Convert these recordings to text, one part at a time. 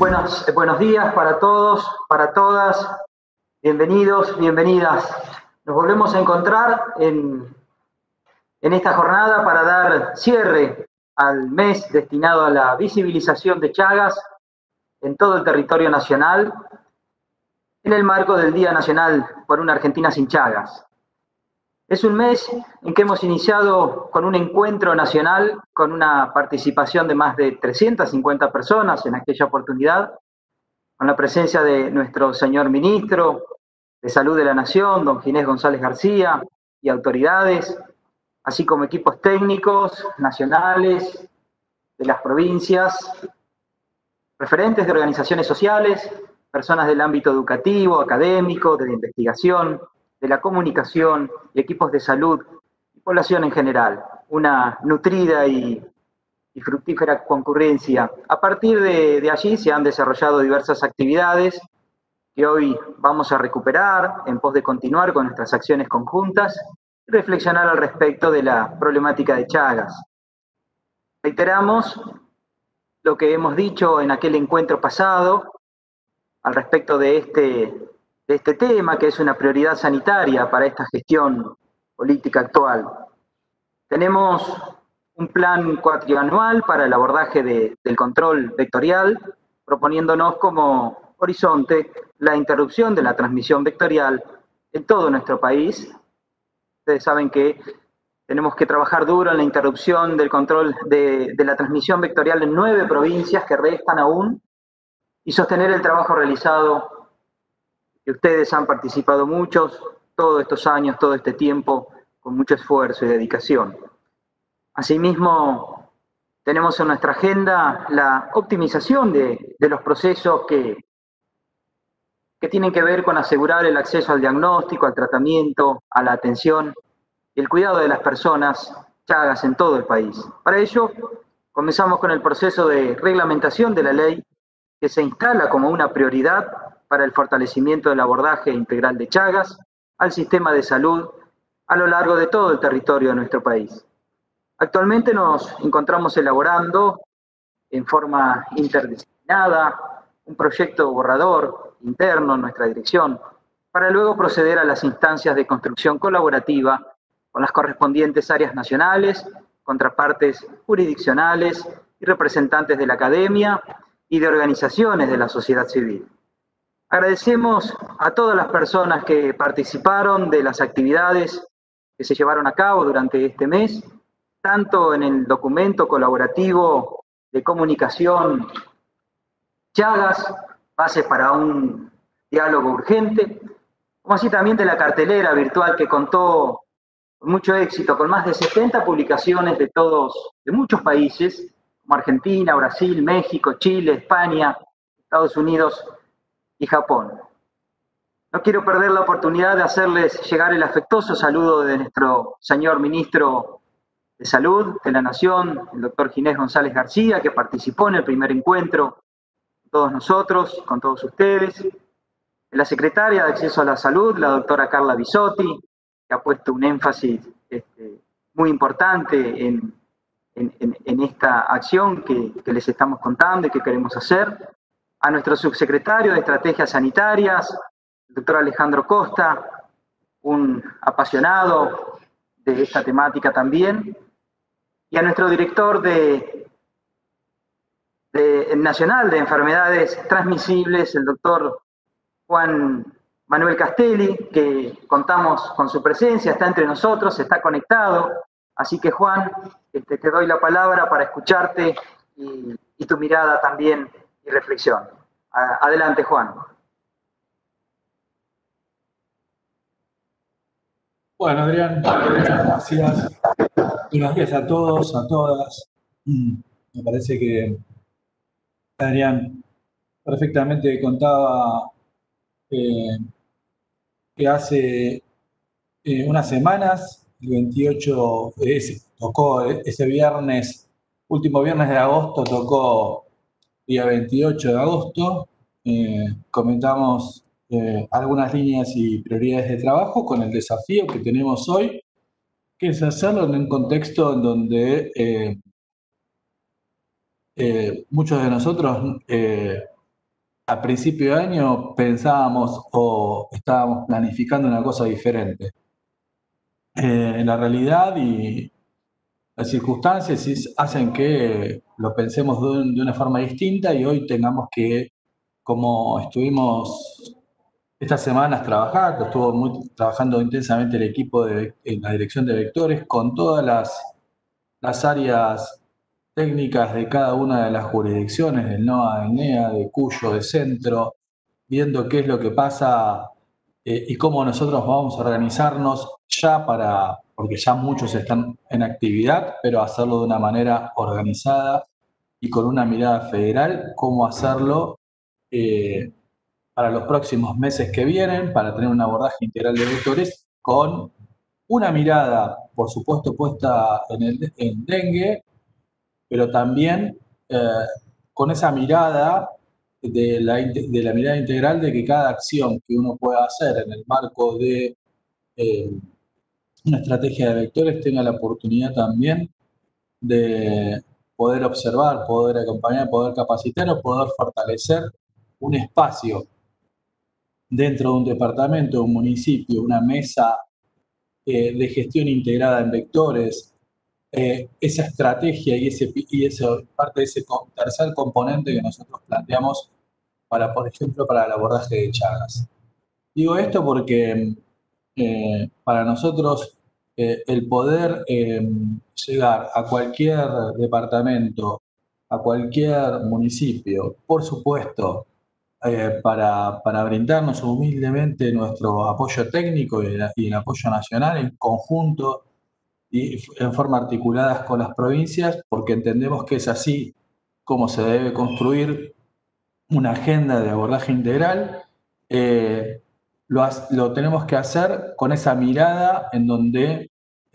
Buenos días para todos, para todas. Bienvenidos, bienvenidas. Nos volvemos a encontrar en esta jornada para dar cierre al mes destinado a la visibilización de Chagas en todo el territorio nacional, en el marco del Día Nacional por una Argentina sin Chagas. Es un mes en que hemos iniciado con un encuentro nacional con una participación de más de 350 personas en aquella oportunidad, con la presencia de nuestro señor ministro de Salud de la Nación, don Ginés González García, y autoridades, así como equipos técnicos nacionales de las provincias, referentes de organizaciones sociales, personas del ámbito educativo, académico, de la investigación, de la comunicación y equipos de salud y población en general. Una nutrida y fructífera concurrencia. A partir de allí se han desarrollado diversas actividades que hoy vamos a recuperar en pos de continuar con nuestras acciones conjuntas y reflexionar al respecto de la problemática de Chagas. Reiteramos lo que hemos dicho en aquel encuentro pasado al respecto de este tema, que es una prioridad sanitaria para esta gestión política actual. Tenemos un plan cuatrianual para el abordaje del control vectorial, proponiéndonos como horizonte la interrupción de la transmisión vectorial en todo nuestro país. Ustedes saben que tenemos que trabajar duro en la interrupción del control de la transmisión vectorial en 9 provincias que restan aún y sostener el trabajo realizado, que ustedes han participado muchos todos estos años, todo este tiempo, con mucho esfuerzo y dedicación. Asimismo, tenemos en nuestra agenda la optimización de los procesos que tienen que ver con asegurar el acceso al diagnóstico, al tratamiento, a la atención y el cuidado de las personas Chagas en todo el país. Para ello, comenzamos con el proceso de reglamentación de la ley que se instala como una prioridad para el fortalecimiento del abordaje integral de Chagas al sistema de salud a lo largo de todo el territorio de nuestro país. Actualmente nos encontramos elaborando en forma interdisciplinada un proyecto borrador interno en nuestra dirección para luego proceder a las instancias de construcción colaborativa con las correspondientes áreas nacionales, contrapartes jurisdiccionales y representantes de la academia y de organizaciones de la sociedad civil. Agradecemos a todas las personas que participaron de las actividades que se llevaron a cabo durante este mes, tanto en el documento colaborativo de comunicación Chagas, base para un diálogo urgente, como así también de la cartelera virtual que contó con mucho éxito, con más de 70 publicaciones de muchos países, como Argentina, Brasil, México, Chile, España, Estados Unidos y Japón. No quiero perder la oportunidad de hacerles llegar el afectuoso saludo de nuestro señor ministro de Salud de la Nación, el doctor Ginés González García, que participó en el primer encuentro con todos nosotros, con todos ustedes, de la secretaria de Acceso a la Salud, la doctora Carla Bisotti, que ha puesto un énfasis muy importante en esta acción que les estamos contando y que queremos hacer, a nuestro subsecretario de Estrategias Sanitarias, el doctor Alejandro Costa, un apasionado de esta temática también, y a nuestro director nacional de enfermedades transmisibles, el doctor Juan Manuel Castelli, que contamos con su presencia, está entre nosotros, está conectado. Así que Juan, te doy la palabra para escucharte y tu mirada también y reflexión. Adelante, Juan. Bueno, Adrián, muchas gracias. Buenos días a todos, a todas. Me parece que Adrián perfectamente contaba que hace unas semanas, el 28, tocó ese viernes, último viernes de agosto, tocó día 28 de agosto. Comentamos algunas líneas y prioridades de trabajo con el desafío que tenemos hoy, que es hacerlo en un contexto en donde muchos de nosotros a principio de año pensábamos o estábamos planificando una cosa diferente. En la realidad y las circunstancias hacen que lo pensemos de una forma distinta y hoy tengamos que, como estuvimos estas semanas trabajando, trabajando intensamente el equipo en la dirección de vectores con todas las áreas técnicas de cada una de las jurisdicciones, del NOA, del NEA, de Cuyo, de Centro, viendo qué es lo que pasa y cómo nosotros vamos a organizarnos porque ya muchos están en actividad, pero hacerlo de una manera organizada y con una mirada federal, cómo hacerlo para los próximos meses que vienen, para tener un abordaje integral de vectores con una mirada, por supuesto, puesta en dengue, pero también eh, con esa mirada de la mirada integral de que cada acción que uno pueda hacer en el marco de una estrategia de vectores tenga la oportunidad también de poder observar, poder acompañar, poder capacitar o poder fortalecer un espacio dentro de un departamento, un municipio, una mesa de gestión integrada en vectores, esa estrategia y eso, parte de ese tercer componente que nosotros planteamos para, por ejemplo, para el abordaje de Chagas. Digo esto porque para nosotros el poder llegar a cualquier departamento, a cualquier municipio, por supuesto, para brindarnos humildemente nuestro apoyo técnico y el apoyo nacional en conjunto y en forma articuladas con las provincias, porque entendemos que es así como se debe construir una agenda de abordaje integral. Lo tenemos que hacer con esa mirada en donde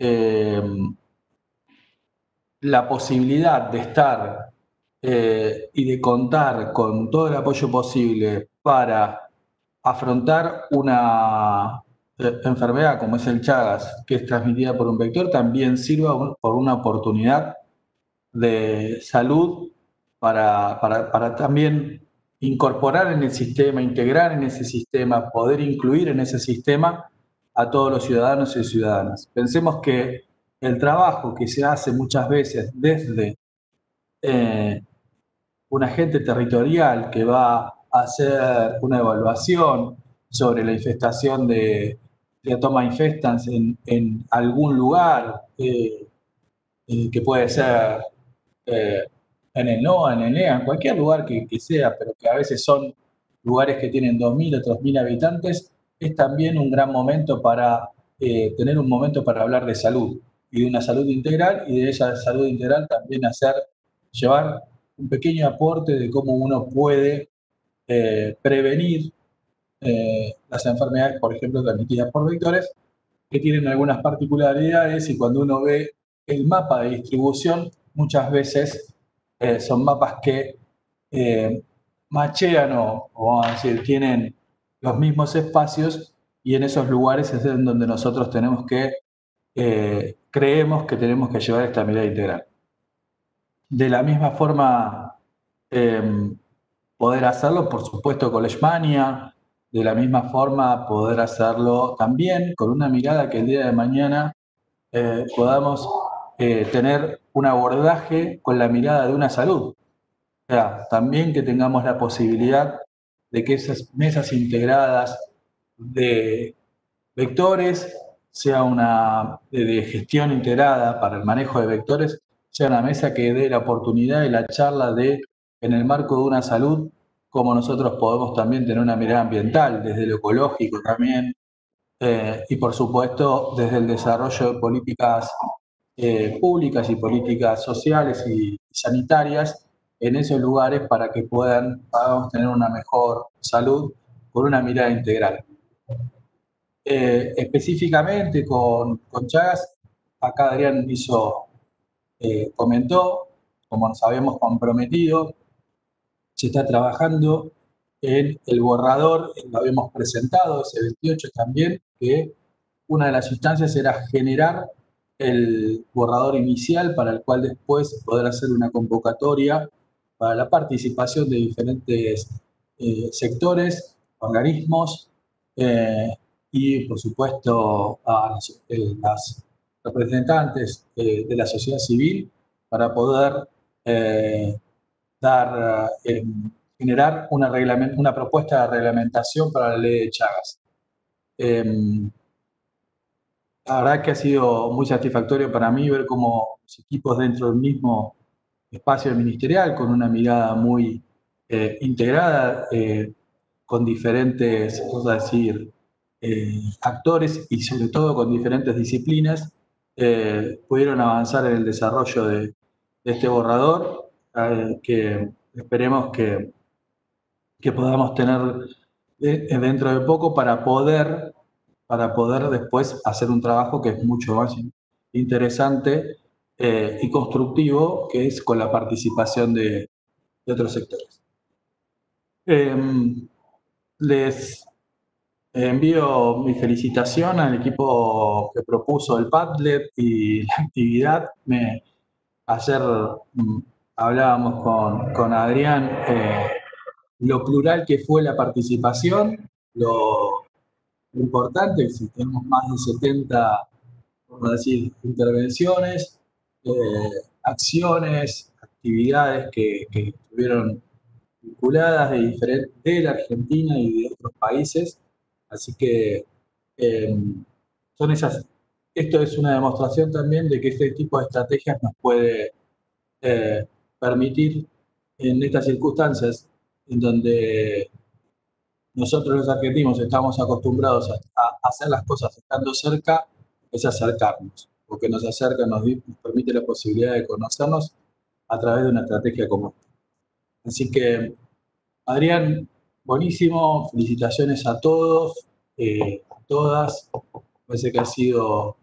la posibilidad de estar y de contar con todo el apoyo posible para afrontar una enfermedad como es el Chagas, que es transmitida por un vector, también sirva por una oportunidad de salud para también incorporar en el sistema, integrar en ese sistema, poder incluir en ese sistema a todos los ciudadanos y ciudadanas. Pensemos que el trabajo que se hace muchas veces desde un agente territorial que va a hacer una evaluación sobre la infestación de toma infestans en algún lugar, que puede ser eh, en el NOA, en el NEA, en cualquier lugar que sea, pero que a veces son lugares que tienen 2.000, otros 1.000 habitantes, es también un gran momento para tener un momento para hablar de salud y de una salud integral y de esa salud integral también llevar un pequeño aporte de cómo uno puede prevenir las enfermedades, por ejemplo, transmitidas por vectores, que tienen algunas particularidades y cuando uno ve el mapa de distribución, muchas veces son mapas que machean o vamos a decir, tienen los mismos espacios y en esos lugares es en donde nosotros creemos que tenemos que llevar esta mirada integral. De la misma forma, poder hacerlo, por supuesto, con Leishmania, de la misma forma poder hacerlo también con una mirada que el día de mañana podamos tener un abordaje con la mirada de una salud. O sea, también que tengamos la posibilidad de que esas mesas integradas de vectores sea una de gestión integrada para el manejo de vectores, sea una mesa que dé la oportunidad y la charla de, en el marco de una salud, como nosotros podemos también tener una mirada ambiental, desde lo ecológico también, y por supuesto desde el desarrollo de políticas públicas y políticas sociales y sanitarias en esos lugares para que podamos tener una mejor salud con una mirada integral. Específicamente con Chagas, acá Adrián comentó, como nos habíamos comprometido, se está trabajando en el borrador, lo habíamos presentado ese 28 también, que una de las instancias era generar el borrador inicial para el cual después poder hacer una convocatoria para la participación de diferentes sectores, organismos y, por supuesto, a las representantes de la sociedad civil para poder generar una propuesta de reglamentación para la ley de Chagas. La verdad que ha sido muy satisfactorio para mí ver cómo los equipos dentro del mismo espacio ministerial, con una mirada muy integrada, con diferentes, vamos a decir, actores y sobre todo con diferentes disciplinas, pudieron avanzar en el desarrollo de este borrador, que esperemos que podamos tener dentro de poco para poder después hacer un trabajo que es mucho más interesante y constructivo, que es con la participación de otros sectores. Les envío mi felicitación al equipo que propuso el Padlet y la actividad. Ayer hablábamos con Adrián lo plural que fue la participación, lo importante es que tenemos más de 70, vamos a decir, intervenciones, acciones, actividades que estuvieron vinculadas de la Argentina y de otros países. Así que esto es una demostración también de que este tipo de estrategias nos puede permitir en estas circunstancias en donde nosotros los argentinos estamos acostumbrados a hacer las cosas estando cerca, es acercarnos, porque nos acerca, nos permite la posibilidad de conocernos a través de una estrategia común. Así que, Adrián, buenísimo, felicitaciones a todos, a todas. Parece que ha sido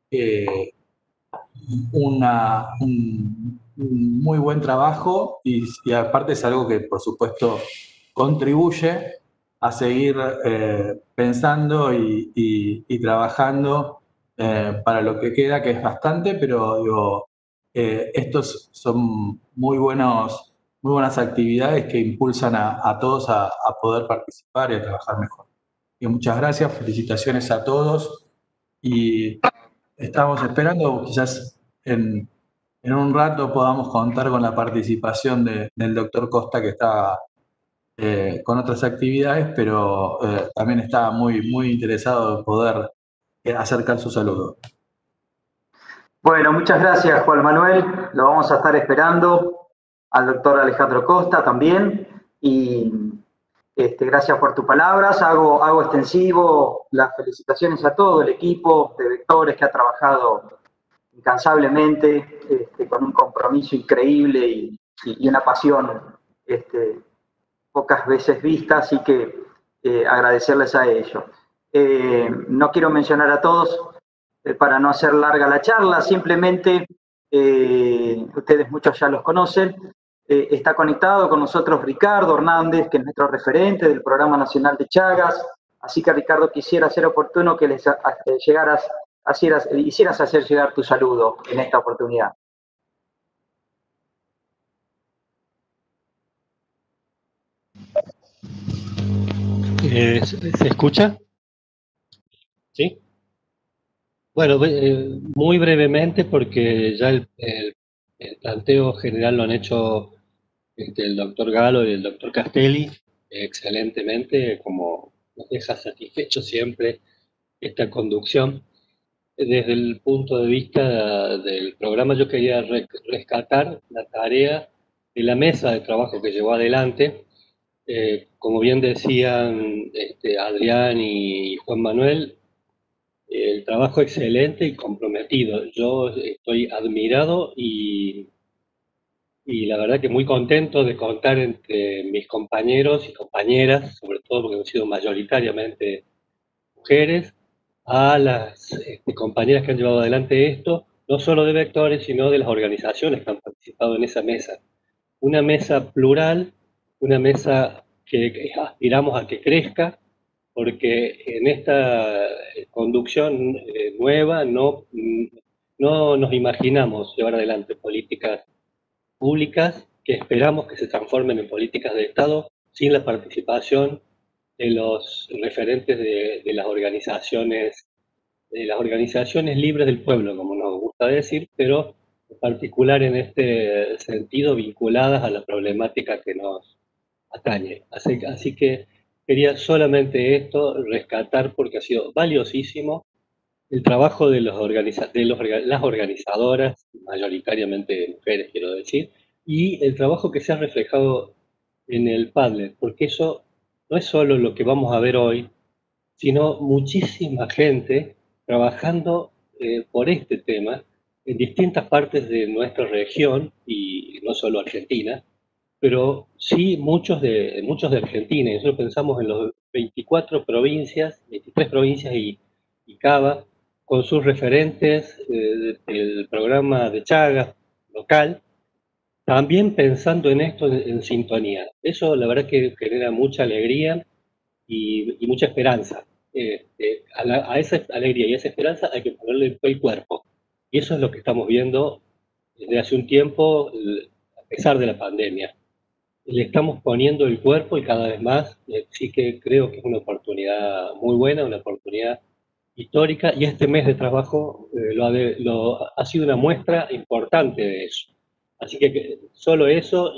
un muy buen trabajo y aparte es algo que, por supuesto, contribuye a seguir pensando y trabajando para lo que queda, que es bastante, pero digo, estos son muy buenas actividades que impulsan a todos a poder participar y a trabajar mejor. Y muchas gracias, felicitaciones a todos y estamos esperando, quizás en un rato podamos contar con la participación del doctor Costa, que está con otras actividades, pero también está muy interesado en poder acercar su saludo. Bueno, muchas gracias, Juan Manuel. Lo vamos a estar esperando al doctor Alejandro Costa también. Y gracias por tus palabras. Hago extensivo las felicitaciones a todo el equipo de Vectores que ha trabajado incansablemente, con un compromiso increíble y una pasión pocas veces vista, así que agradecerles a ellos. No quiero mencionar a todos para no hacer larga la charla, simplemente ustedes muchos ya los conocen. Está conectado con nosotros Ricardo Hernández, que es nuestro referente del Programa Nacional de Chagas. Así que, Ricardo, quisiera ser oportuno que les hicieras hacer llegar tu saludo en esta oportunidad. ¿Se escucha? ¿Sí? Bueno, muy brevemente, porque ya el planteo general lo han hecho el doctor Galo y el doctor Castelli excelentemente, como nos deja satisfechos siempre esta conducción. Desde el punto de vista del programa, yo quería rescatar la tarea de la mesa de trabajo que llevó adelante. Como bien decían Adrián y Juan Manuel, el trabajo excelente y comprometido. Yo estoy admirado y la verdad que muy contento de contar entre mis compañeros y compañeras, sobre todo porque han sido mayoritariamente mujeres, a las compañeras que han llevado adelante esto, no solo de Vectores, sino de las organizaciones que han participado en esa mesa. Una mesa plural, una mesa que aspiramos a que crezca, porque en esta conducción nueva no nos imaginamos llevar adelante políticas públicas que esperamos que se transformen en políticas de Estado sin la participación de los referentes de las organizaciones libres del pueblo, como nos gusta decir, pero en particular en este sentido vinculadas a la problemática que nos atañe. Así que quería solamente esto rescatar porque ha sido valiosísimo el trabajo de las organizadoras, mayoritariamente mujeres quiero decir, y el trabajo que se ha reflejado en el Padlet, porque eso no es solo lo que vamos a ver hoy, sino muchísima gente trabajando por este tema en distintas partes de nuestra región, y no solo Argentina, pero sí muchos de Argentina. Y nosotros pensamos en los 23 provincias y Cava, con sus referentes del programa de Chagas local, también pensando en esto en sintonía. Eso la verdad que genera mucha alegría y mucha esperanza. A esa alegría y a esa esperanza hay que ponerle el cuerpo. Y eso es lo que estamos viendo desde hace un tiempo, a pesar de la pandemia. Le estamos poniendo el cuerpo y cada vez más, sí que creo que es una oportunidad muy buena, una oportunidad histórica, y este mes de trabajo ha sido una muestra importante de eso. Así que solo eso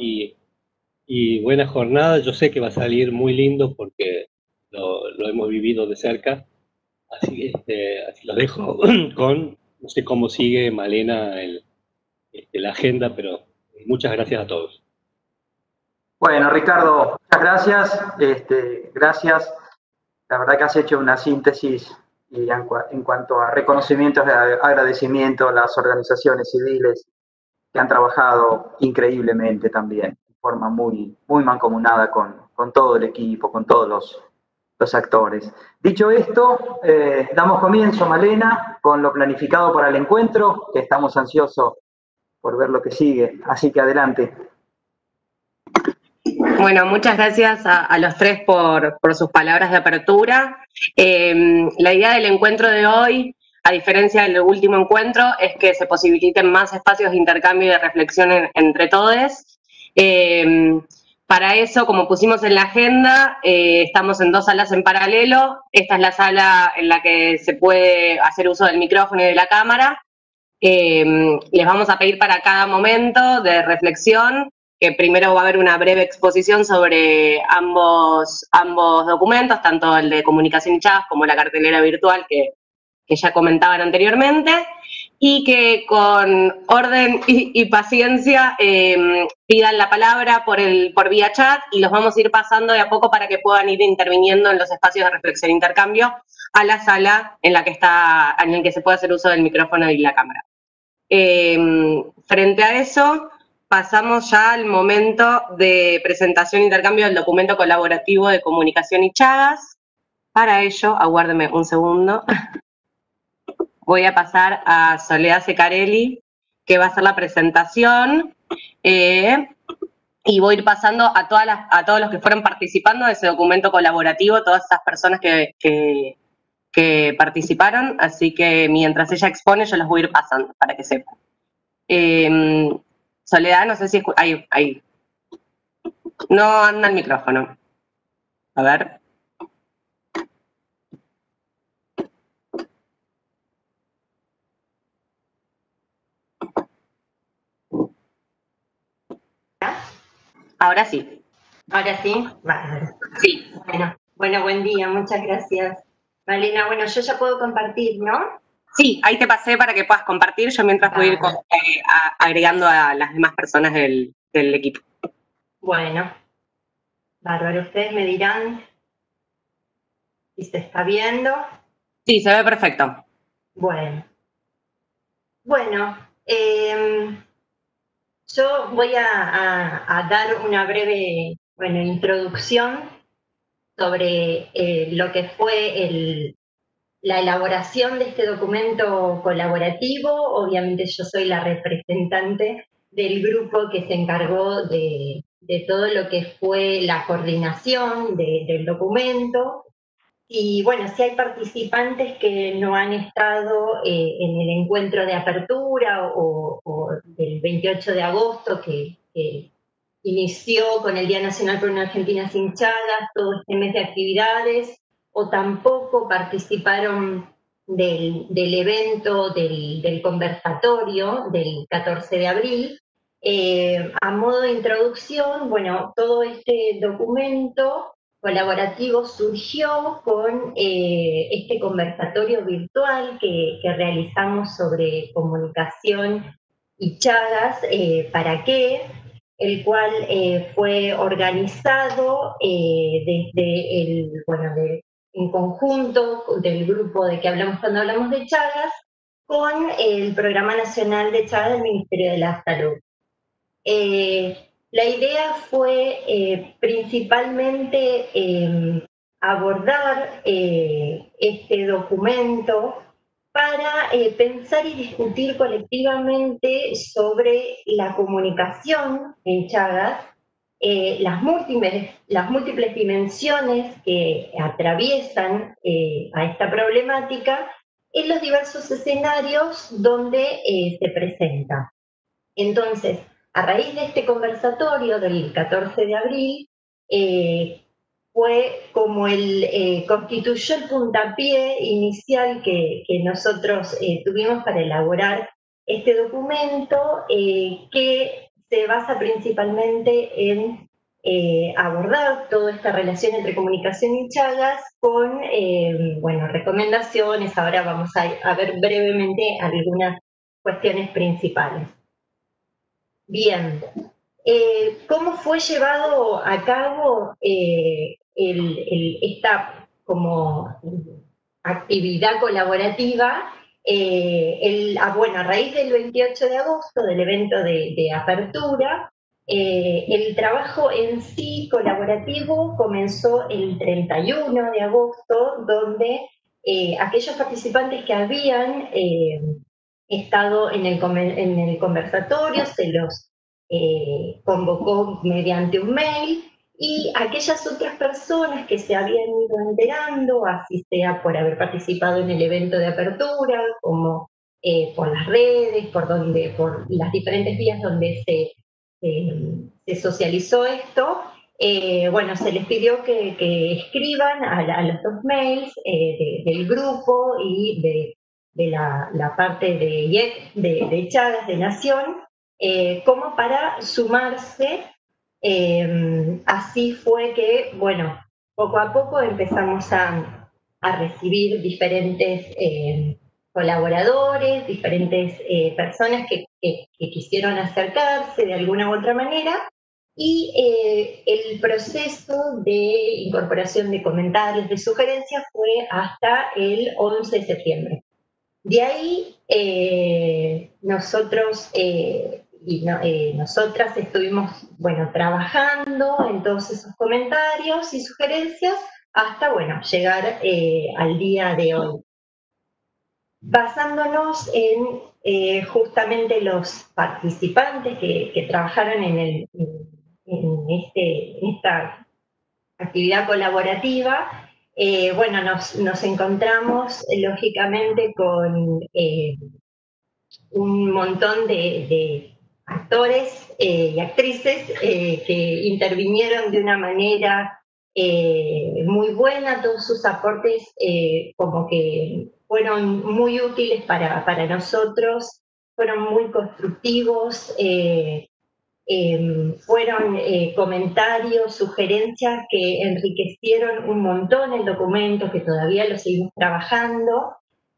y buena jornada. Yo sé que va a salir muy lindo porque lo hemos vivido de cerca, así lo dejo con, no sé cómo sigue Malena la agenda, pero muchas gracias a todos. Bueno, Ricardo, muchas gracias. Gracias. La verdad que has hecho una síntesis y en cuanto a reconocimientos de agradecimiento a las organizaciones civiles que han trabajado increíblemente también, de forma muy, muy mancomunada con todo el equipo, con todos los actores. Dicho esto, damos comienzo, Malena, con lo planificado para el encuentro, que estamos ansiosos por ver lo que sigue. Así que adelante. Bueno, muchas gracias a los tres por sus palabras de apertura. La idea del encuentro de hoy, a diferencia del último encuentro, es que se posibiliten más espacios de intercambio y de reflexión entre todos. Para eso, como pusimos en la agenda, estamos en 2 salas en paralelo. Esta es la sala en la que se puede hacer uso del micrófono y de la cámara. Les vamos a pedir para cada momento de reflexión que primero va a haber una breve exposición sobre ambos documentos, tanto el de Comunicación y Chagas como la cartelera virtual que ya comentaban anteriormente, y que con orden y paciencia pidan la palabra por vía chat y los vamos a ir pasando de a poco para que puedan ir interviniendo en los espacios de reflexión e intercambio a la sala en el que se puede hacer uso del micrófono y la cámara. Frente a eso, pasamos ya al momento de presentación e intercambio del documento colaborativo de Comunicación y Chagas. Para ello, aguárdeme un segundo. Voy a pasar a Soledad Secarelli, que va a hacer la presentación, y voy a ir pasando a todos los que fueron participando de ese documento colaborativo, todas esas personas que participaron, así que mientras ella expone yo los voy a ir pasando para que sepan. Soledad, no sé si... Ahí. No anda el micrófono. A ver. Ahora sí. ¿Ahora sí? Vale. Sí. Bueno, buen día, muchas gracias. Malena, bueno, yo ya puedo compartir, ¿no? Sí, ahí te pasé para que puedas compartir. Yo mientras voy a ir agregando a las demás personas del equipo. Bueno, bárbaro, ustedes me dirán si se está viendo. Sí, se ve perfecto. Bueno, yo voy a dar una breve introducción sobre lo que fue la elaboración de este documento colaborativo. Obviamente yo soy la representante del grupo que se encargó de todo lo que fue la coordinación del documento. Y bueno, si hay participantes que no han estado en el encuentro de apertura o del 28 de agosto que inició con el Día Nacional por una Argentina sin Chagas, todo este mes de actividades, o tampoco participaron del evento, del conversatorio del 14 de abril. A modo de introducción, bueno, todo este documento colaborativo surgió con este conversatorio virtual que realizamos sobre comunicación y Chagas, ¿para qué?, el cual fue organizado en conjunto del grupo de que hablamos cuando hablamos de Chagas, con el Programa Nacional de Chagas del Ministerio de la Salud. La idea fue principalmente abordar este documento para pensar y discutir colectivamente sobre la comunicación en Chagas, las múltiples dimensiones que atraviesan a esta problemática en los diversos escenarios donde se presenta. Entonces, a raíz de este conversatorio del 14 de abril, fue como constituyó el puntapié inicial que nosotros tuvimos para elaborar este documento, que se basa principalmente en abordar toda esta relación entre comunicación y Chagas con, recomendaciones. Ahora vamos a ver brevemente algunas cuestiones principales. Bien, ¿cómo fue llevado a cabo esta como actividad colaborativa? A raíz del 28 de agosto, del evento de apertura, el trabajo en sí colaborativo comenzó el 31 de agosto, donde aquellos participantes que habían estado en el conversatorio se los convocó mediante un mail, y aquellas otras personas que se habían ido enterando, así sea por haber participado en el evento de apertura, como por las redes, por las diferentes vías donde se socializó esto, se les pidió que escriban a los dos mails del grupo y de la parte de Chagas de Nación, como para sumarse. Así fue que, poco a poco empezamos a recibir diferentes colaboradores, diferentes personas que quisieron acercarse de alguna u otra manera, y el proceso de incorporación de comentarios, de sugerencias, fue hasta el 11 de septiembre. De ahí nosotros nosotras estuvimos trabajando en todos esos comentarios y sugerencias hasta llegar al día de hoy. Basándonos en justamente los participantes que trabajaron en esta actividad colaborativa, nos encontramos lógicamente con un montón de actores y actrices que intervinieron de una manera muy buena. Todos sus aportes como que fueron muy útiles para nosotros, fueron muy constructivos, fueron comentarios, sugerencias que enriquecieron un montón el documento, que todavía lo seguimos trabajando.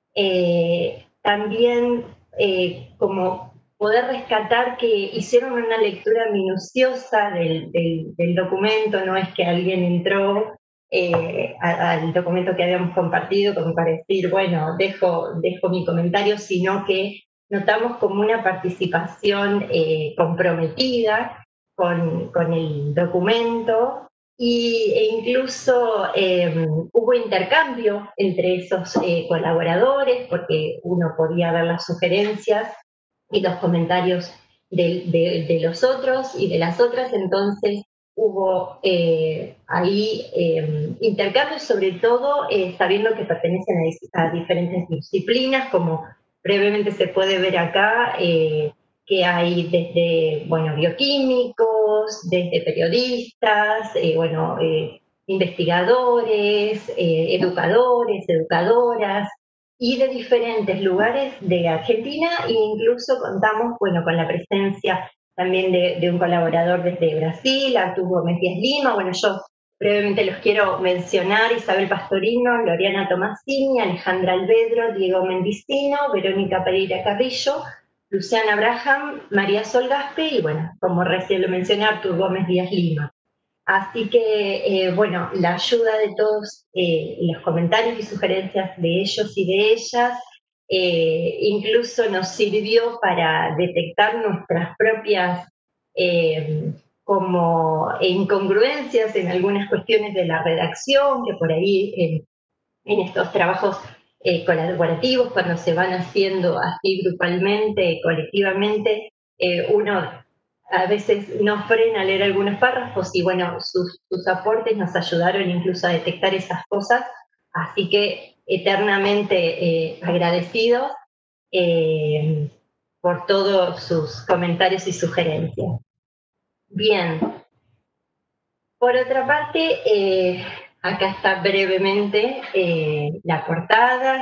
También como poder rescatar que hicieron una lectura minuciosa del documento. No es que alguien entró al documento que habíamos compartido como para decir, dejo mi comentario, sino que notamos como una participación comprometida con el documento, e incluso hubo intercambio entre esos colaboradores, porque uno podía ver las sugerencias y los comentarios de los otros y de las otras. Entonces hubo ahí intercambios, sobre todo sabiendo que pertenecen a diferentes disciplinas, como brevemente se puede ver acá, que hay desde bioquímicos, medios, desde periodistas, investigadores, educadores, educadoras, y de diferentes lugares de Argentina, e incluso contamos, bueno, con la presencia también de un colaborador desde Brasil, Arturo Gómez Díaz Lima. Bueno, yo brevemente los quiero mencionar: Isabel Pastorino, Gloriana Tomasini, Alejandra Alvedro, Diego Mendicino, Verónica Pereira Carrillo, Luciana Abraham, María Sol Gaspe y, bueno, como recién lo mencioné, Arturo Gómez Díaz Lima. Así que, bueno, la ayuda de todos los comentarios y sugerencias de ellos y de ellas incluso nos sirvió para detectar nuestras propias como incongruencias en algunas cuestiones de la redacción, que por ahí en estos trabajos colaborativos, cuando se van haciendo así grupalmente, colectivamente, uno a veces nos frena a leer algunos párrafos y, bueno, sus aportes nos ayudaron incluso a detectar esas cosas, así que eternamente agradecidos por todos sus comentarios y sugerencias. Bien, por otra parte, acá está brevemente la portada,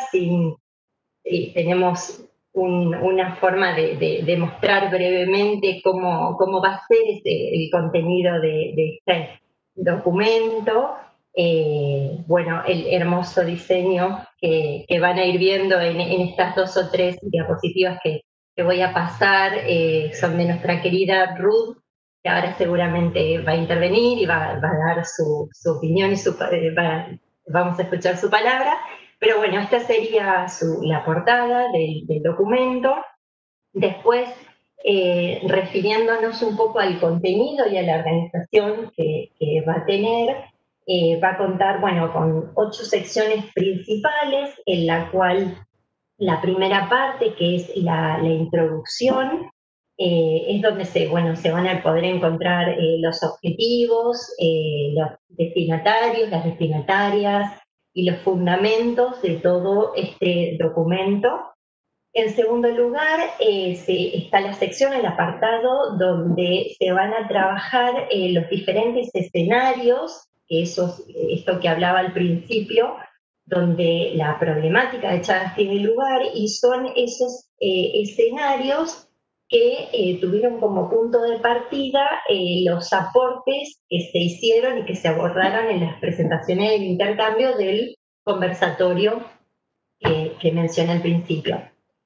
tenemos una forma de mostrar brevemente cómo va a ser el contenido de este documento. Bueno, el hermoso diseño que van a ir viendo en estas 2 o 3 diapositivas que voy a pasar son de nuestra querida Ruth, que ahora seguramente va a intervenir y va a dar su opinión y vamos a escuchar su palabra. Pero bueno, esta sería la portada del documento. Después, refiriéndonos un poco al contenido y a la organización que va a tener, va a contar, bueno, con 8 secciones principales, en la cual la primera parte, que es la introducción, es donde se van a poder encontrar los objetivos, los destinatarios, las destinatarias y los fundamentos de todo este documento. En segundo lugar, está la sección, el apartado, donde se van a trabajar los diferentes escenarios, esto que hablaba al principio, donde la problemática de Chagas tiene lugar, y son esos escenarios que tuvieron como punto de partida los aportes que se hicieron y que se abordaron en las presentaciones del intercambio del conversatorio que mencioné al principio.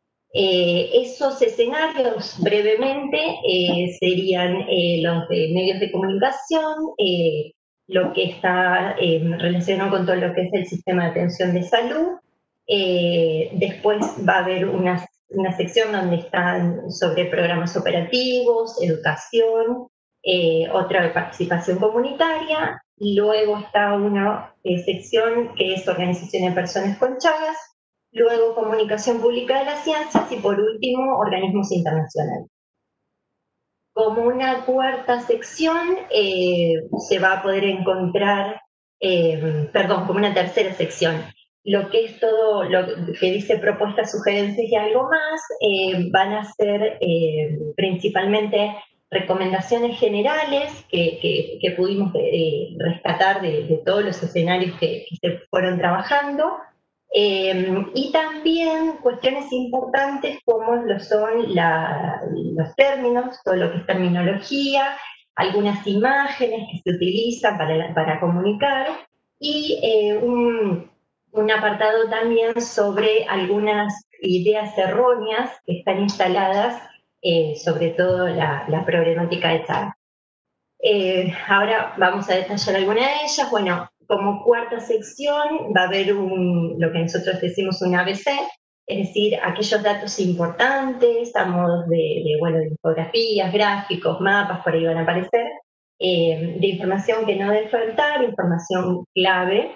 Esos escenarios, brevemente, serían los de medios de comunicación, lo que está relacionado con todo lo que es el sistema de atención de salud. Después va a haber una sección donde están sobre programas operativos, educación, otra de participación comunitaria. Luego está una sección que es organización de personas con Chagas. Luego, comunicación pública de las ciencias y, por último, organismos internacionales. Como una cuarta sección se va a poder encontrar, como una tercera sección, lo que es todo lo que dice propuestas, sugerencias y algo más, van a ser principalmente recomendaciones generales que pudimos rescatar de todos los escenarios que se fueron trabajando. Y también cuestiones importantes como lo son los términos, todo lo que es terminología, algunas imágenes que se utilizan para comunicar, y un apartado también sobre algunas ideas erróneas que están instaladas, sobre todo la problemática de Chagas. Ahora vamos a detallar alguna de ellas. Bueno, como cuarta sección va a haber lo que nosotros decimos un ABC, es decir, aquellos datos importantes a modo de infografías, gráficos, mapas, por ahí van a aparecer, de información que no debe faltar, información clave.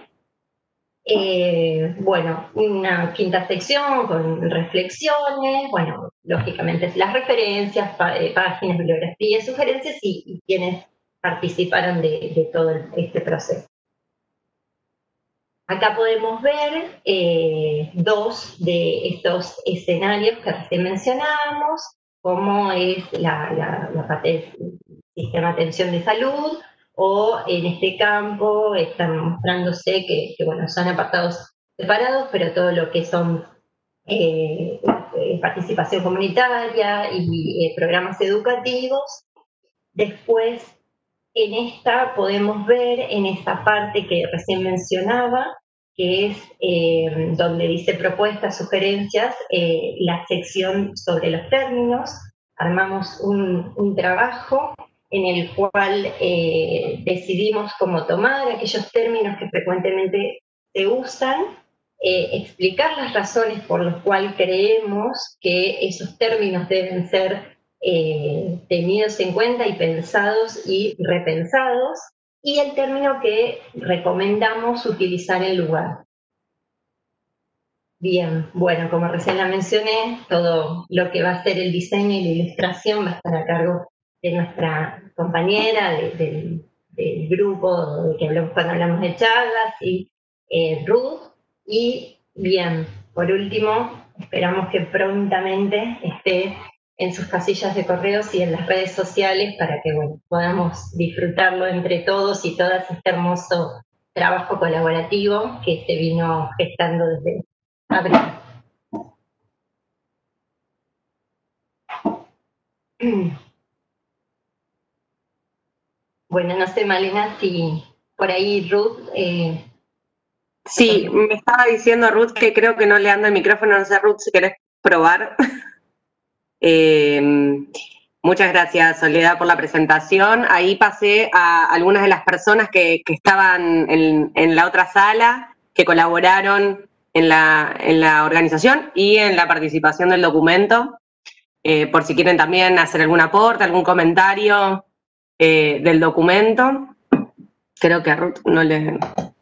Bueno, una quinta sección con reflexiones, bueno, lógicamente las referencias, páginas, bibliografías, sugerencias y quienes participaron de todo este proceso. Acá podemos ver 2 de estos escenarios que recién mencionábamos, como es la parte sistema de atención de salud, o en este campo están mostrándose que bueno, son apartados separados, pero todo lo que son participación comunitaria y programas educativos. Después, en esta podemos ver, en esta parte que recién mencionaba, que es donde dice propuestas, sugerencias, la sección sobre los términos. Armamos un trabajo en el cual decidimos cómo tomar aquellos términos que frecuentemente se usan, explicar las razones por las cuales creemos que esos términos deben ser tenidos en cuenta y pensados y repensados, y el término que recomendamos utilizar en lugar. Bien, bueno, como recién la mencioné, todo lo que va a ser el diseño y la ilustración va a estar a cargo de nuestra compañera del grupo de que hablamos cuando hablamos de Chagas, y Ruth. Y bien, por último, esperamos que prontamente esté en sus casillas de correos y en las redes sociales para que bueno, podamos disfrutarlo entre todos y todas, este hermoso trabajo colaborativo que se vino gestando desde abril. Bueno, no sé, Malena, si por ahí Ruth... Sí, me estaba diciendo Ruth que creo que no le anda el micrófono, no sé, Ruth, si querés probar. Muchas gracias, Soledad, por la presentación. Ahí pasé a algunas de las personas que estaban en la otra sala, que colaboraron en la organización y en la participación del documento, por si quieren también hacer algún aporte, algún comentario del documento. Creo que a Ruth no le...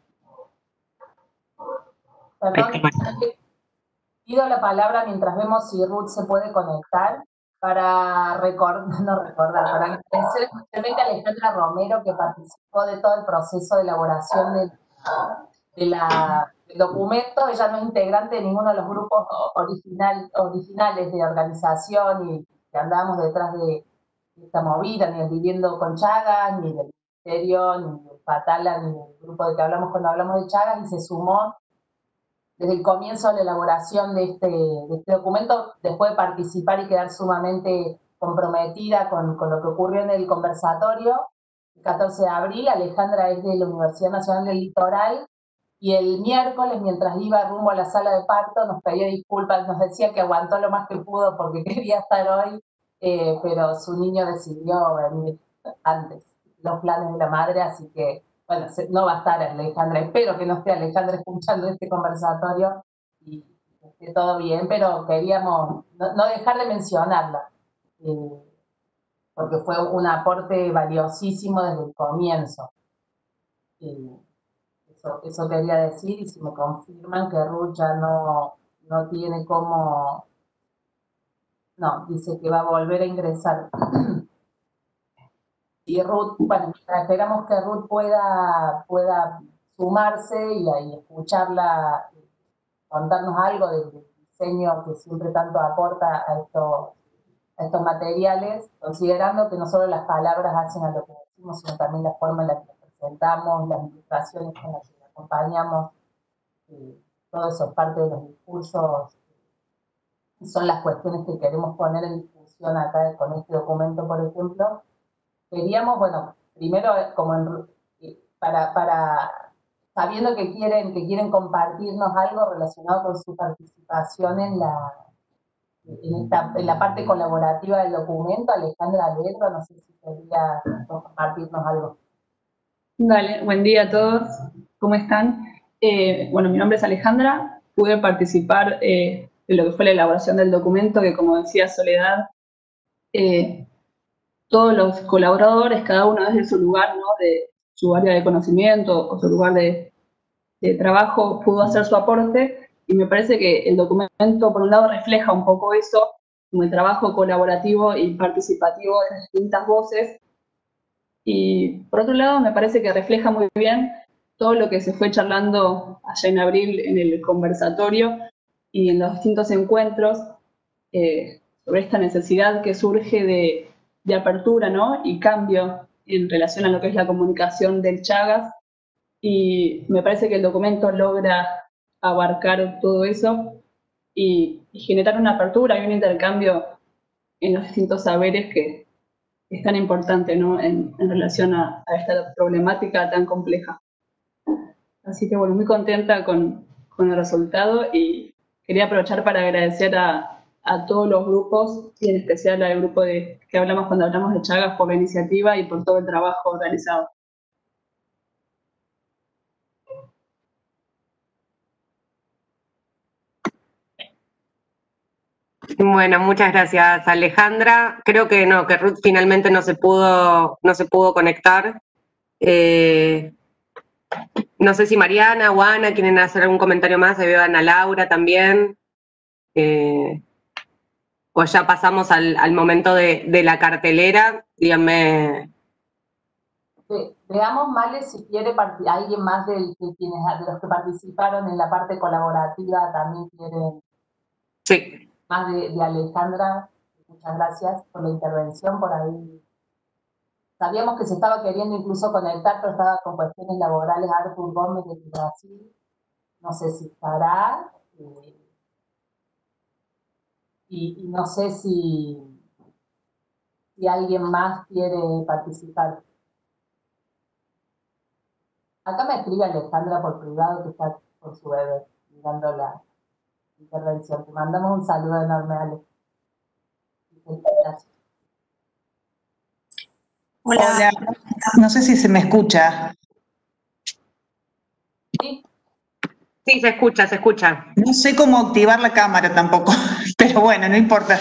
Perdón, pido la palabra mientras vemos si Ruth se puede conectar para para agradecer especialmente a Alejandra Romero, que participó de todo el proceso de elaboración del documento. Ella no es integrante de ninguno de los grupos originales de organización y que andábamos detrás de esta movida, ni el Viviendo con Chagas, ni del Ministerio, ni del Fatala, ni del grupo de que hablamos cuando hablamos de Chagas, y se sumó desde el comienzo de la elaboración de este documento, después de participar y quedar sumamente comprometida con lo que ocurrió en el conversatorio. El 14 de abril, Alejandra es de la Universidad Nacional del Litoral, y el miércoles, mientras iba rumbo a la sala de parto, nos pedía disculpas, nos decía que aguantó lo más que pudo porque quería estar hoy, pero su niño decidió venir antes, los planes de la madre, así que bueno, no va a estar Alejandra, espero que no esté Alejandra escuchando este conversatorio y esté todo bien, pero queríamos no dejar de mencionarla, porque fue un aporte valiosísimo desde el comienzo. Eso quería decir, y si me confirman que Ruth ya no tiene cómo... No, dice que va a volver a ingresar. Y Ruth, bueno, esperamos que Ruth pueda sumarse y escucharla, contarnos algo del diseño que siempre tanto aporta a estos materiales, considerando que no solo las palabras hacen a lo que decimos, sino también la forma en la que las presentamos, las ilustraciones con las que acompañamos, todo eso es parte de los discursos, y son las cuestiones que queremos poner en discusión acá con este documento, por ejemplo. Queríamos, bueno, primero, como para sabiendo que quieren compartirnos algo relacionado con su participación en la parte colaborativa del documento, Alejandra Alberto, no sé si quería compartirnos algo. Dale, buen día a todos, ¿cómo están? Bueno, mi nombre es Alejandra, pude participar de lo que fue la elaboración del documento, que como decía Soledad, todos los colaboradores, cada uno desde su lugar, ¿no?, de su área de conocimiento o su lugar de trabajo, pudo hacer su aporte, y me parece que el documento, por un lado, refleja un poco eso, como el trabajo colaborativo y participativo de distintas voces, y por otro lado, me parece que refleja muy bien todo lo que se fue charlando allá en abril en el conversatorio y en los distintos encuentros, sobre esta necesidad que surge de de apertura, ¿no? Y cambio en relación a lo que es la comunicación del Chagas, y me parece que el documento logra abarcar todo eso y generar una apertura y un intercambio en los distintos saberes que es tan importante, ¿no? en relación a esta problemática tan compleja. Así que bueno, muy contenta con el resultado, y quería aprovechar para agradecer a todos los grupos, y en especial al grupo que hablamos cuando hablamos de Chagas, por la iniciativa y por todo el trabajo realizado. Bueno, muchas gracias, Alejandra. Creo que no, que Ruth finalmente no se pudo conectar. No sé si Mariana o Ana quieren hacer algún comentario más. Ahí veo a Ana Laura también. O ya pasamos al momento de la cartelera. Díganme. Veamos, Male, si quiere alguien más de los que participaron en la parte colaborativa también quiere. Sí. Más de Alejandra. Muchas gracias por la intervención. Por ahí sabíamos que se estaba queriendo incluso conectar, pero estaba con cuestiones laborales. Artur Gómez de Brasil, no sé si estará, y no sé si alguien más quiere participar. Acá me escribe Alejandra por privado que está con su bebé mirando la intervención. Te mandamos un saludo enorme, Ale. Gracias. Hola, no sé si se me escucha. ¿Sí? Sí, se escucha, se escucha. No sé cómo activar la cámara tampoco, pero bueno, no importa.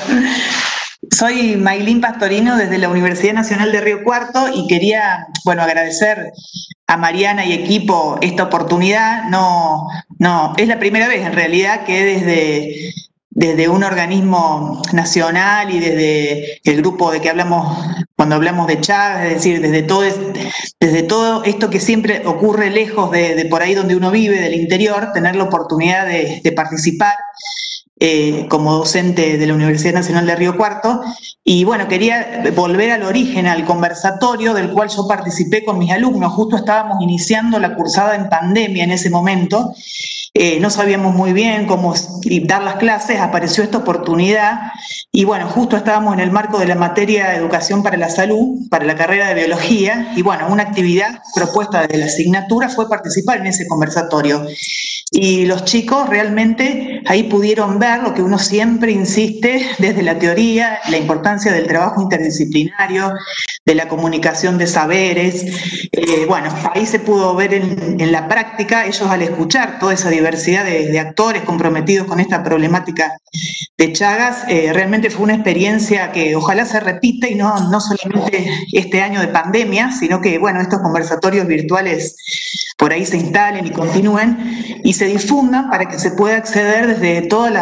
Soy Maylin Pastorino desde la Universidad Nacional de Río Cuarto y quería, bueno, agradecer a Mariana y equipo esta oportunidad. No, es la primera vez en realidad que desde un organismo nacional y desde el grupo de que hablamos cuando hablamos de Chagas, es decir, desde todo esto que siempre ocurre lejos de por ahí donde uno vive, del interior, tener la oportunidad de participar como docente de la Universidad Nacional de Río Cuarto. Y bueno, quería volver al origen, al conversatorio del cual yo participé con mis alumnos. Justo estábamos iniciando la cursada en pandemia en ese momento. No sabíamos muy bien cómo dar las clases, apareció esta oportunidad y bueno, justo estábamos en el marco de la materia de Educación para la Salud, para la carrera de Biología, y bueno, una actividad propuesta de la asignatura fue participar en ese conversatorio. Y los chicos realmente ahí pudieron ver lo que uno siempre insiste desde la teoría, la importancia del trabajo interdisciplinario, de la comunicación de saberes. Bueno, ahí se pudo ver en la práctica, ellos al escuchar toda esa diversidad de actores comprometidos con esta problemática de Chagas, realmente fue una experiencia que ojalá se repita y no solamente este año de pandemia, sino que, bueno, estos conversatorios virtuales por ahí se instalen y continúen y se difundan para que se pueda acceder desde todos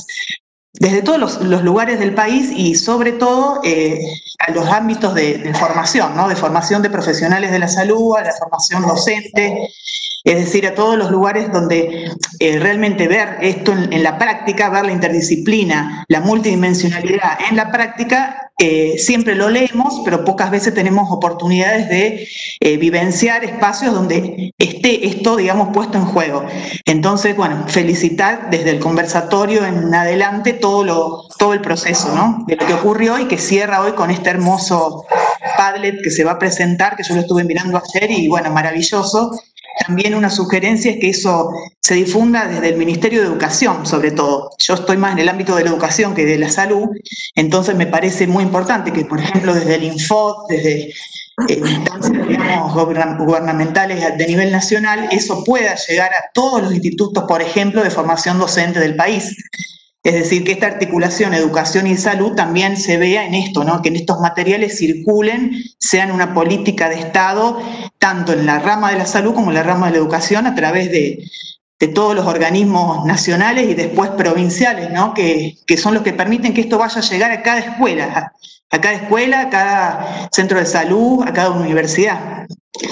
los lugares del país y sobre todo a los ámbitos de formación, ¿no? De formación de profesionales de la salud, a la formación docente, es decir, a todos los lugares donde realmente ver esto en la práctica, ver la interdisciplina, la multidimensionalidad en la práctica, siempre lo leemos, pero pocas veces tenemos oportunidades de vivenciar espacios donde esté esto, digamos, puesto en juego. Entonces, bueno, felicitar desde el conversatorio en adelante todo el proceso, ¿no? De lo que ocurrió y que cierra hoy con este hermoso Padlet que se va a presentar, que yo lo estuve mirando ayer y, bueno, maravilloso. También una sugerencia es que eso se difunda desde el Ministerio de Educación, sobre todo. Yo estoy más en el ámbito de la educación que de la salud, entonces me parece muy importante que, por ejemplo, desde el Infod, desde instancias, digamos, gubernamentales de nivel nacional, eso pueda llegar a todos los institutos, por ejemplo, de formación docente del país. Es decir, que esta articulación educación y salud también se vea en esto, ¿no? Que en estos materiales circulen, sean una política de Estado, tanto en la rama de la salud como en la rama de la educación, a través de todos los organismos nacionales y después provinciales, ¿no? Que son los que permiten que esto vaya a llegar a cada escuela, a cada centro de salud, a cada universidad.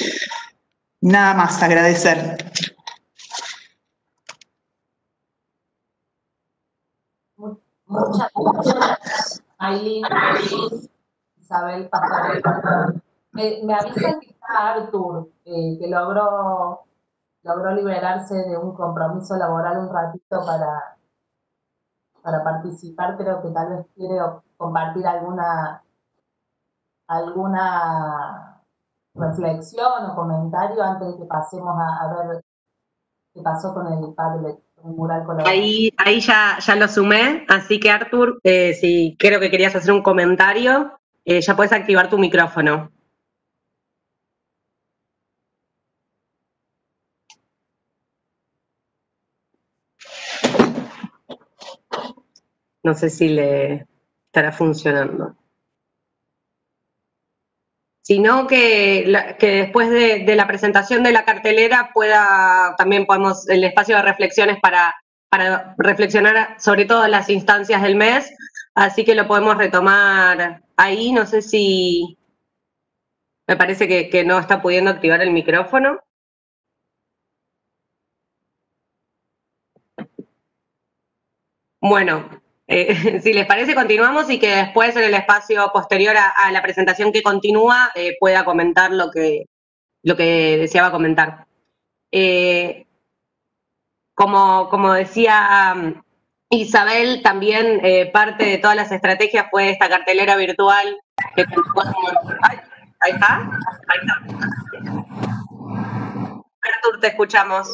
Nada más, agradecer. Muchas gracias, Maylin. Isabel Pastorel. Me avisan que está Artur, que logró liberarse de un compromiso laboral un ratito para participar. Creo que tal vez quiere compartir alguna reflexión o comentario antes de que pasemos a ver qué pasó con el Padlet, con el mural colaborativo. Ahí ya lo sumé, así que Artur, si creo que querías hacer un comentario, ya puedes activar tu micrófono. No sé si le estará funcionando. Sino que después de la presentación de la cartelera también podemos, el espacio de reflexiones para reflexionar sobre todo las instancias del mes, así que lo podemos retomar ahí. No sé si me parece que no está pudiendo activar el micrófono. Bueno, si les parece, continuamos y que después en el espacio posterior a la presentación que continúa pueda comentar lo que deseaba comentar. Como decía Isabel, también parte de todas las estrategias fue esta cartelera virtual que ahí está. Artur, te escuchamos.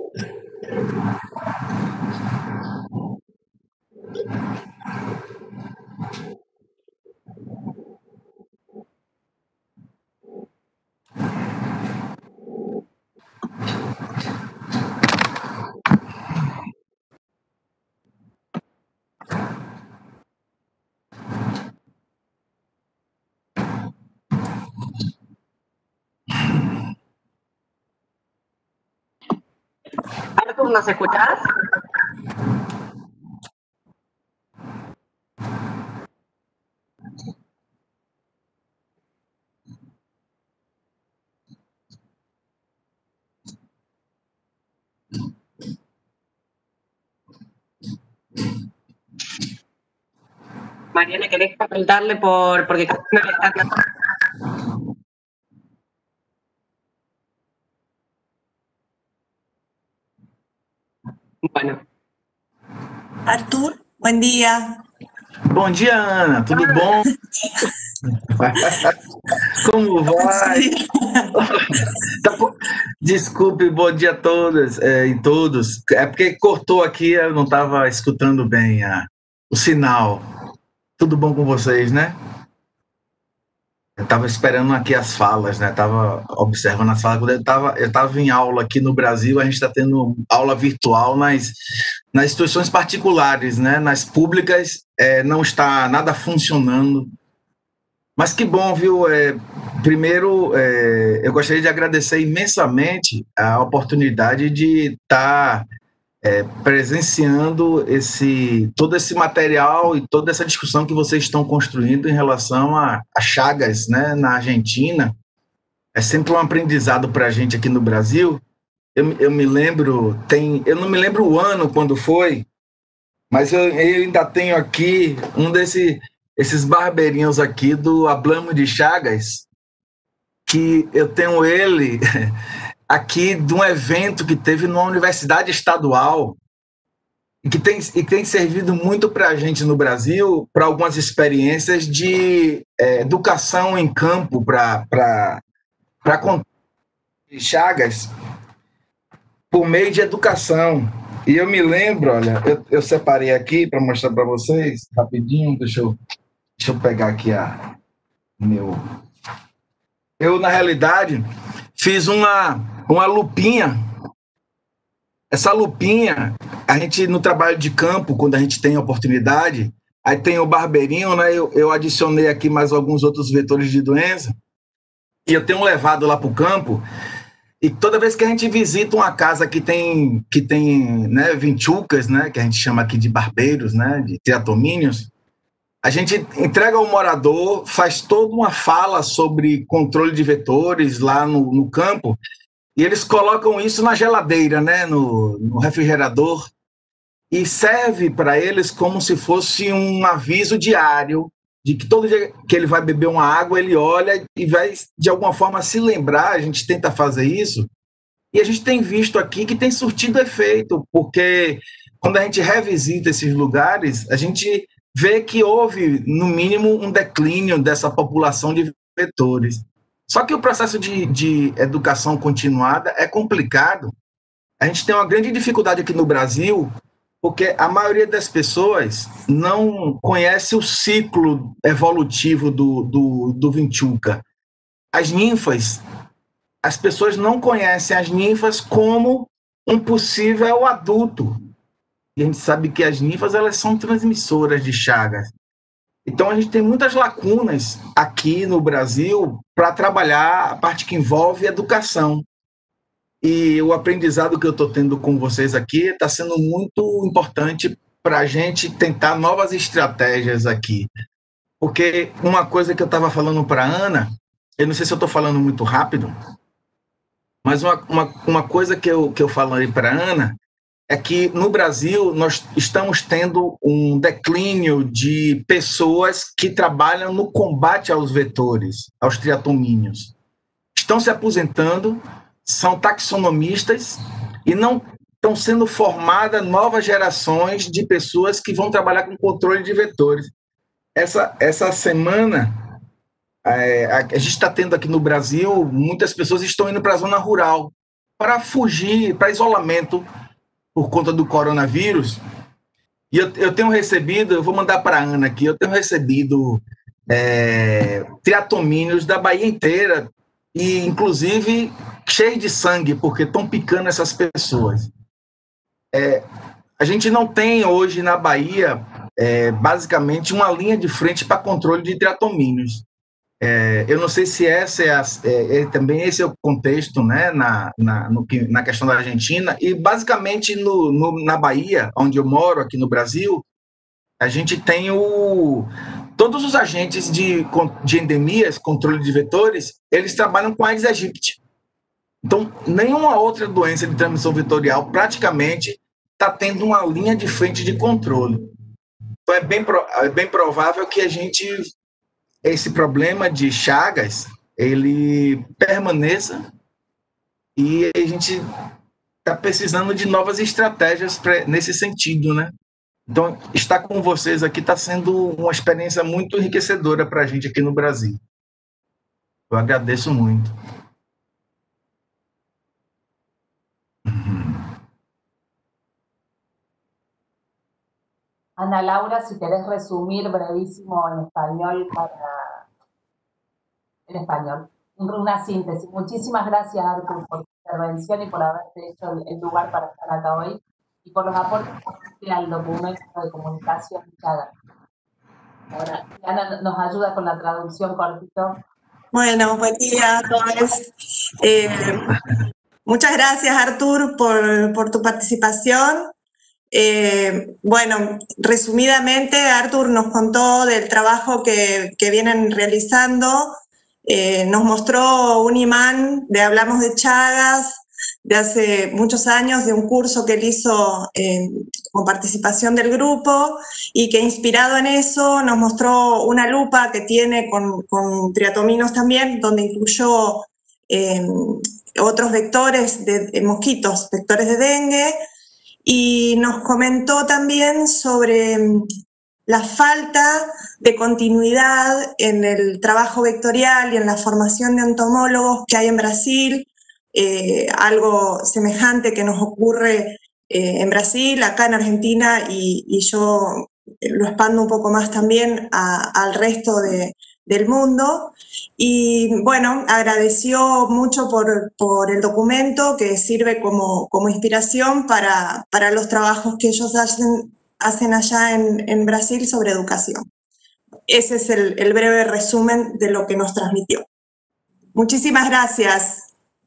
Artur, ¿nos escuchás? Mariana, ¿querés comentarle porque no le está claro? Bueno. Artur, buen dia. Bom dia, Ana. Tudo bom? Como vai? Desculpe, bom dia a todas e todos. É porque cortou aqui, eu não estava escutando bem o sinal. Tudo bom com vocês, né? Eu estava esperando aqui as falas, né? Estava observando as falas. Eu estava em aula aqui no Brasil, a gente está tendo aula virtual nas instituições particulares, né? Nas públicas não está nada funcionando. Mas que bom, viu? Primeiro, eu gostaria de agradecer imensamente a oportunidade de estar presenciando todo esse material e toda essa discussão que vocês estão construindo em relação a Chagas, né, na Argentina. É sempre um aprendizado para a gente aqui no Brasil. Eu me lembro, eu não me lembro o ano quando foi, mas eu ainda tenho aqui esses barbeirinhos aqui do Hablamos de Chagas, que eu tenho ele aqui de um evento que teve numa universidade estadual e que tem servido muito para a gente no Brasil, para algumas experiências de educação em campo para Chagas por meio de educação. E eu me lembro, olha, eu separei aqui para mostrar para vocês, rapidinho, deixa eu pegar aqui Eu, na realidade, fiz uma lupinha. Essa lupinha, a gente, no trabalho de campo, quando a gente tem oportunidade, aí tem o barbeirinho, né? Eu adicionei aqui mais alguns outros vetores de doença, e eu tenho levado lá para o campo, e toda vez que a gente visita uma casa que tem né, vinchucas, né, que a gente chama aqui de barbeiros, né, de triatomíneos, a gente entrega ao morador, faz toda uma fala sobre controle de vetores lá no campo, e eles colocam isso na geladeira, né, no refrigerador, e serve para eles como se fosse um aviso diário de que todo dia que ele vai beber uma água, ele olha e vai, de alguma forma, se lembrar. A gente tenta fazer isso, e a gente tem visto aqui que tem surtido efeito, porque quando a gente revisita esses lugares, a gente vê que houve, no mínimo, um declínio dessa população de vetores. Só que o processo de educação continuada é complicado. A gente tem uma grande dificuldade aqui no Brasil, porque a maioria das pessoas não conhece o ciclo evolutivo do Vinchuca. As ninfas, as pessoas não conhecem as ninfas como um possível adulto. E a gente sabe que as ninfas, elas são transmissoras de Chagas. Então, a gente tem muitas lacunas aqui no Brasil para trabalhar a parte que envolve educação. E o aprendizado que eu estou tendo com vocês aqui está sendo muito importante para a gente tentar novas estratégias aqui. Porque uma coisa que eu estava falando para a Ana, eu não sei se eu estou falando muito rápido, mas uma coisa que eu falei para a Ana é que no Brasil nós estamos tendo um declínio de pessoas que trabalham no combate aos vetores, aos triatomíneos. Estão se aposentando, são taxonomistas e não estão sendo formadas novas gerações de pessoas que vão trabalhar com controle de vetores. Essa semana, a gente está tendo aqui no Brasil, muitas pessoas estão indo para a zona rural para fugir, para isolamento por conta do coronavírus. E eu tenho recebido, eu vou mandar para a Ana aqui, eu tenho recebido triatomíneos da Bahia inteira, e inclusive cheio de sangue, porque estão picando essas pessoas. A gente não tem hoje na Bahia, basicamente, uma linha de frente para controle de triatomíneos. Eu não sei se também esse é o contexto, né, na questão da Argentina, e basicamente na Bahia, onde eu moro, aqui no Brasil, a gente tem todos os agentes de endemias, controle de vetores, eles trabalham com Aedes aegypti. Então, nenhuma outra doença de transmissão vetorial praticamente está tendo uma linha de frente de controle. Então, é bem provável que esse problema de Chagas, ele permaneça, e a gente está precisando de novas estratégias nesse sentido, né? Então, estar com vocês aqui está sendo uma experiência muito enriquecedora para a gente aqui no Brasil. Eu agradeço muito. Ana Laura, si querés resumir brevísimo en español una síntesis. Muchísimas gracias, Artur, por tu intervención y por haberte hecho el lugar para estar acá hoy y por los aportes al documento de comunicación Chagas. Ahora, Ana nos ayuda con la traducción cortito. Bueno, buen día a todos. Muchas gracias, Artur, por tu participación. Bueno, resumidamente, Artur nos contó del trabajo que vienen realizando, nos mostró un imán de Hablamos de Chagas de hace muchos años, de un curso que él hizo con participación del grupo, y que inspirado en eso nos mostró una lupa que tiene con triatominos también, donde incluyó otros vectores de mosquitos, vectores de dengue. Y nos comentó también sobre la falta de continuidad en el trabajo vectorial y en la formación de entomólogos que hay en Brasil, algo semejante que nos ocurre en Brasil, acá en Argentina, y yo lo expando un poco más también al resto del mundo. Y bueno, agradeció mucho por el documento, que sirve como inspiración para los trabajos que ellos hacen allá en Brasil sobre educación. Ese es el breve resumen de lo que nos transmitió. Muchísimas gracias.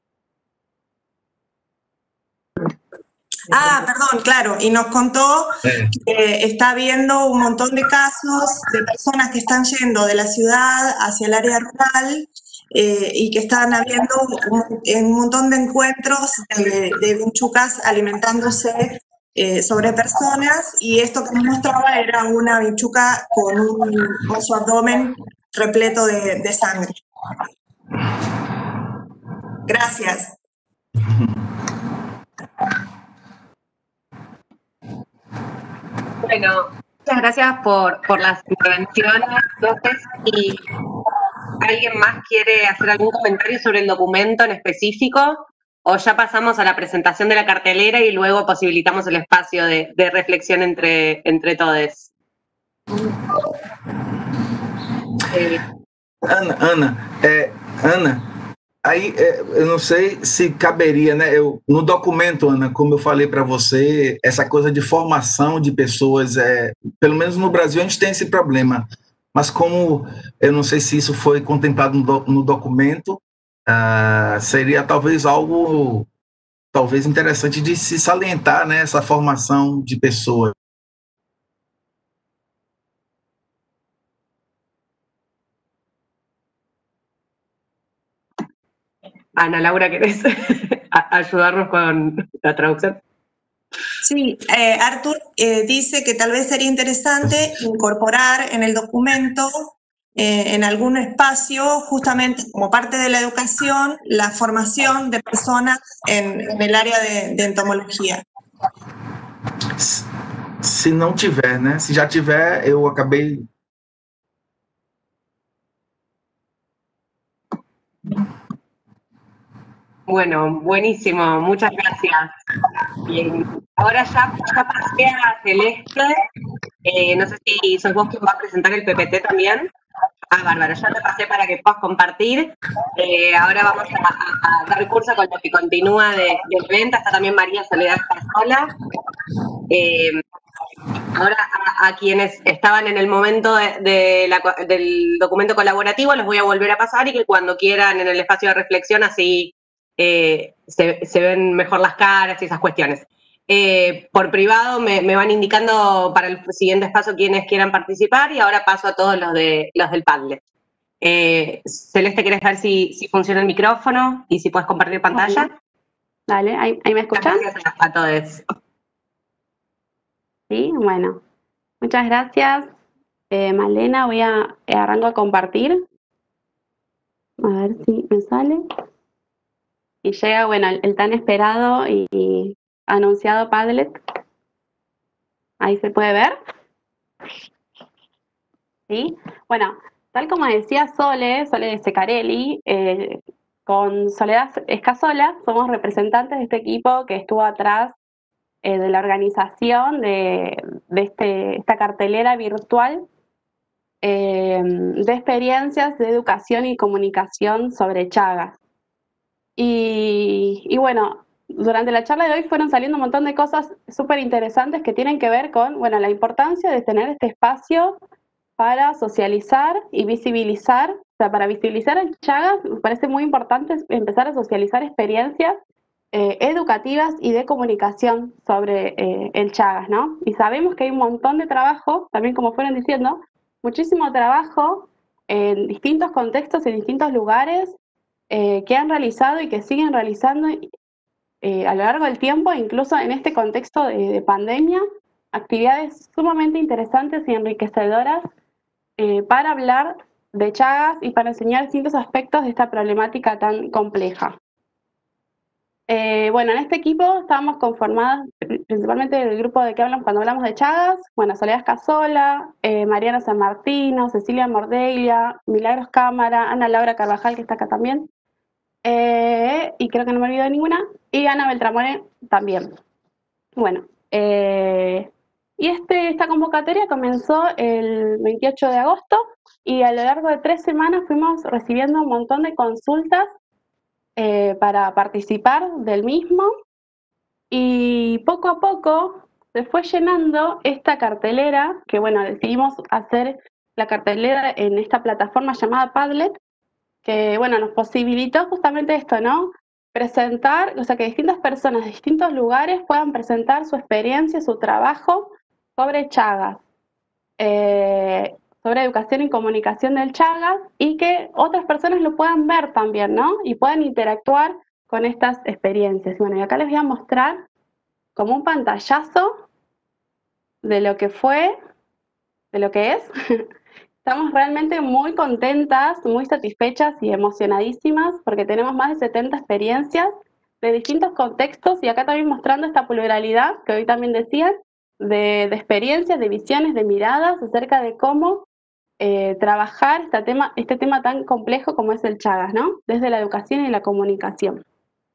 Perdón, claro, y nos contó que está habiendo un montón de casos de personas que están yendo de la ciudad hacia el área rural, y que están habiendo un montón de encuentros de vinchucas alimentándose sobre personas, y esto que me mostraba era una bichuca con su abdomen repleto de sangre. Gracias. Bueno, muchas gracias por las intervenciones, López. ¿Y alguien más quiere hacer algún comentario sobre el documento en específico? ¿O ya pasamos a la presentación de la cartelera y luego posibilitamos el espacio de reflexión entre todos? Ana, aí eu não sei se caberia, né? No documento, Ana, como eu falei para você, essa coisa de formação de pessoas, pelo menos no Brasil a gente tem esse problema, mas como eu não sei se isso foi contemplado no documento, seria talvez algo interessante de se salientar, né? Essa formação de pessoas. Ana Laura, ¿querés ayudarnos con la traducción? Sí, Artur dice que tal vez sería interesante incorporar en el documento, en algún espacio, justamente como parte de la educación, la formación de personas en el área de entomología. Se não tiver, né? Se já tiver, eu acabei... Bueno, buenísimo, muchas gracias. Bien, ahora ya pasé a Celeste. No sé si sos vos quien va a presentar el PPT también. Bárbaro, ya te pasé para que puedas compartir. Ahora vamos a dar curso con lo que continúa del evento. Está también María Soledad Casola. Ahora a quienes estaban en el momento del documento colaborativo los voy a volver a pasar y que cuando quieran en el espacio de reflexión así se ven mejor las caras y esas cuestiones. Por privado me van indicando para el siguiente espacio quienes quieran participar y ahora paso a todos los del Padlet. Celeste, ¿querés ver si funciona el micrófono y si puedes compartir pantalla? Dale, ¿ahí me escuchan? Gracias a todos. Sí, bueno. Muchas gracias, Malena. Arranco a compartir. A ver si me sale. Y llega, bueno, el tan esperado y anunciado Padlet. Ahí se puede ver. ¿Sí? Bueno, tal como decía Sole de Secarelli, con Soledad Escasola somos representantes de este equipo que estuvo atrás de la organización de esta cartelera virtual de experiencias de educación y comunicación sobre Chagas. Y bueno, durante la charla de hoy fueron saliendo un montón de cosas súper interesantes que tienen que ver con, bueno, la importancia de tener este espacio para socializar y visibilizar, o sea, para visibilizar el Chagas, me parece muy importante empezar a socializar experiencias educativas y de comunicación sobre el Chagas, ¿no? Y sabemos que hay un montón de trabajo, también como fueron diciendo, muchísimo trabajo en distintos contextos, en distintos lugares, que han realizado y que siguen realizando a lo largo del tiempo, incluso en este contexto de pandemia, actividades sumamente interesantes y enriquecedoras para hablar de Chagas y para enseñar distintos aspectos de esta problemática tan compleja. Bueno, en este equipo estábamos conformadas principalmente del grupo de que hablamos cuando hablamos de Chagas, bueno, Soledad Escasola, Mariana San Martino, Cecilia Mordelia, Milagros Cámara, Ana Laura Carvajal, que está acá también, y creo que no me olvido de ninguna, y Ana Beltramone también. Bueno, y esta convocatoria comenzó el 28 de agosto y a lo largo de 3 semanas fuimos recibiendo un montón de consultas para participar del mismo y poco a poco se fue llenando esta cartelera, que bueno, decidimos hacer la cartelera en esta plataforma llamada Padlet, que bueno, nos posibilitó justamente esto, ¿no? Presentar, o sea, que distintas personas de distintos lugares puedan presentar su experiencia, su trabajo sobre Chagas, sobre educación y comunicación del Chagas, y que otras personas lo puedan ver también, ¿no? Y puedan interactuar con estas experiencias. Bueno, y acá les voy a mostrar como un pantallazo de lo que fue, de lo que es. Estamos realmente muy contentas, muy satisfechas y emocionadísimas porque tenemos más de 70 experiencias de distintos contextos y acá también mostrando esta pluralidad que hoy también decían, de experiencias, de visiones, de miradas acerca de cómo trabajar este tema tan complejo como es el Chagas, ¿no? Desde la educación y la comunicación.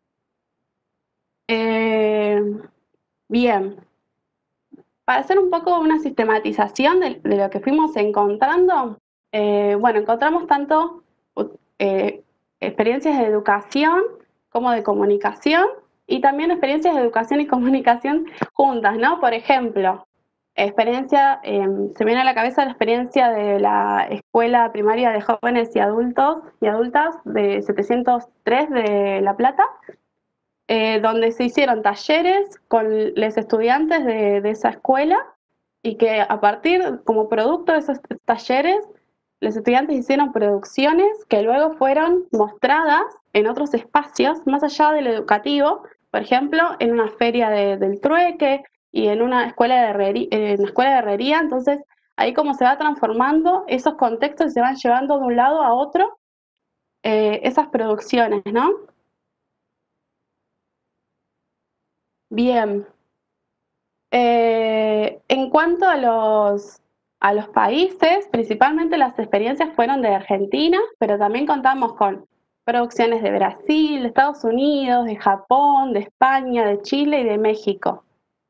Bien. Para hacer un poco una sistematización de lo que fuimos encontrando, bueno, encontramos tanto experiencias de educación como de comunicación y también experiencias de educación y comunicación juntas, ¿no? Por ejemplo, se viene a la cabeza la experiencia de la Escuela Primaria de Jóvenes y Adultos y Adultas de 703 de La Plata, donde se hicieron talleres con los estudiantes de esa escuela y que a partir, como producto de esos talleres, los estudiantes hicieron producciones que luego fueron mostradas en otros espacios, más allá del educativo, por ejemplo, en una feria del trueque y en una escuela de herrería, entonces ahí como se va transformando esos contextos y se van llevando de un lado a otro esas producciones, ¿no? Bien. En cuanto a los países, principalmente las experiencias fueron de Argentina, pero también contamos con producciones de Brasil, de Estados Unidos, de Japón, de España, de Chile y de México.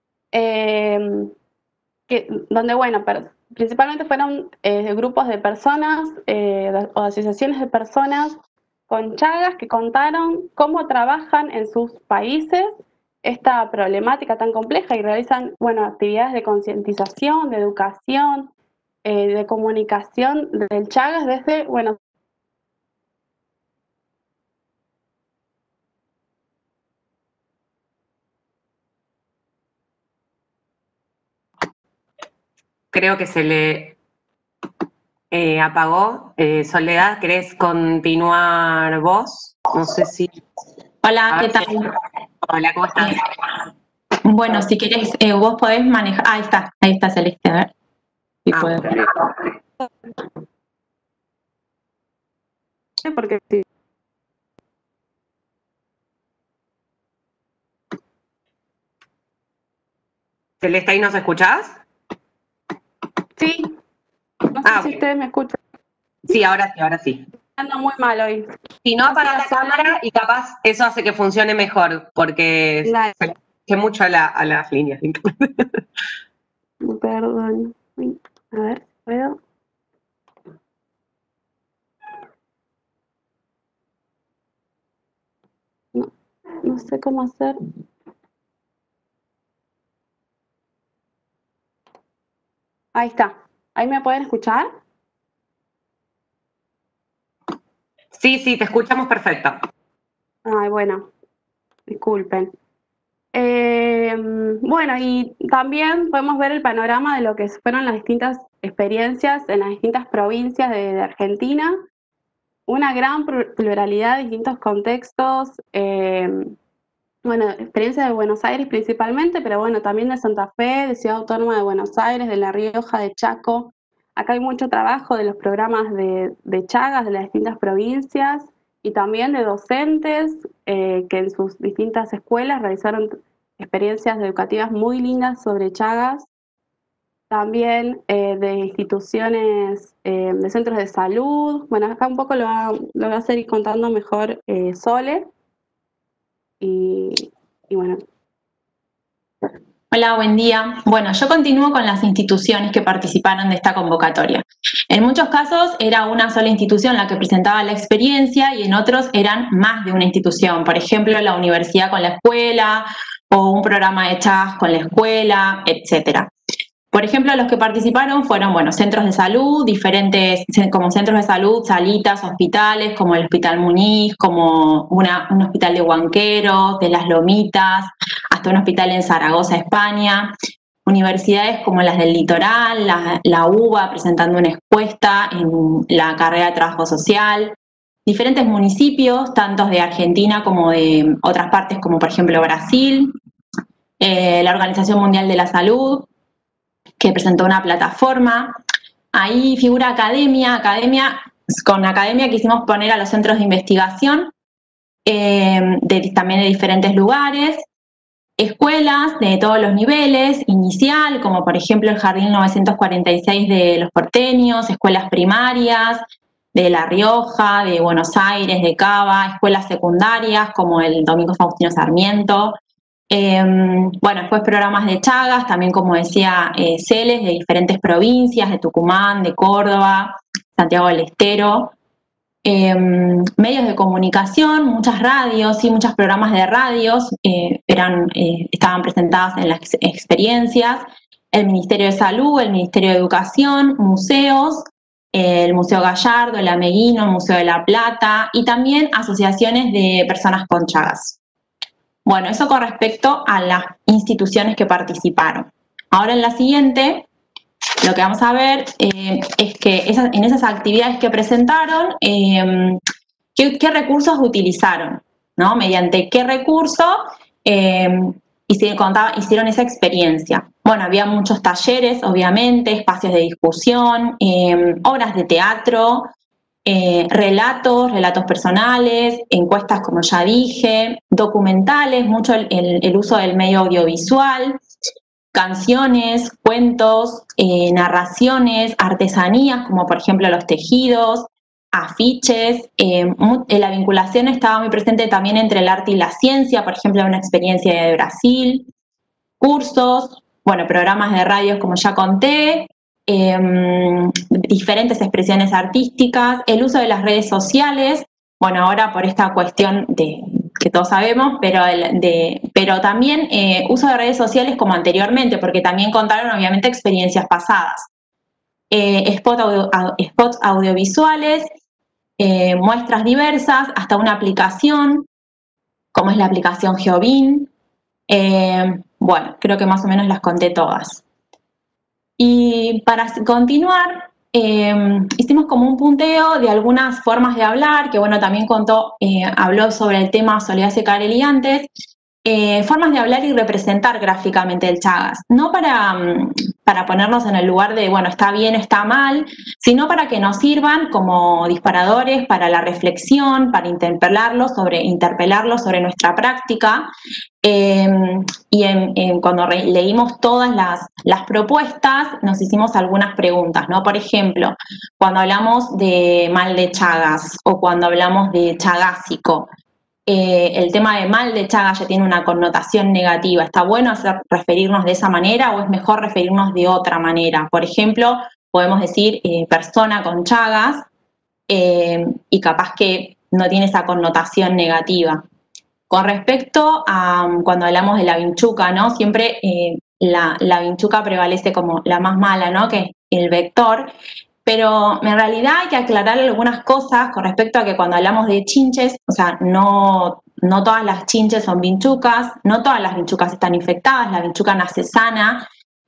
Donde, bueno, principalmente fueron grupos de personas o asociaciones de personas con Chagas que contaron cómo trabajan en sus países esta problemática tan compleja y realizan, bueno, actividades de concientización, de educación, de comunicación del Chagas desde, bueno, creo que se le apagó. Soledad, ¿querés continuar vos? No sé si... Hola, ¿qué tal? Hola, ¿cómo estás? Bueno, si querés, vos podés manejar... ahí está Celeste, a ver. Si puedo. Porque sí. Celeste, ¿ahí nos escuchás? Sí. No sé si ustedes me escuchan. Sí, ahora sí. Anda muy mal hoy. Si no, apaga la cámara y capaz eso hace que funcione mejor, porque se que mucho a las líneas. Perdón. A ver, ¿puedo? No sé cómo hacer. Ahí está. ¿Ahí me pueden escuchar? Sí, te escuchamos perfecto. Ay, bueno, disculpen. Bueno, y también podemos ver el panorama de lo que fueron las distintas experiencias en las distintas provincias de Argentina. Una gran pluralidad de distintos contextos. Bueno, experiencias de Buenos Aires principalmente, pero bueno, también de Santa Fe, de Ciudad Autónoma de Buenos Aires, de La Rioja, de Chaco. Acá hay mucho trabajo de los programas de Chagas de las distintas provincias y también de docentes que en sus distintas escuelas realizaron experiencias educativas muy lindas sobre Chagas. También de instituciones, de centros de salud. Bueno, acá un poco lo va a seguir contando mejor Sole. Y bueno. Hola, buen día. Bueno, yo continúo con las instituciones que participaron de esta convocatoria. En muchos casos era una sola institución la que presentaba la experiencia y en otros eran más de una institución. Por ejemplo, la universidad con la escuela o un programa de Chagas con la escuela, etcétera. Por ejemplo, los que participaron fueron, bueno, centros de salud, diferentes, como centros de salud, salitas, hospitales, como el Hospital Muniz, como un hospital de Huanqueros, de Las Lomitas, hasta un hospital en Zaragoza, España. Universidades como las del Litoral, la UBA presentando una encuesta en la carrera de Trabajo Social. Diferentes municipios, tanto de Argentina como de otras partes, como por ejemplo Brasil. la Organización Mundial de la Salud, que presentó una plataforma. Ahí figura academia. Con academia quisimos poner a los centros de investigación, también de diferentes lugares, escuelas de todos los niveles, inicial, como por ejemplo el Jardín 946 de Los Porteños, escuelas primarias de La Rioja, de Buenos Aires, de Cava, escuelas secundarias como el Domingo Faustino Sarmiento. Bueno, después programas de Chagas, también como decía Celes, de diferentes provincias, de Tucumán, de Córdoba, Santiago del Estero. Medios de comunicación, muchas radios, sí, muchos programas de radios estaban presentadas en las experiencias, el Ministerio de Salud, el Ministerio de Educación, museos, el Museo Gallardo, el Ameguino, el Museo de La Plata y también asociaciones de personas con Chagas. Bueno, eso con respecto a las instituciones que participaron. Ahora en la siguiente, lo que vamos a ver es que en esas actividades que presentaron, qué recursos utilizaron, ¿no? Mediante qué recurso hicieron esa experiencia. Bueno, había muchos talleres, obviamente, espacios de discusión, obras de teatro, relatos personales, encuestas, como ya dije, documentales, mucho el uso del medio audiovisual, canciones, cuentos, narraciones, artesanías, como por ejemplo los tejidos, afiches. La vinculación estaba muy presente también entre el arte y la ciencia, por ejemplo, una experiencia de Brasil, cursos, bueno, programas de radios, como ya conté, diferentes expresiones artísticas, el uso de las redes sociales, bueno, ahora por esta cuestión que todos sabemos, pero también uso de redes sociales como anteriormente, porque también contaron obviamente experiencias pasadas. Spots audiovisuales, muestras diversas, hasta una aplicación, como es la aplicación Geobin. Bueno, creo que más o menos las conté todas. Y para continuar, hicimos como un punteo de algunas formas de hablar, que bueno, también habló sobre el tema Soledad Secarelli antes, formas de hablar y representar gráficamente el Chagas, no para ponernos en el lugar de, bueno, está bien, está mal, sino para que nos sirvan como disparadores para la reflexión, para interpelarlos sobre nuestra práctica. Y cuando leímos todas las propuestas, nos hicimos algunas preguntas, ¿no? Por ejemplo, cuando hablamos de mal de Chagas o cuando hablamos de chagásico, el tema de mal de Chagas ya tiene una connotación negativa. ¿Está bueno referirnos de esa manera o es mejor referirnos de otra manera? Por ejemplo, podemos decir persona con Chagas y capaz que no tiene esa connotación negativa. Con respecto a cuando hablamos de la vinchuca, ¿no? Siempre la vinchuca prevalece como la más mala, ¿no? Que es el vector. Pero en realidad hay que aclarar algunas cosas con respecto a que cuando hablamos de chinches, o sea, no todas las chinches son vinchucas, no todas las vinchucas están infectadas, la vinchuca nace sana,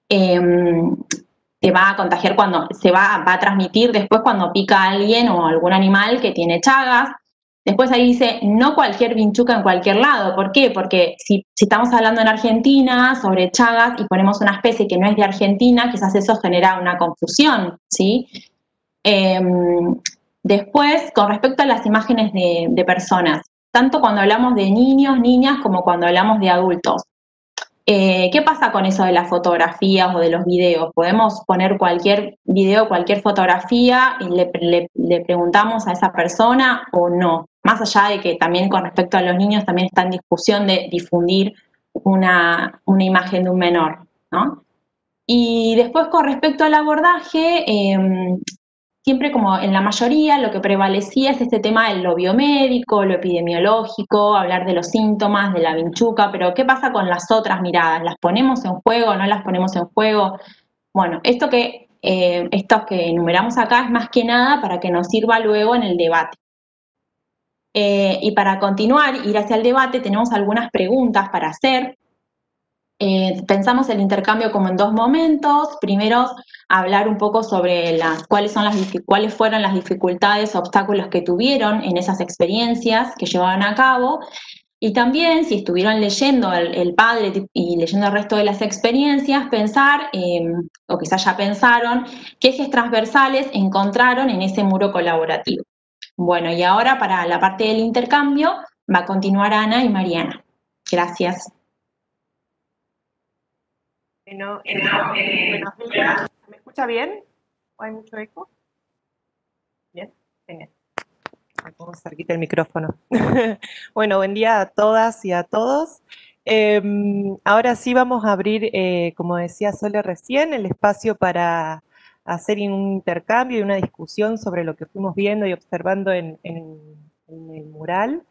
se va a contagiar va a transmitir después cuando pica a alguien o algún animal que tiene Chagas. Después ahí dice, no cualquier vinchuca en cualquier lado. ¿Por qué? Porque si estamos hablando en Argentina sobre Chagas y ponemos una especie que no es de Argentina, quizás eso genera una confusión, ¿sí? Después, con respecto a las imágenes de personas, tanto cuando hablamos de niños, niñas, como cuando hablamos de adultos. ¿Qué pasa con eso de las fotografías o de los videos? ¿Podemos poner cualquier video, cualquier fotografía y le preguntamos a esa persona o no? Más allá de que también con respecto a los niños también está en discusión de difundir una imagen de un menor, ¿no? Y después con respecto al abordaje, siempre como en la mayoría lo que prevalecía es este tema de lo biomédico, lo epidemiológico, hablar de los síntomas, de la vinchuca, pero ¿qué pasa con las otras miradas? ¿Las ponemos en juego? ¿No las ponemos en juego? Bueno, estos que enumeramos acá es más que nada para que nos sirva luego en el debate. Y para continuar, ir hacia el debate, tenemos algunas preguntas para hacer. Pensamos el intercambio como en dos momentos. Primero, hablar un poco sobre cuáles fueron las dificultades, obstáculos que tuvieron en esas experiencias que llevaban a cabo. Y también, si estuvieron leyendo el padre y leyendo el resto de las experiencias, pensar, o quizás ya pensaron, qué ejes transversales encontraron en ese muro colaborativo. Bueno, y ahora para la parte del intercambio va a continuar Ana y Mariana. Gracias. Bueno, buenos días. ¿Me escucha bien? ¿O hay mucho eco? Bien, genial. Me pongo cerquita el micrófono. Bueno, buen día a todas y a todos. Ahora sí vamos a abrir, como decía Sole recién, el espacio para hacer un intercambio y una discusión sobre lo que fuimos viendo y observando en el mural.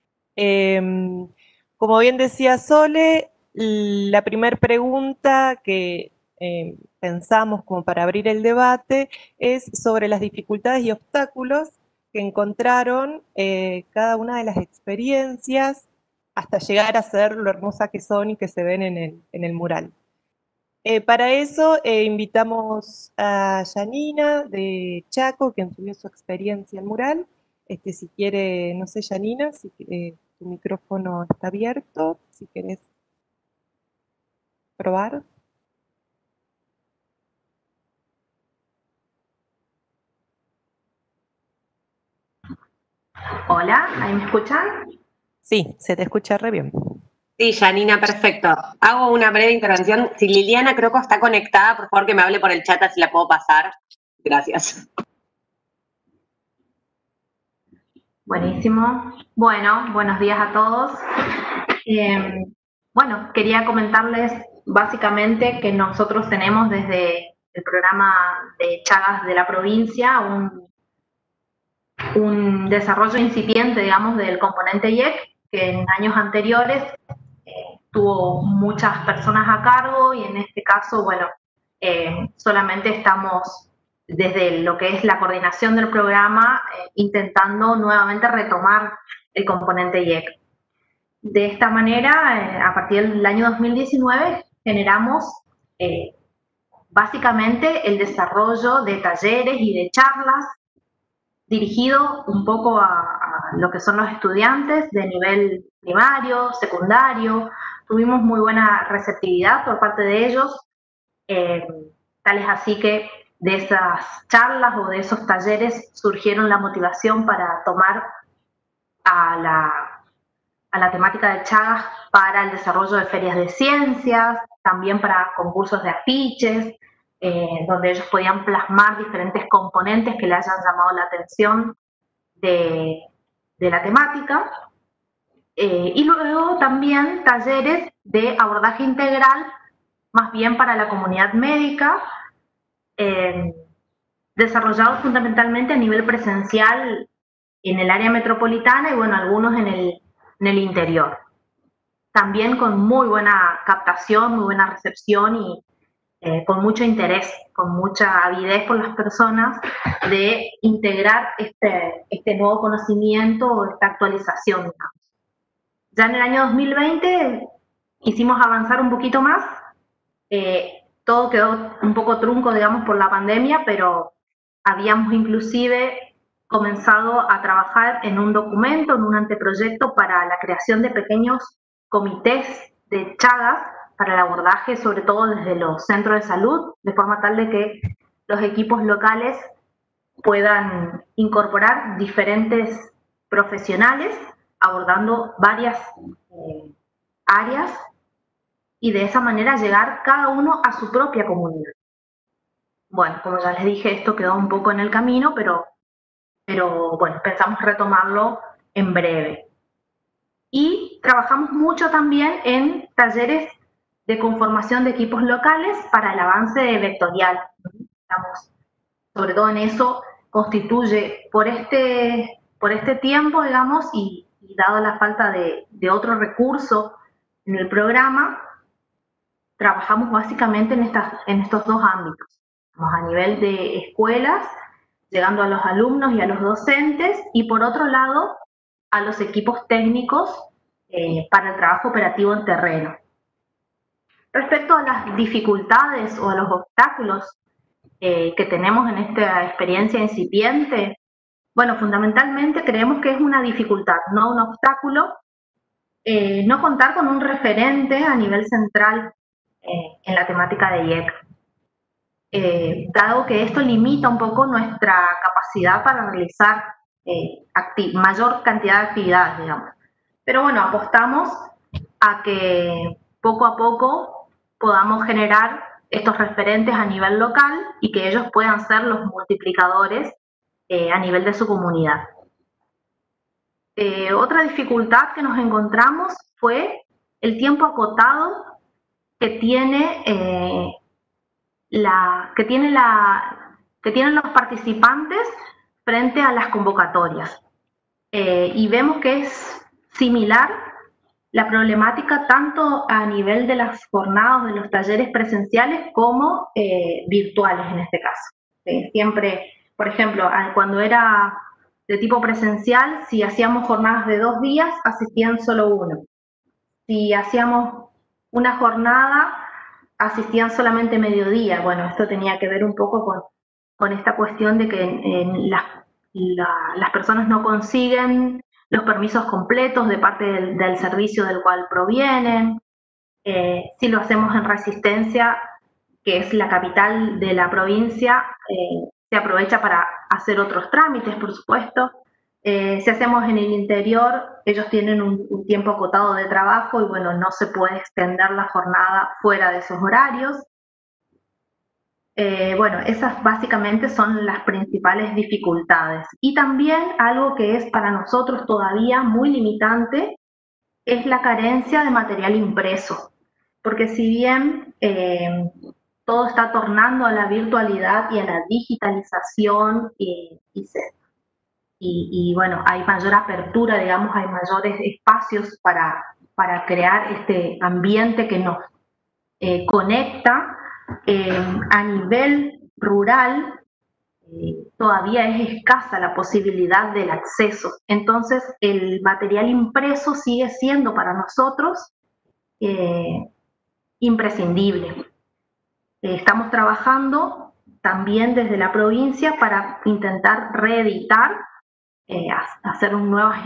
Como bien decía Sole, la primera pregunta que pensamos como para abrir el debate es sobre las dificultades y obstáculos que encontraron cada una de las experiencias hasta llegar a ser lo hermosa que son y que se ven en el mural. Para eso invitamos a Janina de Chaco, quien subió su experiencia al mural. Si quiere, no sé, Janina, si tu micrófono está abierto, si querés probar. Hola, ¿ahí me escuchan? Sí, se te escucha re bien. Sí, Janina, perfecto. Hago una breve intervención. Si Liliana creo que está conectada, por favor que me hable por el chat, así la puedo pasar. Gracias. Buenísimo. Bueno, buenos días a todos. Bueno, quería comentarles básicamente que nosotros tenemos desde el programa de Chagas de la provincia un desarrollo incipiente, digamos, del componente IEC, que en años anteriores tuvo muchas personas a cargo y en este caso, bueno, solamente estamos desde lo que es la coordinación del programa intentando nuevamente retomar el componente IEC. De esta manera, a partir del año 2019, generamos básicamente el desarrollo de talleres y de charlas dirigido un poco a lo que son los estudiantes de nivel primario, secundario. Tuvimos muy buena receptividad por parte de ellos, tal es así que de esas charlas o de esos talleres surgieron la motivación para tomar a la temática de Chagas para el desarrollo de ferias de ciencias, también para concursos de afiches, donde ellos podían plasmar diferentes componentes que le hayan llamado la atención de la temática. Y luego también talleres de abordaje integral, más bien para la comunidad médica, desarrollados fundamentalmente a nivel presencial en el área metropolitana y bueno, algunos en el interior. También con muy buena captación, muy buena recepción y con mucho interés, con mucha avidez por las personas de integrar este nuevo conocimiento o esta actualización, digamos. Ya en el año 2020 hicimos avanzar un poquito más, todo quedó un poco trunco, digamos, por la pandemia, pero habíamos inclusive comenzado a trabajar en un documento, en un anteproyecto para la creación de pequeños comités de Chagas para el abordaje, sobre todo desde los centros de salud, de forma tal de que los equipos locales puedan incorporar diferentes profesionales abordando varias áreas y de esa manera llegar cada uno a su propia comunidad. Bueno, como ya les dije, esto quedó un poco en el camino, pero bueno, pensamos retomarlo en breve. Y trabajamos mucho también en talleres de conformación de equipos locales para el avance vectorial. Estamos, sobre todo en eso, constituye por este tiempo, digamos, y dado la falta de otro recurso en el programa, trabajamos básicamente en estos dos ámbitos. A nivel de escuelas, llegando a los alumnos y a los docentes, y por otro lado, a los equipos técnicos para el trabajo operativo en terreno. Respecto a las dificultades o a los obstáculos que tenemos en esta experiencia incipiente, bueno, fundamentalmente creemos que es una dificultad, no un obstáculo, no contar con un referente a nivel central en la temática de IEC. Dado que esto limita un poco nuestra capacidad para realizar mayor cantidad de actividades, digamos. Pero bueno, apostamos a que poco a poco podamos generar estos referentes a nivel local y que ellos puedan ser los multiplicadores a nivel de su comunidad. Otra dificultad que nos encontramos fue el tiempo acotado que tienen los participantes frente a las convocatorias. Y vemos que es similar la problemática tanto a nivel de las jornadas, de los talleres presenciales como virtuales en este caso. Siempre, por ejemplo, cuando era de tipo presencial, si hacíamos jornadas de 2 días, asistían solo 1. Si hacíamos una jornada, asistían solamente mediodía. Bueno, esto tenía que ver un poco con esta cuestión de que las personas no consiguen los permisos completos de parte del servicio del cual provienen. Si lo hacemos en Resistencia, que es la capital de la provincia, se aprovecha para hacer otros trámites, por supuesto. Si hacemos en el interior, ellos tienen un tiempo acotado de trabajo y bueno, no se puede extender la jornada fuera de esos horarios. Bueno, esas básicamente son las principales dificultades. Y también algo que es para nosotros todavía muy limitante es la carencia de material impreso. Porque si bien todo está tornando a la virtualidad y a la digitalización y bueno, hay mayor apertura, digamos, hay mayores espacios para crear este ambiente que nos conecta. A nivel rural todavía es escasa la posibilidad del acceso. Entonces, el material impreso sigue siendo para nosotros imprescindible. Estamos trabajando también desde la provincia para intentar reeditar, hacer nuevas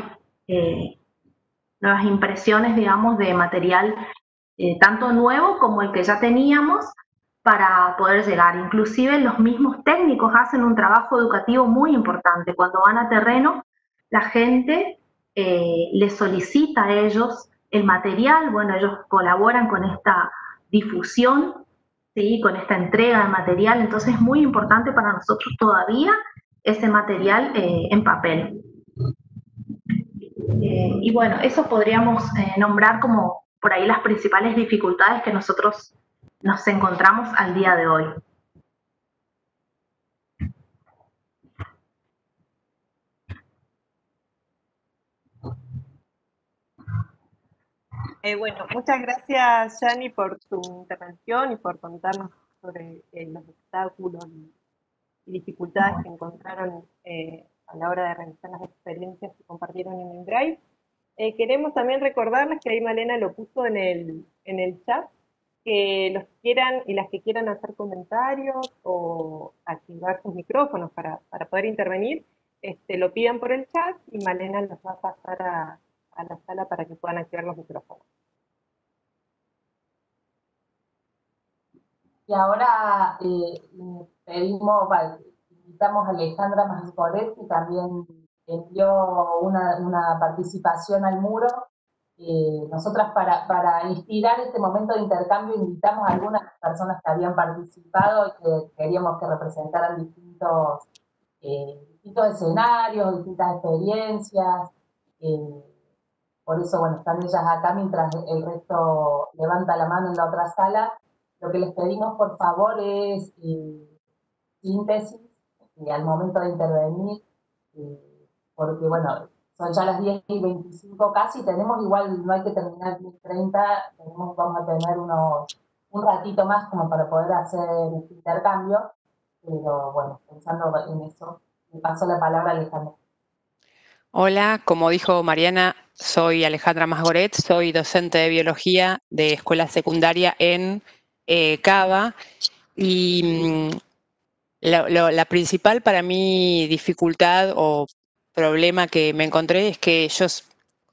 impresiones, digamos, de material tanto nuevo como el que ya teníamos, para poder llegar. Inclusive los mismos técnicos hacen un trabajo educativo muy importante. Cuando van a terreno, la gente les solicita a ellos el material, bueno, ellos colaboran con esta difusión, ¿sí? Con esta entrega de material, entonces es muy importante para nosotros todavía ese material en papel. Y bueno, eso podríamos nombrar como por ahí las principales dificultades que nosotros nos encontramos al día de hoy. Bueno, muchas gracias, Yani, por tu intervención y por contarnos sobre los obstáculos y dificultades que encontraron a la hora de realizar las experiencias que compartieron en el Drive. Queremos también recordarles que ahí Malena lo puso en el chat, que los quieran y las que quieran hacer comentarios o activar sus micrófonos para poder intervenir, lo pidan por el chat y Malena los va a pasar a la sala para que puedan activar los micrófonos. Y ahora invitamos a Alejandra Masgoret, que también envió una participación al muro. Nosotras para inspirar este momento de intercambio invitamos a algunas personas que habían participado y que queríamos que representaran distintos escenarios, distintas experiencias. Por eso, bueno, están ellas acá mientras el resto levanta la mano en la otra sala. Lo que les pedimos, por favor, es síntesis al momento de intervenir, porque, bueno, son ya las 10:25 casi, tenemos igual, no hay que terminar 10:30, vamos a tener un ratito más como para poder hacer este intercambio, pero bueno, pensando en eso, le paso la palabra a Alejandra. Hola, como dijo Mariana, soy Alejandra Masgoret, soy docente de biología de escuela secundaria en Cava, y la principal para mí dificultad o problema que me encontré es que yo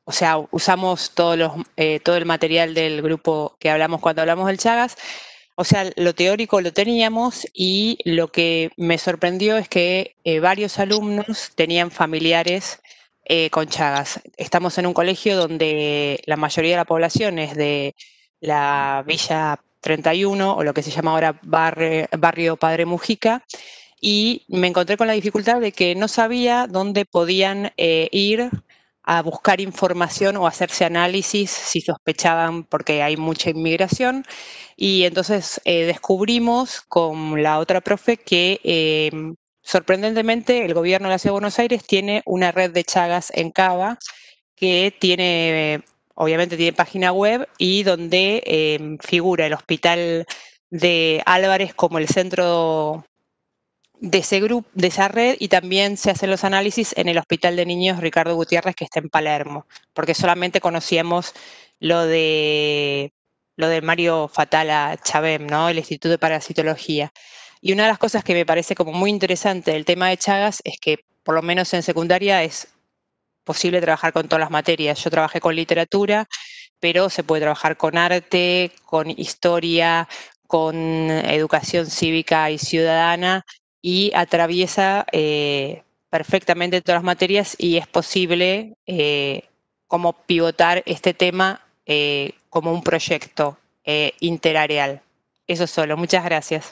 o sea, usamos todo el material del grupo que hablamos cuando hablamos del Chagas. O sea, lo teórico lo teníamos y lo que me sorprendió es que varios alumnos tenían familiares con Chagas. Estamos en un colegio donde la mayoría de la población es de la Villa 31, o lo que se llama ahora Barrio Padre Mujica, y me encontré con la dificultad de que no sabía dónde podían ir a buscar información o hacerse análisis si sospechaban, porque hay mucha inmigración. Y entonces descubrimos con la otra profe que sorprendentemente el gobierno de la Ciudad de Buenos Aires tiene una red de Chagas en Cava que tiene, obviamente tiene página web, y donde figura el hospital de Álvarez como el centro de ese grupo, de esa red, y también se hacen los análisis en el Hospital de Niños Ricardo Gutiérrez, que está en Palermo, porque solamente conocíamos lo de Mario Fatala Chabem, ¿no? El Instituto de Parasitología. Y una de las cosas que me parece como muy interesante del tema de Chagas es que, por lo menos en secundaria, es posible trabajar con todas las materias. Yo trabajé con literatura, pero se puede trabajar con arte, con historia, con educación cívica y ciudadana, y atraviesa perfectamente todas las materias, y es posible como pivotar este tema como un proyecto interareal. Eso solo. Muchas gracias.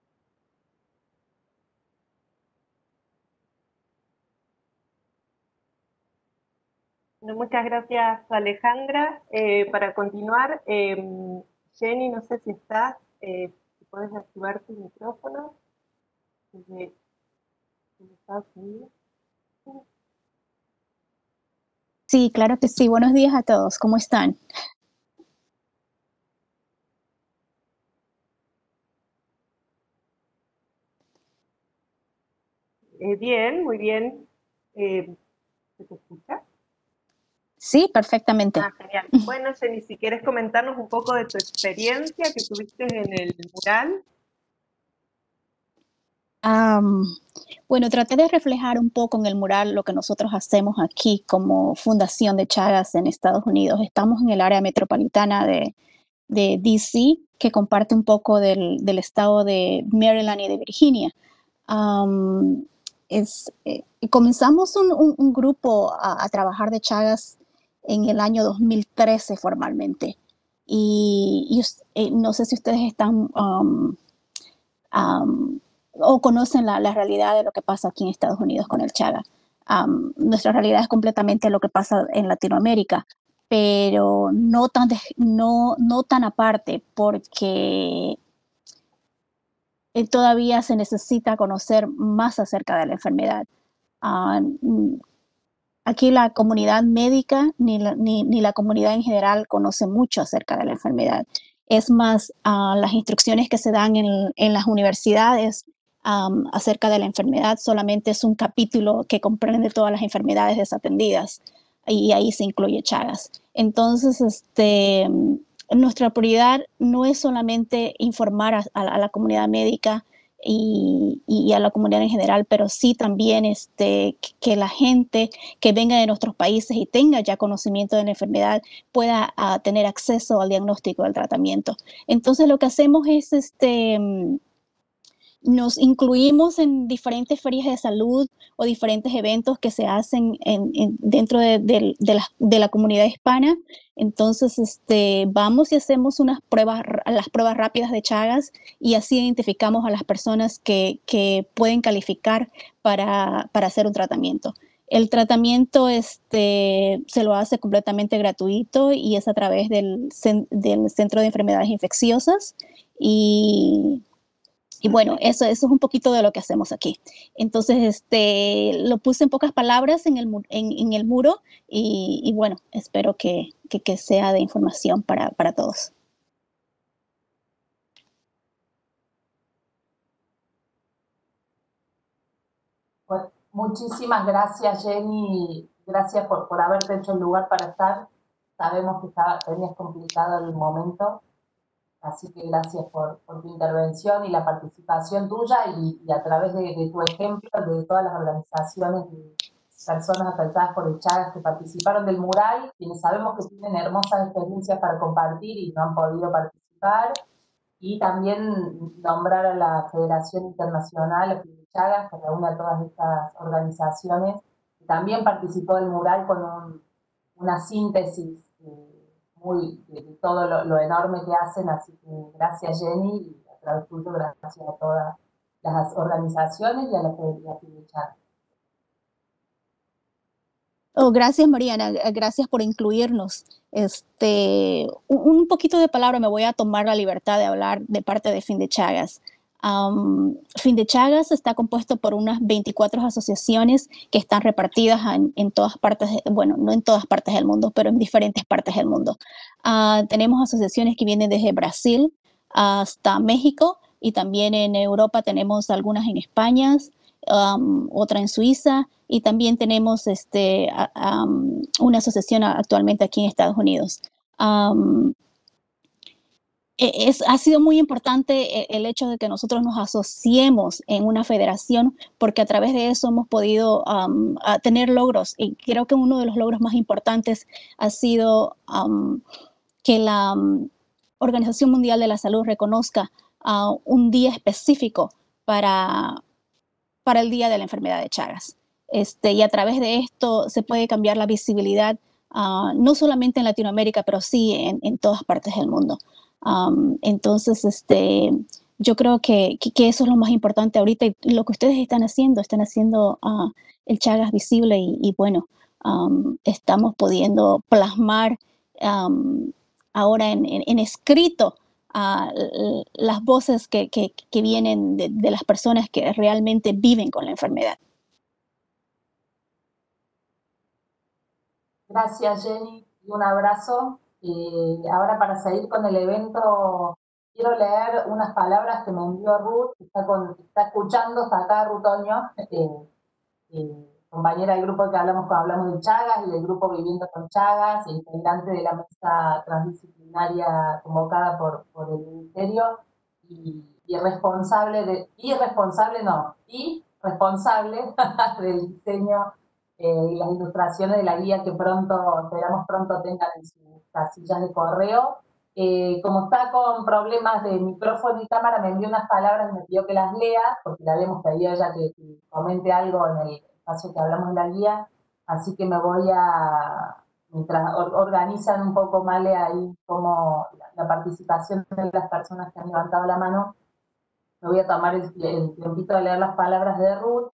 Muchas gracias, Alejandra. Para continuar, Jenny, no sé si estás, si puedes activar tu micrófono desde Estados Unidos. Sí, claro que sí. Buenos días a todos. ¿Cómo están? Bien, muy bien. ¿Se te escucha? Sí, perfectamente. Genial. Bueno, Jenny, si quieres comentarnos un poco de tu experiencia que tuviste en el mural. Bueno, traté de reflejar un poco en el mural lo que nosotros hacemos aquí como Fundación de Chagas en Estados Unidos. Estamos en el área metropolitana de DC, que comparte un poco del estado de Maryland y de Virginia. Comenzamos un grupo a trabajar de Chagas en el año 2013 formalmente. Y no sé si ustedes están o conocen la realidad de lo que pasa aquí en Estados Unidos con el Chaga. Nuestra realidad es completamente lo que pasa en Latinoamérica, pero no tan aparte, porque todavía se necesita conocer más acerca de la enfermedad. Aquí la comunidad médica ni la comunidad en general conoce mucho acerca de la enfermedad. Es más, las instrucciones que se dan en las universidades acerca de la enfermedad solamente es un capítulo que comprende todas las enfermedades desatendidas, y ahí se incluye Chagas. Entonces, nuestra prioridad no es solamente informar a la comunidad médica y a la comunidad en general, pero sí también que la gente que venga de nuestros países y tenga ya conocimiento de la enfermedad pueda tener acceso al diagnóstico, al tratamiento. Entonces lo que hacemos es nos incluimos en diferentes ferias de salud o diferentes eventos que se hacen dentro de la comunidad hispana. Entonces, vamos y hacemos las pruebas rápidas de Chagas, y así identificamos a las personas que pueden calificar para hacer un tratamiento. El tratamiento se lo hace completamente gratuito, y es a través del Centro de Enfermedades Infecciosas. Y bueno, eso es un poquito de lo que hacemos aquí. Entonces, lo puse en pocas palabras en el muro, y bueno, espero que sea de información para todos. Pues, muchísimas gracias, Jenny. Gracias por haberte hecho el lugar para estar. Sabemos que tenías complicado el momento. Así que gracias por tu intervención y la participación tuya, y a través de tu ejemplo, de todas las organizaciones de personas afectadas por el Chagas que participaron del mural, quienes sabemos que tienen hermosas experiencias para compartir y no han podido participar, y también nombrar a la Federación Internacional de Chagas, que reúne a todas estas organizaciones, que también participó del mural con una síntesis de todo lo enorme que hacen, así que gracias Jenny, y a través tuyo gracias a todas las organizaciones y a la Federación de Chagas. Oh, gracias, Mariana, gracias por incluirnos. Un poquito de palabra me voy a tomar la libertad de hablar de parte de Fin de Chagas. Fin de Chagas está compuesto por unas 24 asociaciones que están repartidas en todas partes, bueno, no en todas partes del mundo, pero en diferentes partes del mundo. Tenemos asociaciones que vienen desde Brasil hasta México, y también en Europa tenemos algunas en España, otra en Suiza, y también tenemos una asociación actualmente aquí en Estados Unidos. Ha sido muy importante el hecho de que nosotros nos asociemos en una federación, porque a través de eso hemos podido tener logros, y creo que uno de los logros más importantes ha sido que la Organización Mundial de la Salud reconozca un día específico para el Día de la Enfermedad de Chagas. Y a través de esto se puede cambiar la visibilidad, no solamente en Latinoamérica, pero sí en todas partes del mundo. Entonces, yo creo que eso es lo más importante ahorita, y lo que ustedes están haciendo el Chagas visible, y bueno, estamos pudiendo plasmar ahora en escrito las voces que vienen de las personas que realmente viven con la enfermedad. Gracias, Jenny, y un abrazo. Ahora, para seguir con el evento, quiero leer unas palabras que me envió Ruth, que está escuchando, está acá Ruth Oño, compañera del grupo que hablamos cuando hablamos de Chagas, y del grupo Viviendo con Chagas, e integrante de la mesa transdisciplinaria convocada por el Ministerio, y responsable del diseño y las ilustraciones de la guía que esperamos pronto tengan en sus casillas de correo. Como está con problemas de micrófono y cámara, me envió unas palabras y me pidió que las lea, porque le habíamos pedido ya que comente algo en el espacio que hablamos de la guía, así que me voy mientras organizan un poco Male ahí como la participación de las personas que han levantado la mano, me voy a tomar el tiempito de leer las palabras de Ruth.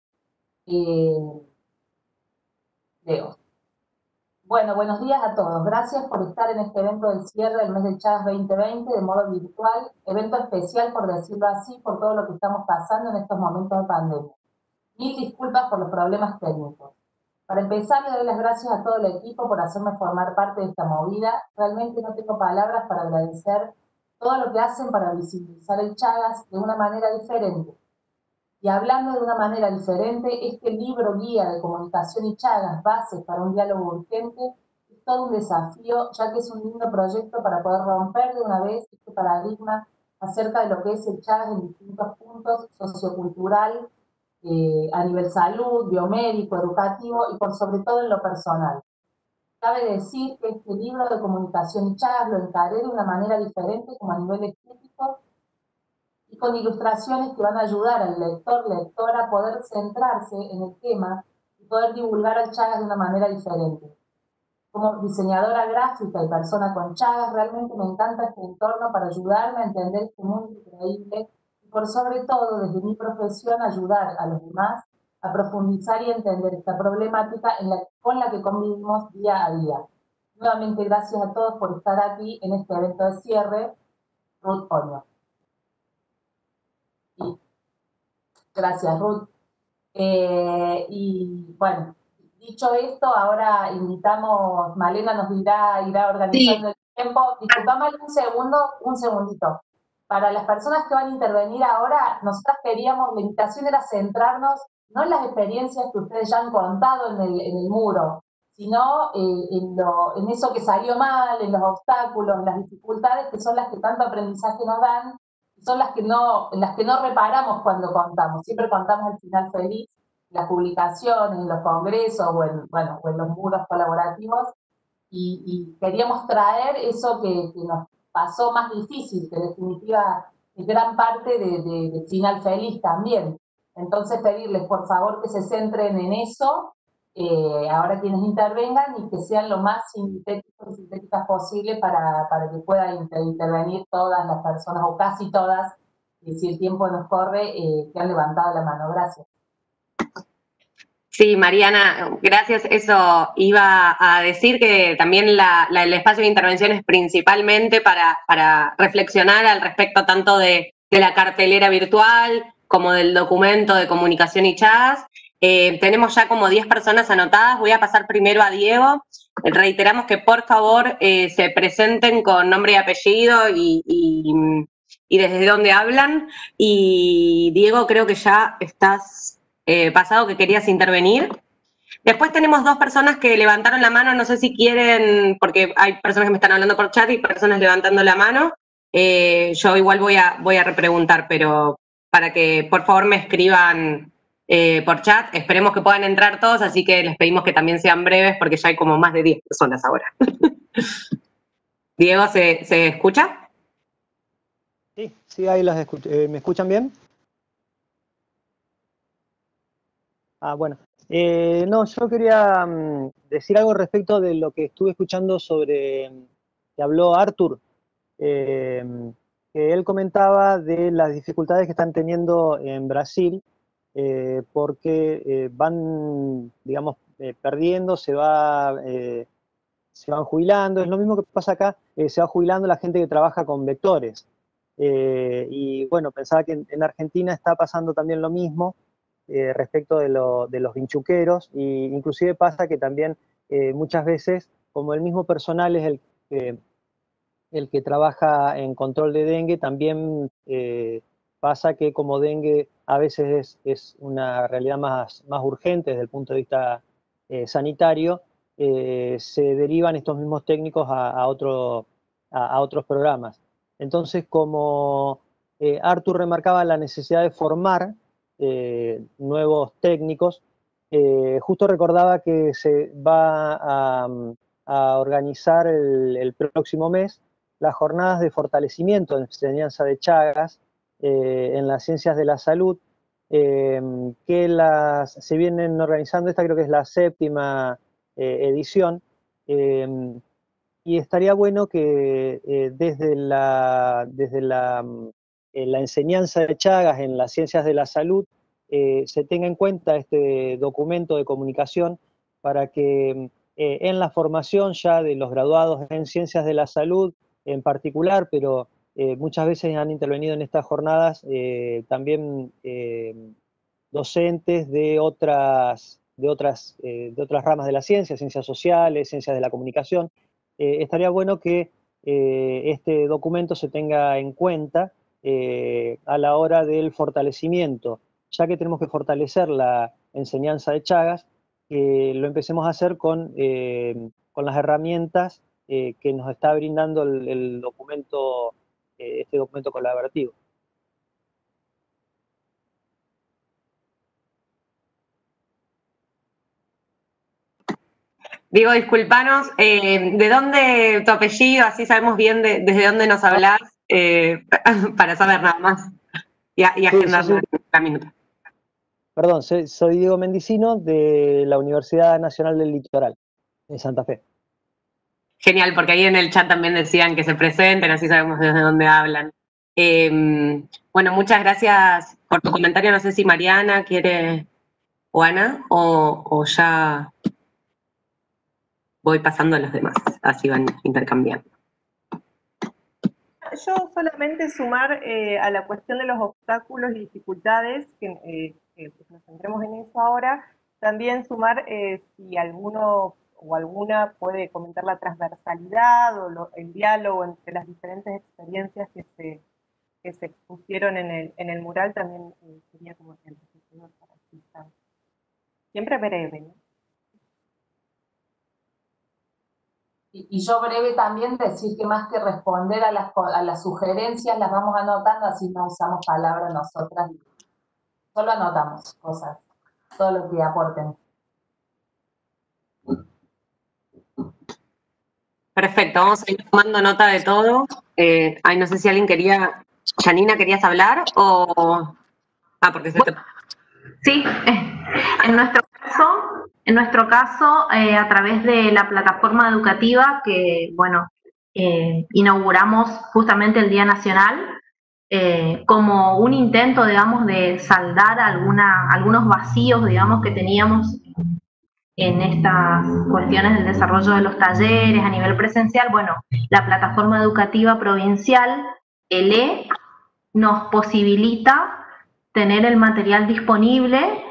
Leo. Bueno, buenos días a todos. Gracias por estar en este evento del cierre del mes de Chagas 2020 de modo virtual, evento especial, por decirlo así, por todo lo que estamos pasando en estos momentos de pandemia. Mil disculpas por los problemas técnicos. Para empezar, le doy las gracias a todo el equipo por hacerme formar parte de esta movida. Realmente no tengo palabras para agradecer todo lo que hacen para visibilizar el Chagas de una manera diferente. Y hablando de una manera diferente, este libro guía de comunicación y Chagas, bases para un diálogo urgente, es todo un desafío, ya que es un lindo proyecto para poder romper de una vez este paradigma acerca de lo que es el Chagas en distintos puntos, sociocultural, a nivel salud, biomédico, educativo y por sobre todo en lo personal. Cabe decir que este libro de comunicación y Chagas lo encaré de una manera diferente, como a nivel estético, y con ilustraciones que van a ayudar al lector, lectora, a poder centrarse en el tema y poder divulgar al Chagas de una manera diferente. Como diseñadora gráfica y persona con Chagas, realmente me encanta este entorno para ayudarme a entender este mundo increíble y por sobre todo, desde mi profesión, ayudar a los demás a profundizar y entender esta problemática con la que convivimos día a día. Nuevamente, gracias a todos por estar aquí en este evento de cierre. Ruth Oño. Gracias, Ruth. Y bueno, dicho esto, ahora invitamos, Malena nos irá organizando el tiempo. Disculpame un segundito. Para las personas que van a intervenir ahora, nosotras queríamos, la invitación era centrarnos no en las experiencias que ustedes ya han contado en el muro, sino en eso que salió mal, en los obstáculos, en las dificultades, que son las que tanto aprendizaje nos dan, son en las que no reparamos cuando contamos, siempre contamos el final feliz. las publicaciones, en los congresos o en, bueno, o en los muros colaborativos, y queríamos traer eso que nos pasó más difícil, que en definitiva es gran parte de Final Feliz también. Entonces pedirles por favor que se centren en eso, ahora quienes intervengan, y que sean lo más sintéticos y sintéticas posible para que puedan intervenir todas las personas, o casi todas, si el tiempo nos corre, que han levantado la mano. Gracias. Sí, Mariana, gracias. Eso iba a decir, que también el espacio de intervención es principalmente para reflexionar al respecto tanto de la cartelera virtual como del documento de comunicación y Chagas. Tenemos ya como 10 personas anotadas. Voy a pasar primero a Diego. Reiteramos que por favor se presenten con nombre y apellido y desde dónde hablan. Y Diego, creo que ya estás pasado, que querías intervenir. Después tenemos 2 personas que levantaron la mano, no sé si quieren, porque hay personas que me están hablando por chat y personas levantando la mano. Yo igual voy a repreguntar, pero para que por favor me escriban por chat. Esperemos que puedan entrar todos, así que les pedimos que también sean breves, porque ya hay como más de 10 personas ahora. Diego, ¿se escucha? Sí, ahí las escucho. ¿Me escuchan bien? Bueno. No, yo quería decir algo respecto de lo que estuve escuchando sobre, que habló Artur, que él comentaba de las dificultades que están teniendo en Brasil, porque van, digamos, perdiendo, se van jubilando. Es lo mismo que pasa acá, se va jubilando la gente que trabaja con vectores. Y bueno, pensaba que en Argentina está pasando también lo mismo, respecto de los vinchuqueros, y inclusive pasa que también muchas veces, como el mismo personal es el que trabaja en control de dengue, también pasa que como dengue a veces es una realidad más urgente desde el punto de vista sanitario, se derivan estos mismos técnicos a otros programas. Entonces, como Artur remarcaba la necesidad de formar nuevos técnicos, justo recordaba que se va a organizar el próximo mes las jornadas de fortalecimiento de enseñanza de Chagas en las ciencias de la salud, que se vienen organizando. Esta creo que es la 7ª edición, y estaría bueno que desde la enseñanza de Chagas en las ciencias de la salud se tenga en cuenta este documento de comunicación, para que en la formación ya de los graduados en ciencias de la salud en particular, pero muchas veces han intervenido en estas jornadas también docentes de otras ramas de la ciencia, ciencias sociales, ciencias de la comunicación. Estaría bueno que este documento se tenga en cuenta a la hora del fortalecimiento, ya que tenemos que fortalecer la enseñanza de Chagas, que lo empecemos a hacer con las herramientas que nos está brindando el documento, este documento colaborativo. Diego, disculpanos, ¿de dónde tu apellido? Así sabemos bien desde dónde nos hablas, para saber nada más y agendar la minuta. Perdón, soy Diego Mendicino, de la Universidad Nacional del Litoral, en Santa Fe. Genial, porque ahí en el chat también decían que se presenten, así sabemos desde dónde hablan. Bueno, muchas gracias por tu comentario. No sé si Mariana quiere, o Ana, o ya voy pasando a los demás, así van intercambiando. Yo solamente sumar a la cuestión de los obstáculos y dificultades, que nos centremos en eso ahora, también sumar si alguno o alguna puede comentar la transversalidad o el diálogo entre las diferentes experiencias que se expusieron en el mural, también sería como enriquecedor para escuchar. Siempre breve, ¿no? Y yo breve también decir que más que responder a las sugerencias, las vamos anotando, así no usamos palabras nosotras, solo anotamos cosas. todo lo que aporten. Perfecto, vamos a ir tomando nota de todo. Ay, no sé si alguien quería... Janina, ¿querías hablar? O... Ah, porque se te... Sí, en nuestro caso, a través de la plataforma educativa que, bueno, inauguramos justamente el Día Nacional, como un intento, digamos, de saldar algunos vacíos, digamos, que teníamos en estas cuestiones del desarrollo de los talleres a nivel presencial. Bueno, la plataforma educativa provincial, ELE, nos posibilita tener el material disponible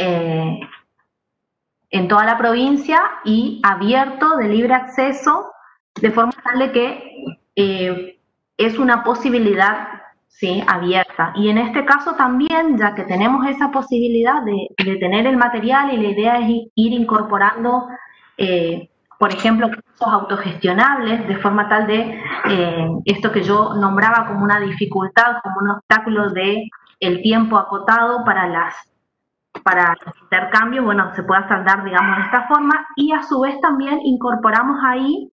en toda la provincia y abierto de libre acceso, de forma tal de que es una posibilidad, ¿sí?, abierta. Y en este caso también, ya que tenemos esa posibilidad de tener el material, y la idea es ir incorporando, por ejemplo, cursos autogestionables, de forma tal de esto que yo nombraba como una dificultad, como un obstáculo de el tiempo acotado para los intercambios, bueno, se pueda saldar, digamos, de esta forma. Y a su vez también incorporamos ahí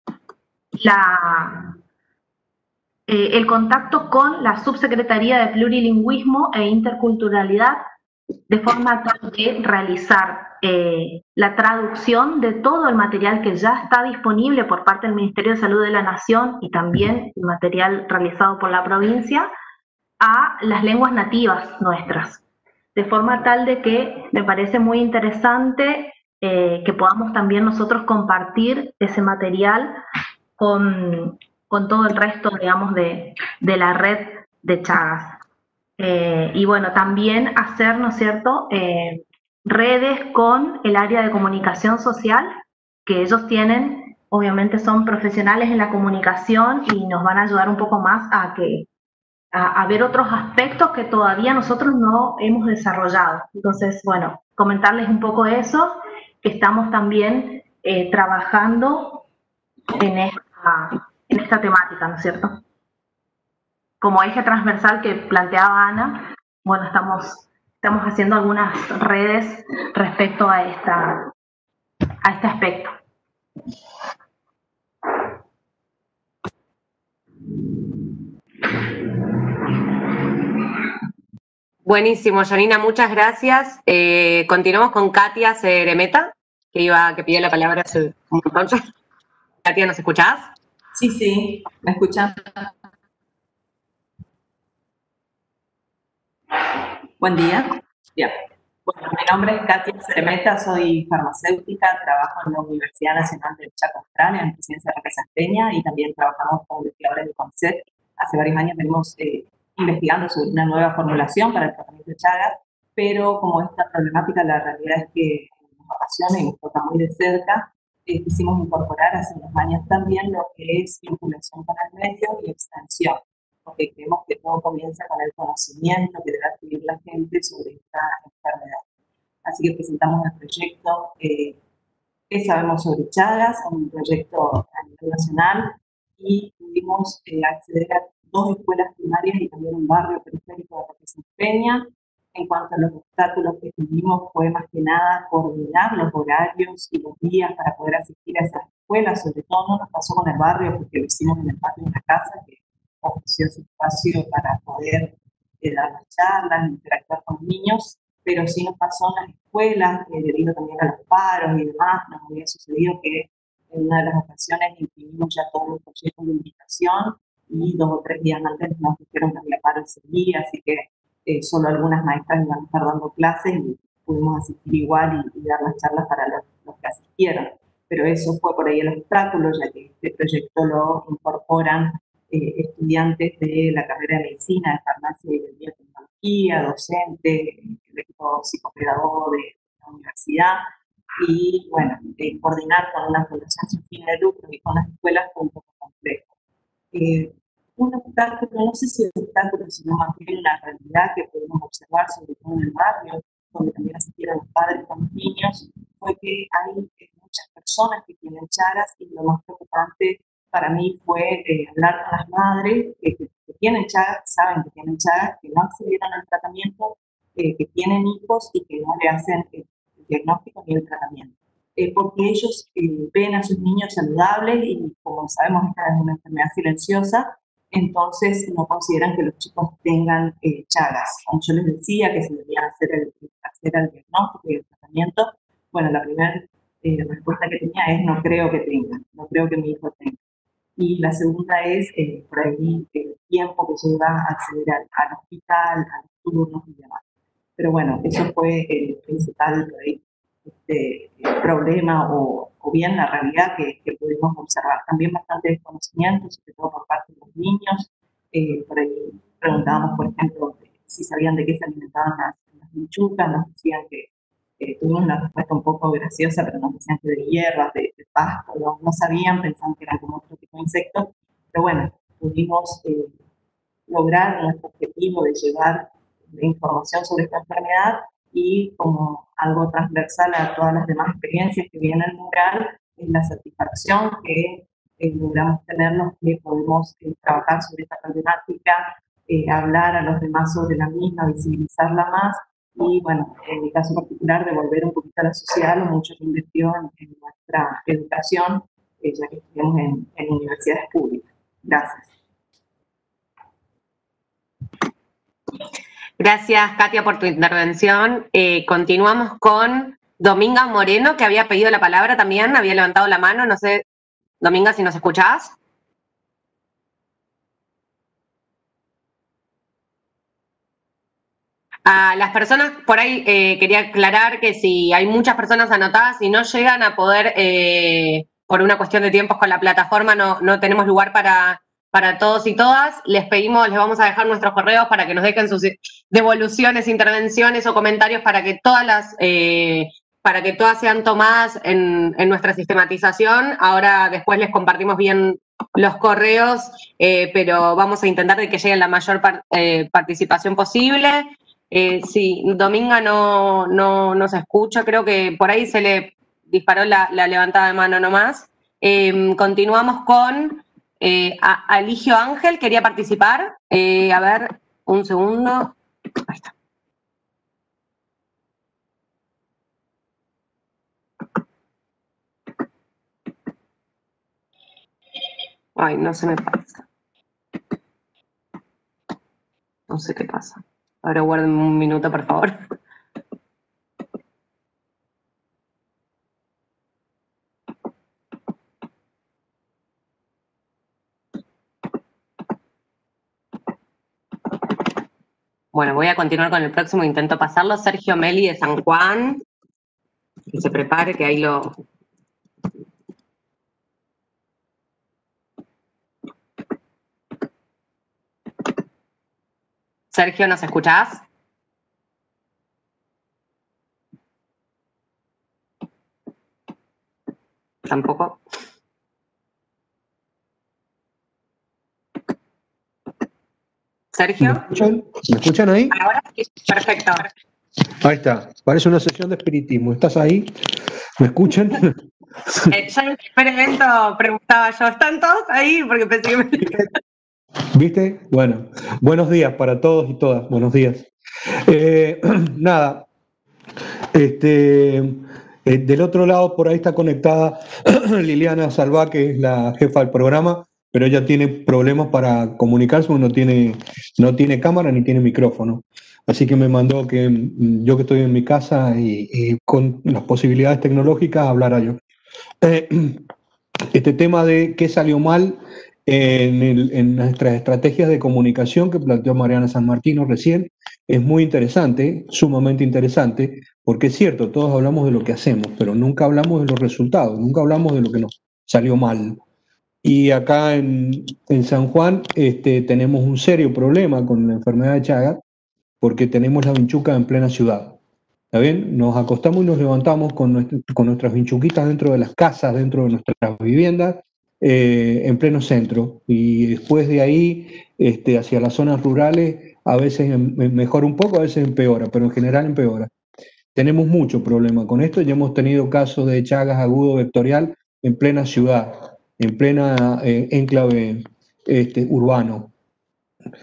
el contacto con la Subsecretaría de Plurilingüismo e Interculturalidad, de forma tal de realizar la traducción de todo el material que ya está disponible por parte del Ministerio de Salud de la Nación y también el material realizado por la provincia a las lenguas nativas nuestras, de forma tal de que me parece muy interesante que podamos también nosotros compartir ese material con todo el resto, digamos, de la red de Chagas. Y bueno, también hacer, ¿no es cierto?, redes con el área de comunicación social, que ellos tienen, obviamente son profesionales en la comunicación y nos van a ayudar un poco más a ver otros aspectos que todavía nosotros no hemos desarrollado. Entonces, bueno, comentarles un poco eso, que estamos también trabajando en esta temática, ¿no es cierto? Como eje transversal que planteaba Ana, bueno, estamos haciendo algunas redes respecto a este aspecto. Buenísimo, Janina, muchas gracias. Continuamos con Katia Ceremeta, que pidió la palabra hace un montón. Katia, ¿nos escuchás? Sí, ¿me escuchan? Buen día. Bien. Bueno, mi nombre es Katia Ceremeta, soy farmacéutica, trabajo en la Universidad Nacional del Chaco Austral, en la Presidencia de Roque Peña, y también trabajamos con investigadores de CONICET. Hace varios años venimos investigando sobre una nueva formulación para el tratamiento de Chagas, pero como esta problemática, la realidad es que nos apasiona y nos toca muy de cerca, quisimos incorporar hace unos años también lo que es vinculación con el medio y extensión, porque creemos que todo comienza con el conocimiento que debe adquirir la gente sobre esta enfermedad. Así que presentamos el proyecto ¿Qué sabemos sobre Chagas?, un proyecto a nivel nacional, y pudimos acceder a 2 escuelas primarias y también un barrio periférico de Roque Peña. En cuanto a los obstáculos que tuvimos, fue más que nada coordinar los horarios y los días para poder asistir a esas escuelas. Sobre todo no nos pasó con el barrio, porque lo hicimos en el patio de una casa que ofreció su espacio para poder dar las charlas, interactuar con niños, pero sí nos pasó en las escuelas, debido también a los paros y demás. Nos había sucedido que en una de las ocasiones imprimimos ya todos los proyectos de invitación y 2 o 3 días antes nos dijeron que había paro ese día, así que solo algunas maestras iban a estar dando clases y pudimos asistir igual y dar las charlas para los que asistieron. Pero eso fue por ahí el obstáculo, ya que este proyecto lo incorporan estudiantes de la carrera de medicina, de farmacia y de biotecnología, docente, el equipo psicopedagogo de la universidad, y bueno, coordinar con una fundación sin fines de lucro y con las escuelas fue un poco complejo. Un obstáculo, no sé si es obstáculo, sino más bien una realidad que podemos observar, sobre todo en el barrio, donde también asistieron los padres con los niños, fue que hay muchas personas que tienen Chagas, y lo más preocupante para mí fue hablar con las madres que tienen Chagas, saben que tienen Chagas, que no accedieron al tratamiento que tienen hijos y que no le hacen el diagnóstico ni el tratamiento. Porque ellos ven a sus niños saludables y, como sabemos, esta es una enfermedad silenciosa, entonces no consideran que los chicos tengan Chagas. Como yo les decía, que se debía hacer el diagnóstico y el tratamiento, bueno, la primera respuesta que tenía es no creo que tenga, no creo que mi hijo tenga. Y la segunda es, por ahí, el tiempo que lleva a acceder al hospital, a los turnos y demás. Pero bueno, eso fue el principal problema o bien la realidad que pudimos observar. También bastante desconocimiento, sobre todo por parte de los niños. Por ahí preguntábamos, por ejemplo, si sabían de qué se alimentaban las vinchucas, nos decían que tuvimos una respuesta un poco graciosa, pero nos decían que de hierbas, de pasto, no sabían, pensaban que eran como otro tipo de insectos. Pero bueno, pudimos lograr nuestro objetivo de llevar información sobre esta enfermedad y como algo transversal a todas las demás experiencias que vienen al mural, es la satisfacción que logramos tenernos, que podemos trabajar sobre esta problemática, hablar a los demás sobre la misma, visibilizarla más y, bueno, en mi caso particular, devolver un poquito a la sociedad lo mucho que invirtió en nuestra educación, ya que estudiamos en universidades públicas. Gracias. Gracias, Katia, por tu intervención. Continuamos con Dominga Moreno, que había pedido la palabra también, había levantado la mano. No sé, Dominga, si nos escuchás. A las personas, por ahí quería aclarar que si hay muchas personas anotadas y no llegan a poder, por una cuestión de tiempos con la plataforma, no tenemos lugar para todos y todas, les vamos a dejar nuestros correos para que nos dejen sus devoluciones, intervenciones o comentarios para que todas sean tomadas en nuestra sistematización. Ahora después les compartimos bien los correos, pero vamos a intentar de que llegue la mayor participación posible. Sí, Dominga no se escucha, creo que por ahí se le disparó la levantada de mano nomás. Continuamos con Aligio Ángel, quería participar. A ver, un segundo. Ahí está. Ay, no se me pasa. No sé qué pasa. Ahora guárdenme un minuto, por favor. Bueno, voy a continuar con el próximo, intento pasarlo. Sergio Meli de San Juan. Que se prepare, que ahí lo... Sergio, ¿nos escuchás? Tampoco. Sergio. ¿Me escuchan ahí? Ahora sí, perfecto. Ahí está. Parece una sesión de espiritismo. ¿Estás ahí? ¿Me escuchan? Ya en el primer evento preguntaba yo, ¿están todos ahí? Porque pensé que me... ¿Viste? Bueno, buenos días para todos y todas. Buenos días. Nada. Del otro lado, por ahí está conectada Liliana Salvá, que es la jefa del programa, pero ella tiene problemas para comunicarse, no tiene cámara ni tiene micrófono. Así que me mandó que yo que estoy en mi casa y con las posibilidades tecnológicas hablara yo. Este tema de qué salió mal en nuestras estrategias de comunicación que planteó Mariana San Martino recién es muy interesante, sumamente interesante, porque es cierto, todos hablamos de lo que hacemos, pero nunca hablamos de los resultados, nunca hablamos de lo que nos salió mal. Y acá en San Juan tenemos un serio problema con la enfermedad de Chagas, porque tenemos la vinchuca en plena ciudad. ¿Está bien? Nos acostamos y nos levantamos con nuestras vinchuquitas dentro de las casas, dentro de nuestras viviendas, en pleno centro. Y después de ahí, hacia las zonas rurales, a veces mejora un poco, a veces empeora, pero en general empeora. Tenemos mucho problema con esto. Ya hemos tenido casos de Chagas agudo vectorial en plena ciudad, en plena enclave urbano.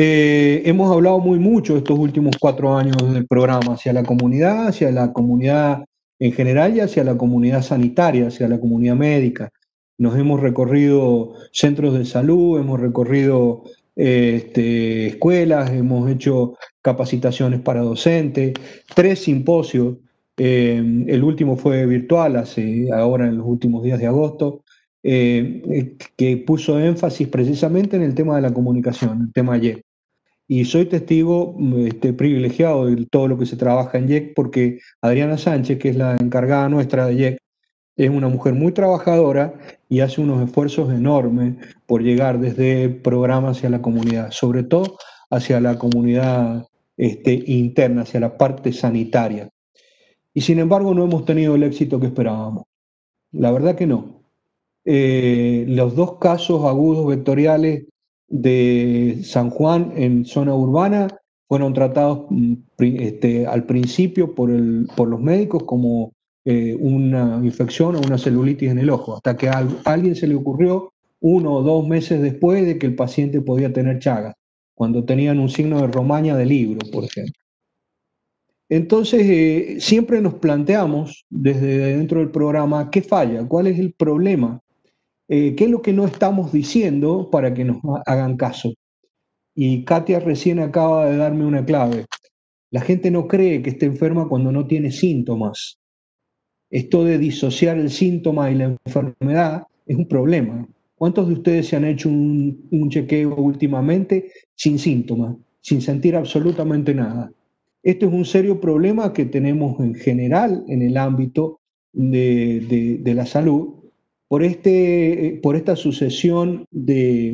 Hemos hablado mucho estos últimos 4 años del programa hacia la comunidad en general y hacia la comunidad sanitaria, hacia la comunidad médica. Nos hemos recorrido centros de salud, hemos recorrido escuelas, hemos hecho capacitaciones para docentes, 3 simposios. El último fue virtual, ahora en los últimos días de agosto, que puso énfasis precisamente en el tema de la comunicación, el tema YEC. Y soy testigo privilegiado de todo lo que se trabaja en YEC, porque Adriana Sánchez, que es la encargada nuestra de YEC, es una mujer muy trabajadora y hace unos esfuerzos enormes por llegar desde el programa hacia la comunidad, sobre todo hacia la comunidad interna, hacia la parte sanitaria. Y sin embargo no hemos tenido el éxito que esperábamos. La verdad que no. Los 2 casos agudos vectoriales de San Juan en zona urbana fueron tratados al principio por los médicos como una infección o una celulitis en el ojo, hasta que a alguien se le ocurrió 1 o 2 meses después de que el paciente podía tener Chagas, cuando tenían un signo de Romaña de libro, por ejemplo. Entonces, siempre nos planteamos desde dentro del programa qué falla, cuál es el problema, qué es lo que no estamos diciendo para que nos hagan caso. Y Katia recién acaba de darme una clave. La gente no cree que esté enferma cuando no tiene síntomas. Esto de disociar el síntoma y la enfermedad es un problema. ¿Cuántos de ustedes se han hecho un chequeo últimamente sin síntomas, sin sentir absolutamente nada? Esto es un serio problema que tenemos en general en el ámbito de la salud por esta sucesión del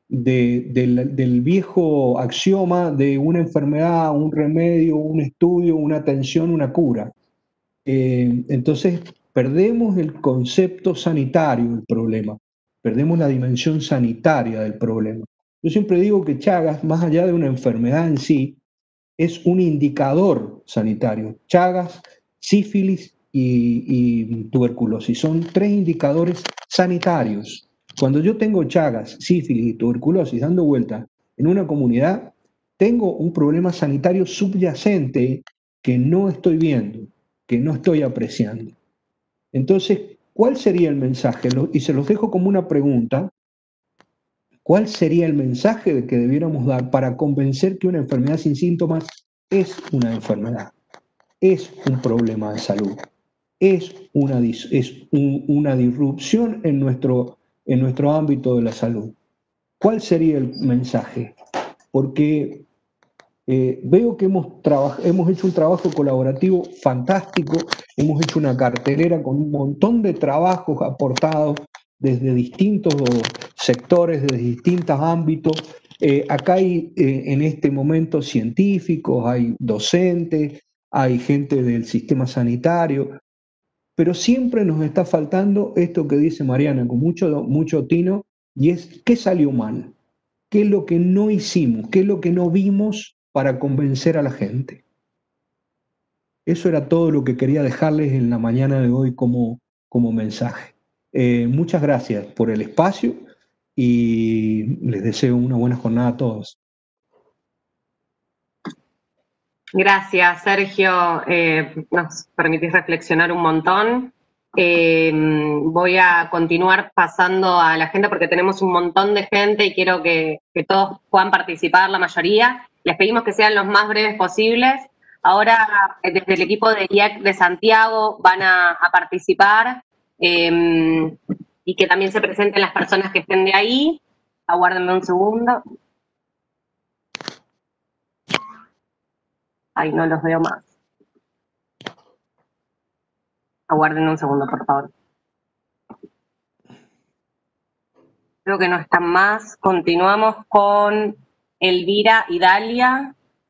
viejo axioma de una enfermedad, un remedio, un estudio, una atención, una cura. Entonces perdemos el concepto sanitario del problema, perdemos la dimensión sanitaria del problema. Yo siempre digo que Chagas, más allá de una enfermedad en sí, es un indicador sanitario. Chagas, sífilis y tuberculosis son 3 indicadores sanitarios. Cuando yo tengo Chagas, sífilis y tuberculosis dando vuelta en una comunidad, tengo un problema sanitario subyacente que no estoy viendo, que no estoy apreciando. Entonces, ¿cuál sería el mensaje? Y se los dejo como una pregunta. ¿Cuál sería el mensaje que debiéramos dar para convencer que una enfermedad sin síntomas es una enfermedad, es un problema de salud, es una disrupción en nuestro ámbito de la salud? ¿Cuál sería el mensaje? Porque veo que hemos hecho un trabajo colaborativo fantástico, hemos hecho una cartelera con un montón de trabajos aportados desde distintos sectores, desde distintos ámbitos. Acá hay en este momento científicos, hay docentes, hay gente del sistema sanitario, pero siempre nos está faltando esto que dice Mariana con mucho tino, y es ¿qué salió mal? ¿Qué es lo que no hicimos? ¿Qué es lo que no vimos para convencer a la gente? Eso era todo lo que quería dejarles en la mañana de hoy como mensaje. Muchas gracias por el espacio y les deseo una buena jornada a todos. Gracias, Sergio. Nos permitís reflexionar un montón. Voy a continuar pasando a la gente porque tenemos un montón de gente y quiero que todos puedan participar, la mayoría. Les pedimos que sean los más breves posibles. Ahora, desde el equipo de IEC de Santiago van a participar y que también se presenten las personas que estén de ahí. Aguárdenme un segundo. Ay, no los veo más. Aguarden un segundo, por favor. Creo que no están más. Continuamos con Elvira y Dalia.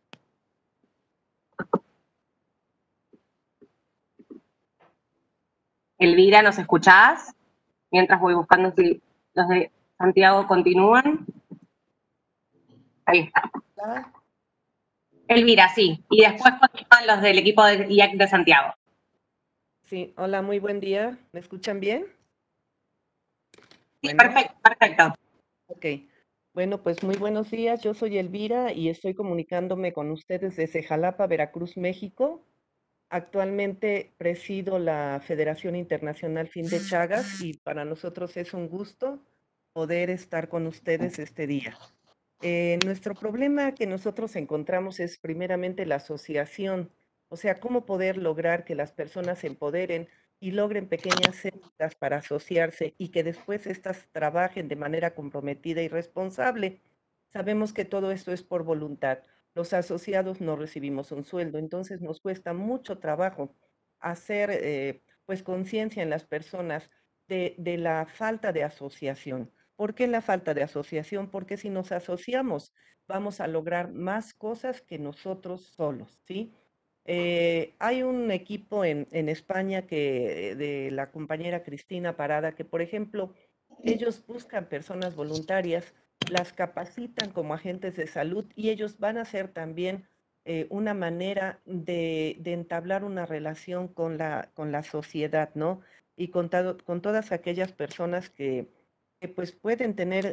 Elvira, ¿nos escuchás? Mientras voy buscando si los de Santiago continúan. Ahí está. Elvira, sí. Y después continúan los del equipo de IEC de Santiago. Sí, hola, muy buen día. ¿Me escuchan bien? Sí, bueno. Perfecto. Ok. Bueno, pues muy buenos días. Yo soy Elvira y estoy comunicándome con ustedes desde Jalapa, Veracruz, México. Actualmente presido la Federación Internacional Fin de Chagas y para nosotros es un gusto poder estar con ustedes este día. Nuestro problema que nosotros encontramos es primeramente la asociación, o sea, cómo poder lograr que las personas se empoderen y logren pequeñas células para asociarse y que después éstas trabajen de manera comprometida y responsable. Sabemos que todo esto es por voluntad. Los asociados no recibimos un sueldo, entonces nos cuesta mucho trabajo hacer pues conciencia en las personas de la falta de asociación. ¿Por qué la falta de asociación? Porque si nos asociamos vamos a lograr más cosas que nosotros solos, ¿sí? Hay un equipo en España de la compañera Cristina Parada que, por ejemplo, ellos buscan personas voluntarias, las capacitan como agentes de salud y ellos van a ser también una manera de entablar una relación con la sociedad, ¿no? Y con todas aquellas personas que pues pueden tener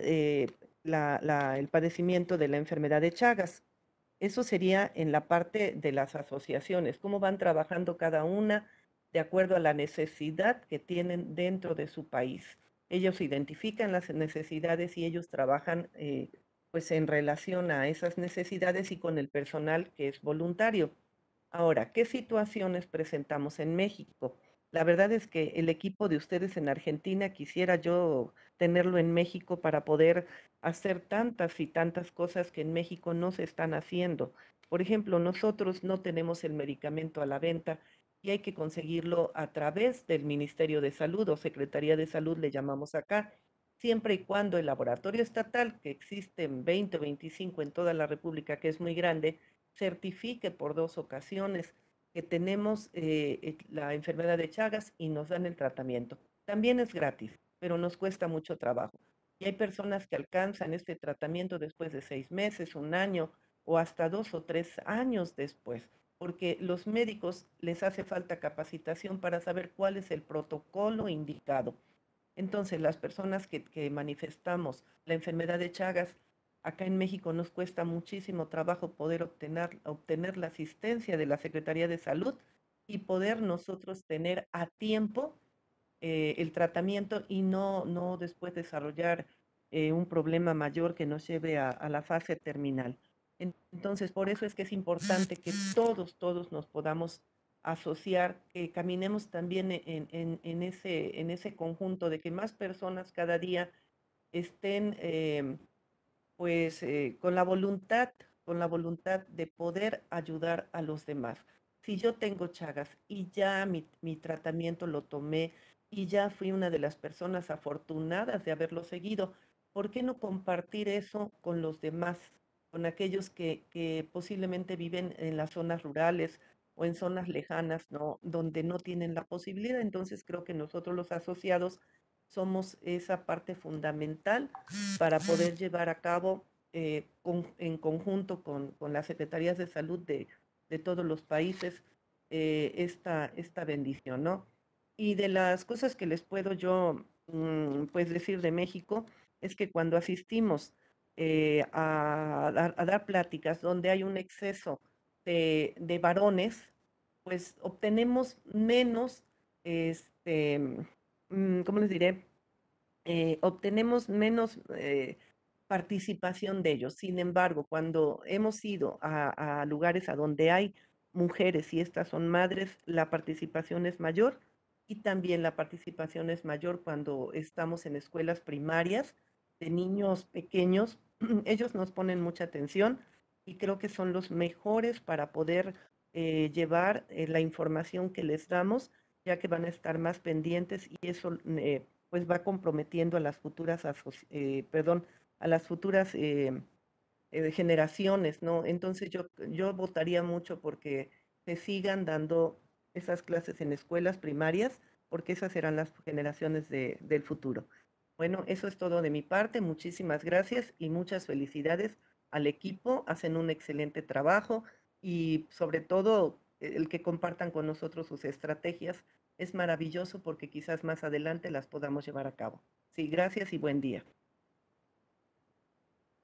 el padecimiento de la enfermedad de Chagas. Eso sería en la parte de las asociaciones, cómo van trabajando cada una de acuerdo a la necesidad que tienen dentro de su país. Ellos identifican las necesidades y ellos trabajan pues en relación a esas necesidades y con el personal que es voluntario. Ahora, ¿qué situaciones presentamos en México? La verdad es que el equipo de ustedes en Argentina quisiera yo tenerlo en México para poder hacer tantas y tantas cosas que en México no se están haciendo. Por ejemplo, nosotros no tenemos el medicamento a la venta y hay que conseguirlo a través del Ministerio de Salud o Secretaría de Salud, le llamamos acá, siempre y cuando el laboratorio estatal, que existe en 20 o 25 en toda la República, que es muy grande, certifique por 2 ocasiones que tenemos la enfermedad de Chagas y nos dan el tratamiento. También es gratis, pero nos cuesta mucho trabajo. Y hay personas que alcanzan este tratamiento después de 6 meses, un año o hasta 2 o 3 años después, porque los médicos les hace falta capacitación para saber cuál es el protocolo indicado. Entonces, las personas que manifestamos la enfermedad de Chagas, acá en México nos cuesta muchísimo trabajo poder obtener la asistencia de la Secretaría de Salud y poder nosotros tener a tiempo el tratamiento y no después desarrollar un problema mayor que nos lleve a la fase terminal. Entonces, por eso es que es importante que todos nos podamos asociar, que caminemos también en ese conjunto de que más personas cada día estén pues con la voluntad de poder ayudar a los demás. Si yo tengo Chagas y ya mi tratamiento lo tomé y ya fui una de las personas afortunadas de haberlo seguido, ¿por qué no compartir eso con los demás, con aquellos que posiblemente viven en las zonas rurales o en zonas lejanas, ¿no? Donde no tienen la posibilidad? Entonces creo que nosotros los asociados somos esa parte fundamental para poder llevar a cabo en conjunto con las secretarías de salud de todos los países esta bendición, ¿no? Y de las cosas que les puedo yo pues decir de México es que cuando asistimos a dar pláticas donde hay un exceso de varones, pues obtenemos menos, ¿cómo les diré? Obtenemos menos participación de ellos. Sin embargo, cuando hemos ido a lugares a donde hay mujeres y estas son madres, la participación es mayor y también la participación es mayor cuando estamos en escuelas primarias de niños pequeños. Ellos nos ponen mucha atención y creo que son los mejores para poder llevar la información que les damos, ya que van a estar más pendientes y eso pues va comprometiendo a las futuras, a las futuras generaciones, ¿no? Entonces yo votaría mucho porque se sigan dando esas clases en escuelas primarias, porque esas serán las generaciones del futuro. Bueno, eso es todo de mi parte. Muchísimas gracias y muchas felicidades al equipo. Hacen un excelente trabajo y sobre todo el que compartan con nosotros sus estrategias es maravilloso porque quizás más adelante las podamos llevar a cabo. Sí, gracias y buen día.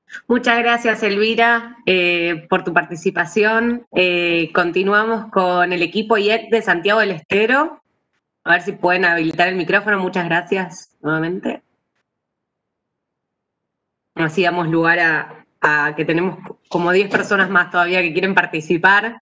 Muchas gracias, Elvira, por tu participación. Continuamos con el equipo IEC de Santiago del Estero. A ver si pueden habilitar el micrófono. Muchas gracias nuevamente. Así damos lugar a que tenemos como 10 personas más todavía que quieren participar.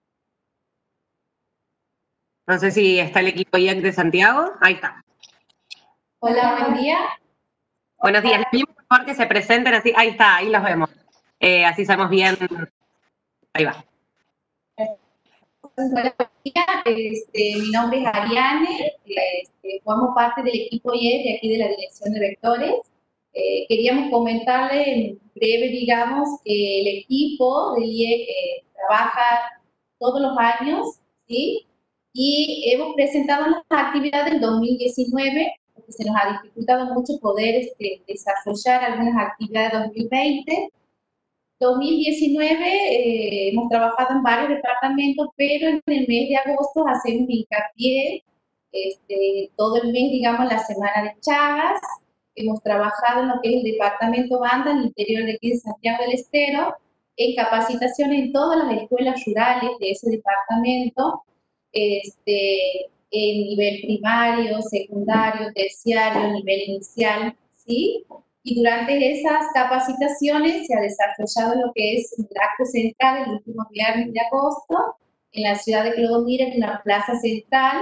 No sé si está el equipo IEC de Santiago. Ahí está. Hola, buen día. Buenos días. Les pedimos por favor que se presenten así. Ahí está, ahí los vemos. Así sabemos bien. Ahí va. Hola, buen día. Mi nombre es Ariane. Formo parte del equipo IEC de aquí de la Dirección de Vectores. Queríamos comentarle en breve, digamos, que el equipo del IEC trabaja todos los años, ¿sí? Y hemos presentado las actividades del 2019, porque se nos ha dificultado mucho poder desarrollar algunas actividades de 2020. 2019 hemos trabajado en varios departamentos, pero en el mes de agosto hacemos hincapié todo el mes, digamos, la semana de Chagas. Hemos trabajado en lo que es el departamento Banda, en el interior de aquí de Santiago del Estero, en capacitación en todas las escuelas rurales de ese departamento, en nivel primario, secundario, terciario, nivel inicial, ¿sí? Y durante esas capacitaciones se ha desarrollado lo que es el acto central el último viernes de agosto en la ciudad de Clodomiro, en una plaza central,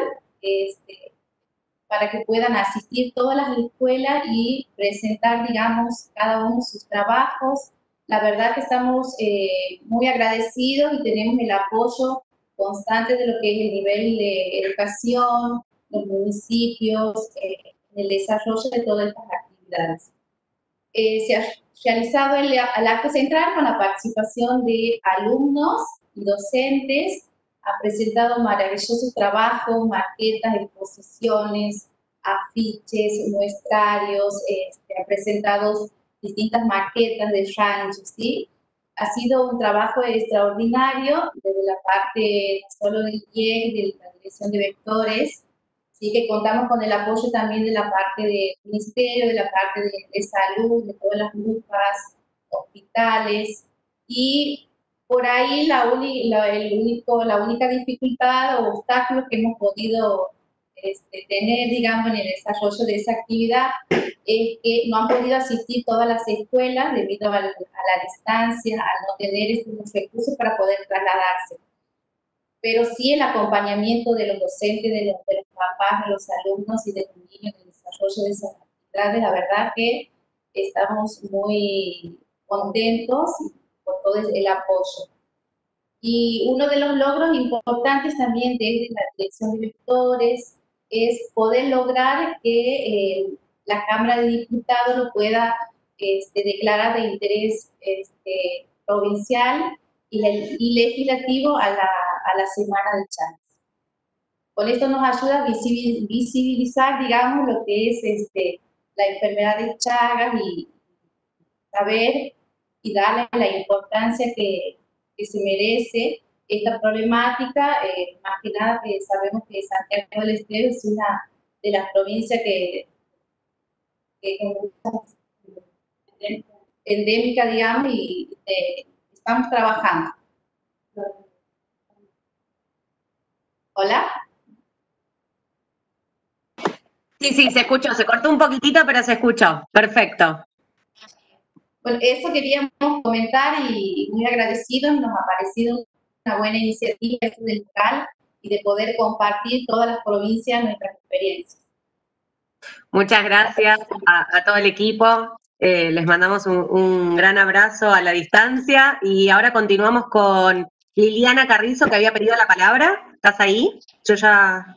para que puedan asistir todas las escuelas y presentar, digamos, cada uno sus trabajos. La verdad que estamos muy agradecidos y tenemos el apoyo constante de lo que es el nivel de educación, los municipios, en el desarrollo de todas estas actividades. Se ha realizado el acto central con la participación de alumnos y docentes. Ha presentado maravillosos trabajos, maquetas, exposiciones, afiches, muestrarios, ha presentado distintas maquetas de ranchos, ¿sí? Ha sido un trabajo extraordinario desde la parte no solo del IEC, de la Dirección de Vectores, sí, que contamos con el apoyo también de la parte del Ministerio, de la parte de Salud, de todas las UPAs, hospitales, y por ahí la única dificultad o obstáculo que hemos podido tener, digamos, en el desarrollo de esa actividad es que no han podido asistir todas las escuelas debido a la distancia, al no tener estos recursos para poder trasladarse. Pero sí el acompañamiento de los docentes, de los papás, de los alumnos y de los niños en el desarrollo de esas actividades, la verdad que estamos muy contentos por todo el apoyo. Y uno de los logros importantes también desde la Dirección de Vectores es poder lograr que la Cámara de Diputados lo pueda declarar de interés provincial y legislativo a la Semana de Chagas. Con esto nos ayuda a visibilizar, digamos, lo que es la enfermedad de Chagas y saber y darle la importancia que se merece esta problemática, más que nada que sabemos que Santiago del Estero es una de las provincias que es endémica, digamos, y estamos trabajando. ¿Hola? Sí, se escuchó, se cortó un poquitito, pero se escuchó. Perfecto. Bueno, eso queríamos comentar y muy agradecidos, nos ha parecido una buena iniciativa del local y de poder compartir todas las provincias nuestras experiencias. Muchas gracias a todo el equipo. Les mandamos un gran abrazo a la distancia y ahora continuamos con Liliana Carrizo, que había pedido la palabra. ¿Estás ahí? Yo ya...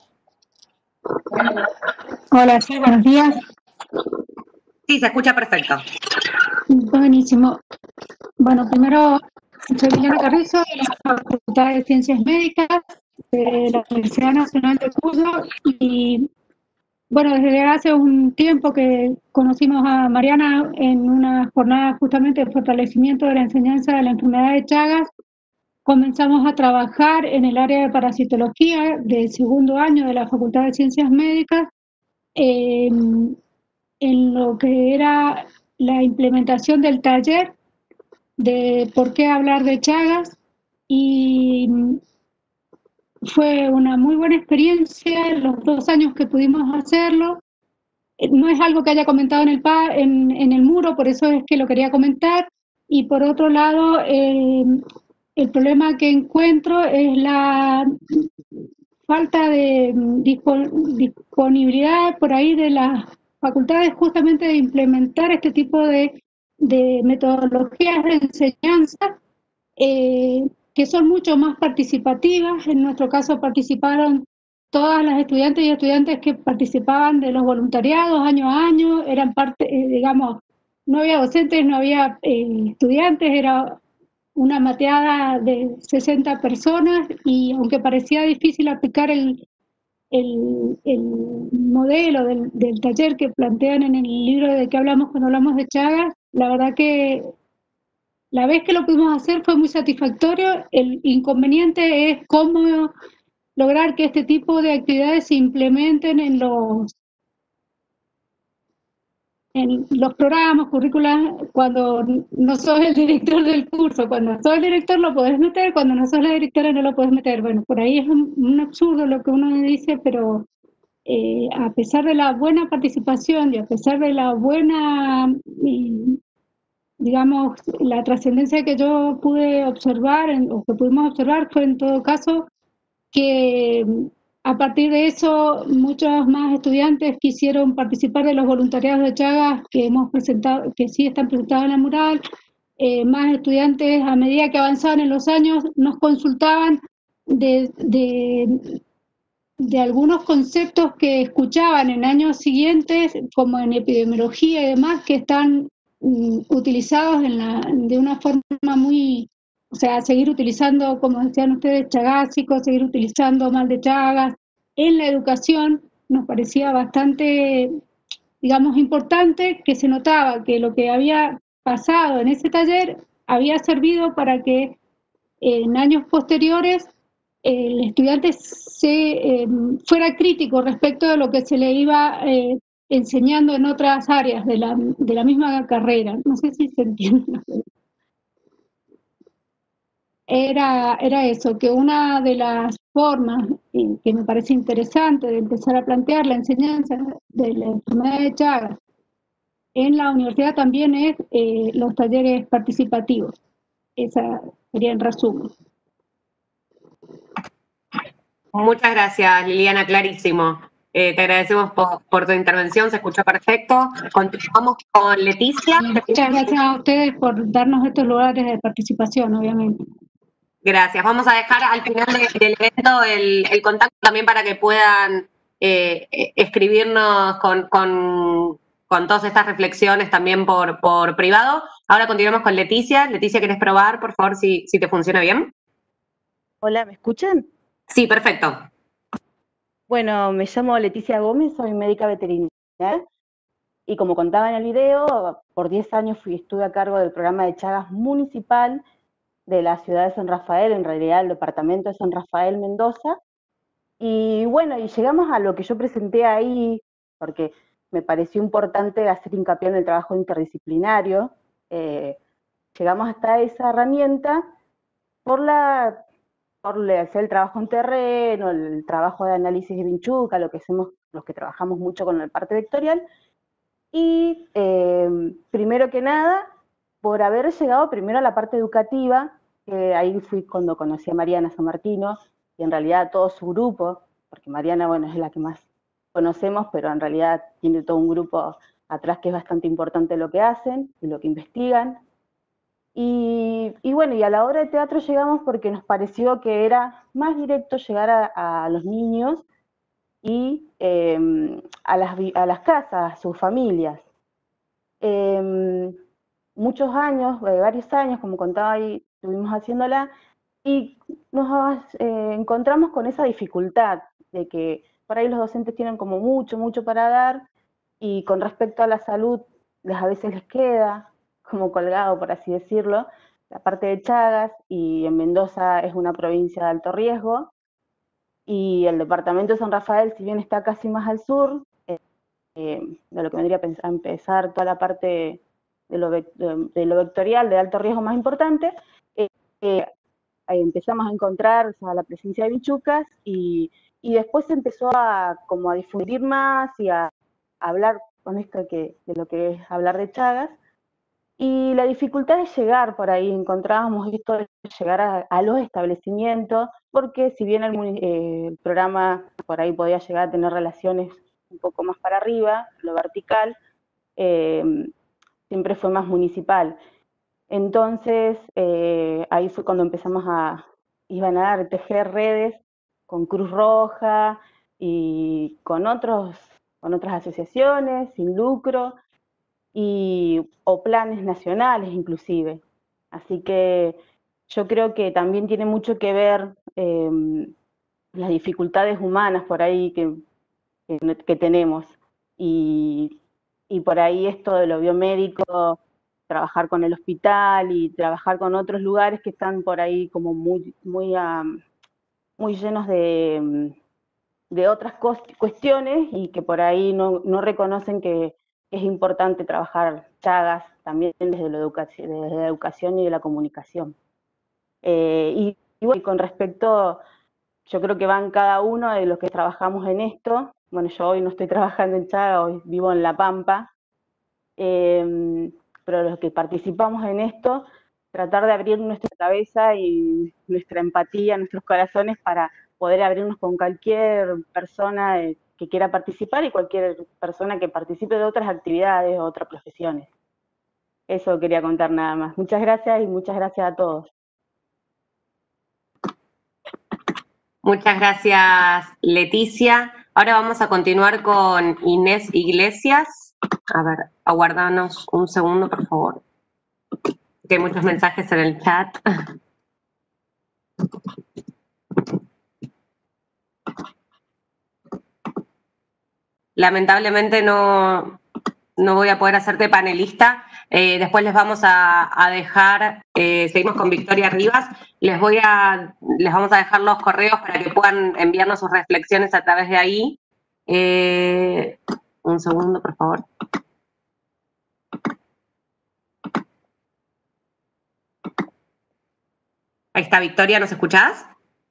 Hola, sí, buenos días. Sí, se escucha perfecto. Buenísimo. Bueno, primero, soy Liliana Carrizo, de la Facultad de Ciencias Médicas de la Universidad Nacional de Cuyo, y bueno, desde hace un tiempo que conocimos a Mariana en una jornada justamente de fortalecimiento de la enseñanza de la enfermedad de Chagas, comenzamos a trabajar en el área de parasitología del segundo año de la Facultad de Ciencias Médicas, en lo que era la implementación del taller de por qué hablar de Chagas y fue una muy buena experiencia los 2 años que pudimos hacerlo. No es algo que haya comentado en el muro, por eso es que lo quería comentar. Y por otro lado, el problema que encuentro es la falta de disponibilidad por ahí de las facultades justamente de implementar este tipo de metodologías de enseñanza que son mucho más participativas. En nuestro caso participaron todas las estudiantes y estudiantes que participaban de los voluntariados año a año, eran parte, digamos, no había docentes, no había estudiantes, era una mateada de 60 personas y aunque parecía difícil aplicar el modelo del taller que plantean en el libro de qué hablamos cuando hablamos de Chagas, la verdad que la vez que lo pudimos hacer fue muy satisfactorio. El inconveniente es cómo lograr que este tipo de actividades se implementen en los programas, currículas, cuando no sos el director del curso. Cuando sos el director lo podés meter, cuando no sos la directora no lo podés meter. Bueno, por ahí es un absurdo lo que uno dice, pero a pesar de la buena participación y a pesar de la buena, digamos, la trascendencia que yo pude observar, o que pudimos observar, fue en todo caso que a partir de eso muchos más estudiantes quisieron participar de los voluntariados de Chagas que hemos presentado, que sí están presentados en la mural. Más estudiantes, a medida que avanzaban en los años, nos consultaban de algunos conceptos que escuchaban en años siguientes, como en epidemiología y demás, que están utilizados de una forma muy, o sea, seguir utilizando, como decían ustedes, chagásicos, seguir utilizando mal de Chagas. En la educación nos parecía bastante, digamos, importante que se notaba que lo que había pasado en ese taller había servido para que en años posteriores el estudiante fuera crítico respecto de lo que se le iba enseñando en otras áreas de la misma carrera. No sé si se entiende. Era eso, que una de las formas que me parece interesante de empezar a plantear la enseñanza de la enfermedad de Chagas en la universidad también es los talleres participativos. Esa sería en resumen. Muchas gracias, Liliana, clarísimo. Te agradecemos por tu intervención, se escuchó perfecto. Continuamos con Leticia. Muchas gracias a ustedes por darnos estos lugares de participación, obviamente. Gracias. Vamos a dejar al final del evento el contacto también para que puedan escribirnos con todas estas reflexiones también por privado. Ahora continuamos con Leticia. Leticia, ¿querés probar, por favor, si te funciona bien? Hola, ¿me escuchan? Sí, perfecto. Bueno, me llamo Leticia Gómez, soy médica veterinaria y como contaba en el video, por 10 años estuve a cargo del programa de Chagas municipal de la ciudad de San Rafael, en realidad el departamento de San Rafael, Mendoza. Y bueno, y llegamos a lo que yo presenté ahí, porque me pareció importante hacer hincapié en el trabajo interdisciplinario. Llegamos hasta esa herramienta por hacer el trabajo en terreno, el trabajo de análisis de Vinchuca, lo que hacemos los que trabajamos mucho con la parte vectorial. Y primero que nada, por haber llegado primero a la parte educativa, que ahí fui cuando conocí a Mariana San Martino, y en realidad a todo su grupo, porque Mariana, bueno, es la que más conocemos, pero en realidad tiene todo un grupo atrás que es bastante importante lo que hacen y lo que investigan. Y bueno, y a la obra de teatro llegamos porque nos pareció que era más directo llegar a los niños y a las casas, a sus familias. Muchos años, varios años, como contaba ahí, estuvimos haciéndola, y nos encontramos con esa dificultad de que por ahí los docentes tienen como mucho para dar, y con respecto a la salud, a veces les queda como colgado, por así decirlo, la parte de Chagas, y en Mendoza es una provincia de alto riesgo, y el departamento de San Rafael, si bien está casi más al sur, de lo que vendría a empezar toda la parte de lo vectorial de alto riesgo más importante, empezamos a encontrar, o sea, la presencia de bichucas y después se empezó a como a difundir más y a hablar con esto de lo que es hablar de Chagas. Y la dificultad de llegar por ahí, encontrábamos esto de llegar a los establecimientos, porque si bien el programa por ahí podía llegar a tener relaciones un poco más para arriba, lo vertical, siempre fue más municipal. Entonces, ahí fue cuando empezamos iban a tejer redes con Cruz Roja y con otras asociaciones sin lucro, o planes nacionales inclusive. Así que yo creo que también tiene mucho que ver las dificultades humanas por ahí que tenemos. Y por ahí esto de lo biomédico, trabajar con el hospital y trabajar con otros lugares que están por ahí como muy llenos de otras cuestiones y que por ahí no reconocen que es importante trabajar Chagas también desde la educación y de la comunicación. Y bueno, con respecto, yo creo que van cada uno de los que trabajamos en esto. Bueno, yo hoy no estoy trabajando en Chagas, hoy vivo en La Pampa, pero los que participamos en esto, tratar de abrir nuestra cabeza y nuestra empatía, nuestros corazones para poder abrirnos con cualquier persona que quiera participar y cualquier persona que participe de otras actividades o otras profesiones. Eso quería contar nada más. Muchas gracias y muchas gracias a todos. Muchas gracias, Leticia. Ahora vamos a continuar con Inés Iglesias. A ver, aguardanos un segundo, por favor. Que hay muchos mensajes en el chat. Lamentablemente no voy a poder hacerte panelista. Después les vamos a dejar, seguimos con Victoria Rivas, les vamos a dejar los correos para que puedan enviarnos sus reflexiones a través de ahí. Un segundo, por favor. Ahí está, Victoria, ¿nos escuchás?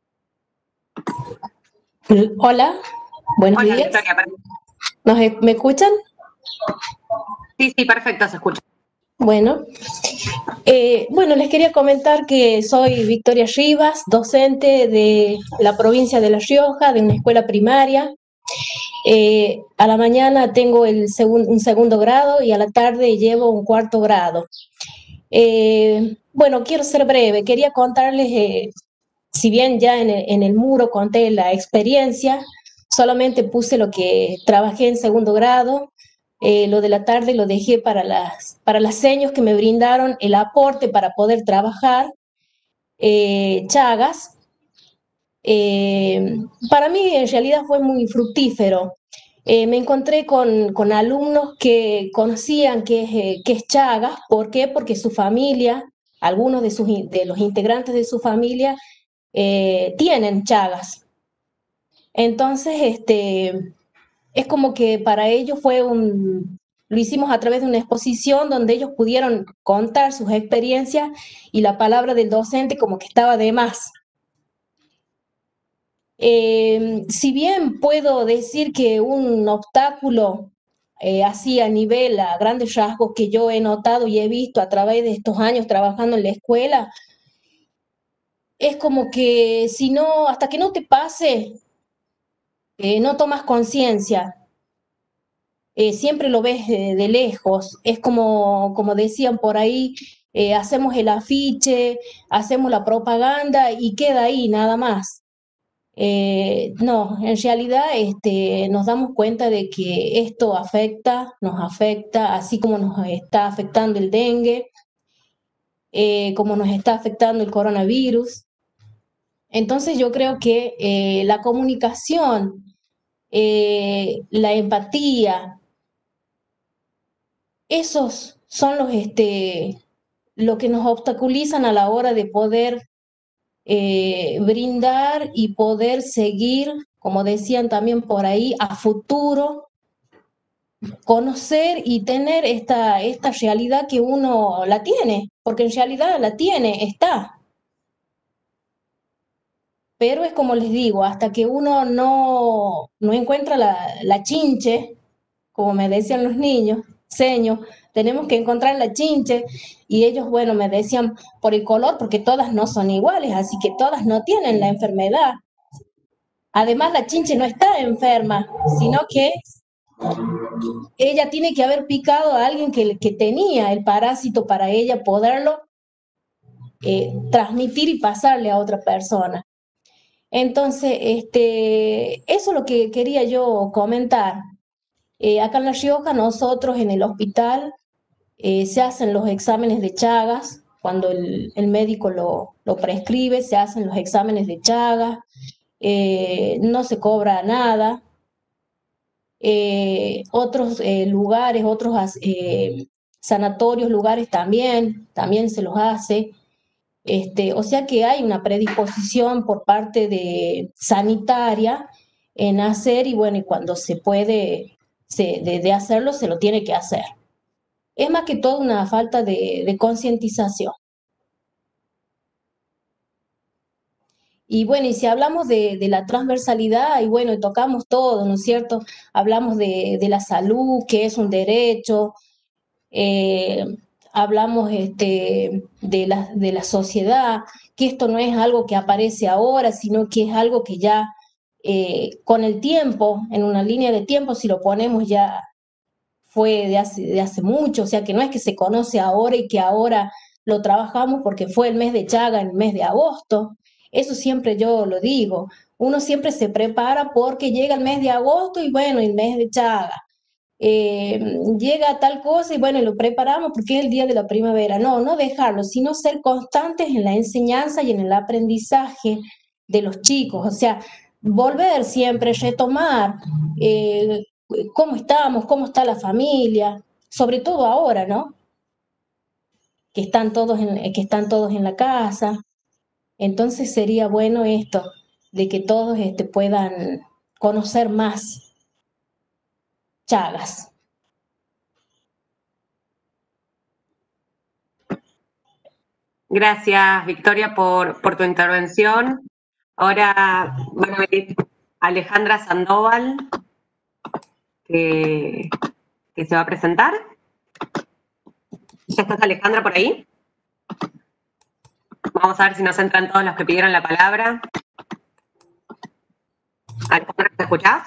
Hola, buenos Hola, días. Victoria, ¿Me escuchan? Sí, perfecto, se escucha. Bueno, les quería comentar que soy Victoria Rivas, docente de la provincia de La Rioja, de una escuela primaria. A la mañana tengo un segundo grado y a la tarde llevo un cuarto grado. Quiero ser breve, quería contarles, si bien ya en el muro conté la experiencia, solamente puse lo que trabajé en segundo grado. Lo de la tarde lo dejé para las señas que me brindaron el aporte para poder trabajar Chagas. Para mí en realidad fue muy fructífero. Me encontré con alumnos que conocían qué es Chagas. ¿Por qué? Porque su familia, algunos de los integrantes de su familia tienen Chagas. Entonces, es como que para ellos lo hicimos a través de una exposición donde ellos pudieron contar sus experiencias y la palabra del docente como que estaba de más. Si bien puedo decir que un obstáculo así a grandes rasgos que yo he notado y he visto a través de estos años trabajando en la escuela, es como que hasta que no te pase, no tomas conciencia. Siempre lo ves de lejos, es como decían por ahí, hacemos el afiche, hacemos la propaganda y queda ahí nada más. No, en realidad nos damos cuenta de que esto nos afecta, así como nos está afectando el dengue, como nos está afectando el coronavirus. Entonces yo creo que la comunicación, la empatía, esos son lo que nos obstaculizan a la hora de poder brindar y poder seguir, como decían también por ahí, a futuro, conocer y tener esta realidad que uno la tiene, porque en realidad la tiene, está. Pero es como les digo, hasta que uno no encuentra la chinche, como me decían los niños, seños, tenemos que encontrar la chinche, y ellos, bueno, me decían por el color, porque todas no son iguales, así que todas no tienen la enfermedad. Además, la chinche no está enferma, sino que ella tiene que haber picado a alguien que tenía el parásito para ella poderlo transmitir y pasarle a otra persona. Entonces, eso es lo que quería yo comentar. Acá en La Rioja, nosotros en el hospital se hacen los exámenes de Chagas, cuando el médico lo prescribe, se hacen los exámenes de Chagas, no se cobra nada. Otros lugares, otros sanatorios, lugares también se los hace. O sea que hay una predisposición por parte de sanitaria en hacer, y bueno, y cuando se puede de hacerlo, se lo tiene que hacer. Es más que todo una falta de concientización. Y bueno, y si hablamos de la transversalidad, y bueno, tocamos todo, ¿no es cierto? Hablamos de la salud, que es un derecho, hablamos de la sociedad, que esto no es algo que aparece ahora, sino que es algo que ya con el tiempo, en una línea de tiempo, si lo ponemos, ya fue de hace mucho, o sea que no es que se conoce ahora y que ahora lo trabajamos porque fue el mes de Chaga, el mes de agosto. Eso siempre yo lo digo. Uno siempre se prepara porque llega el mes de agosto y bueno, el mes de Chaga. Llega tal cosa y bueno, lo preparamos porque es el día de la primavera. No dejarlo, sino ser constantes en la enseñanza y en el aprendizaje de los chicos. O sea, volver siempre, retomar cómo estamos, cómo está la familia, sobre todo ahora, ¿no? Que están todos en la casa. Entonces sería bueno esto, de que todos puedan conocer más Chagas. Gracias, Victoria, por tu intervención. Ahora van a venir Alejandra Sandoval, que se va a presentar. ¿Ya estás, Alejandra, por ahí? Vamos a ver si nos entran todos los que pidieron la palabra. Alejandra, ¿te escuchás?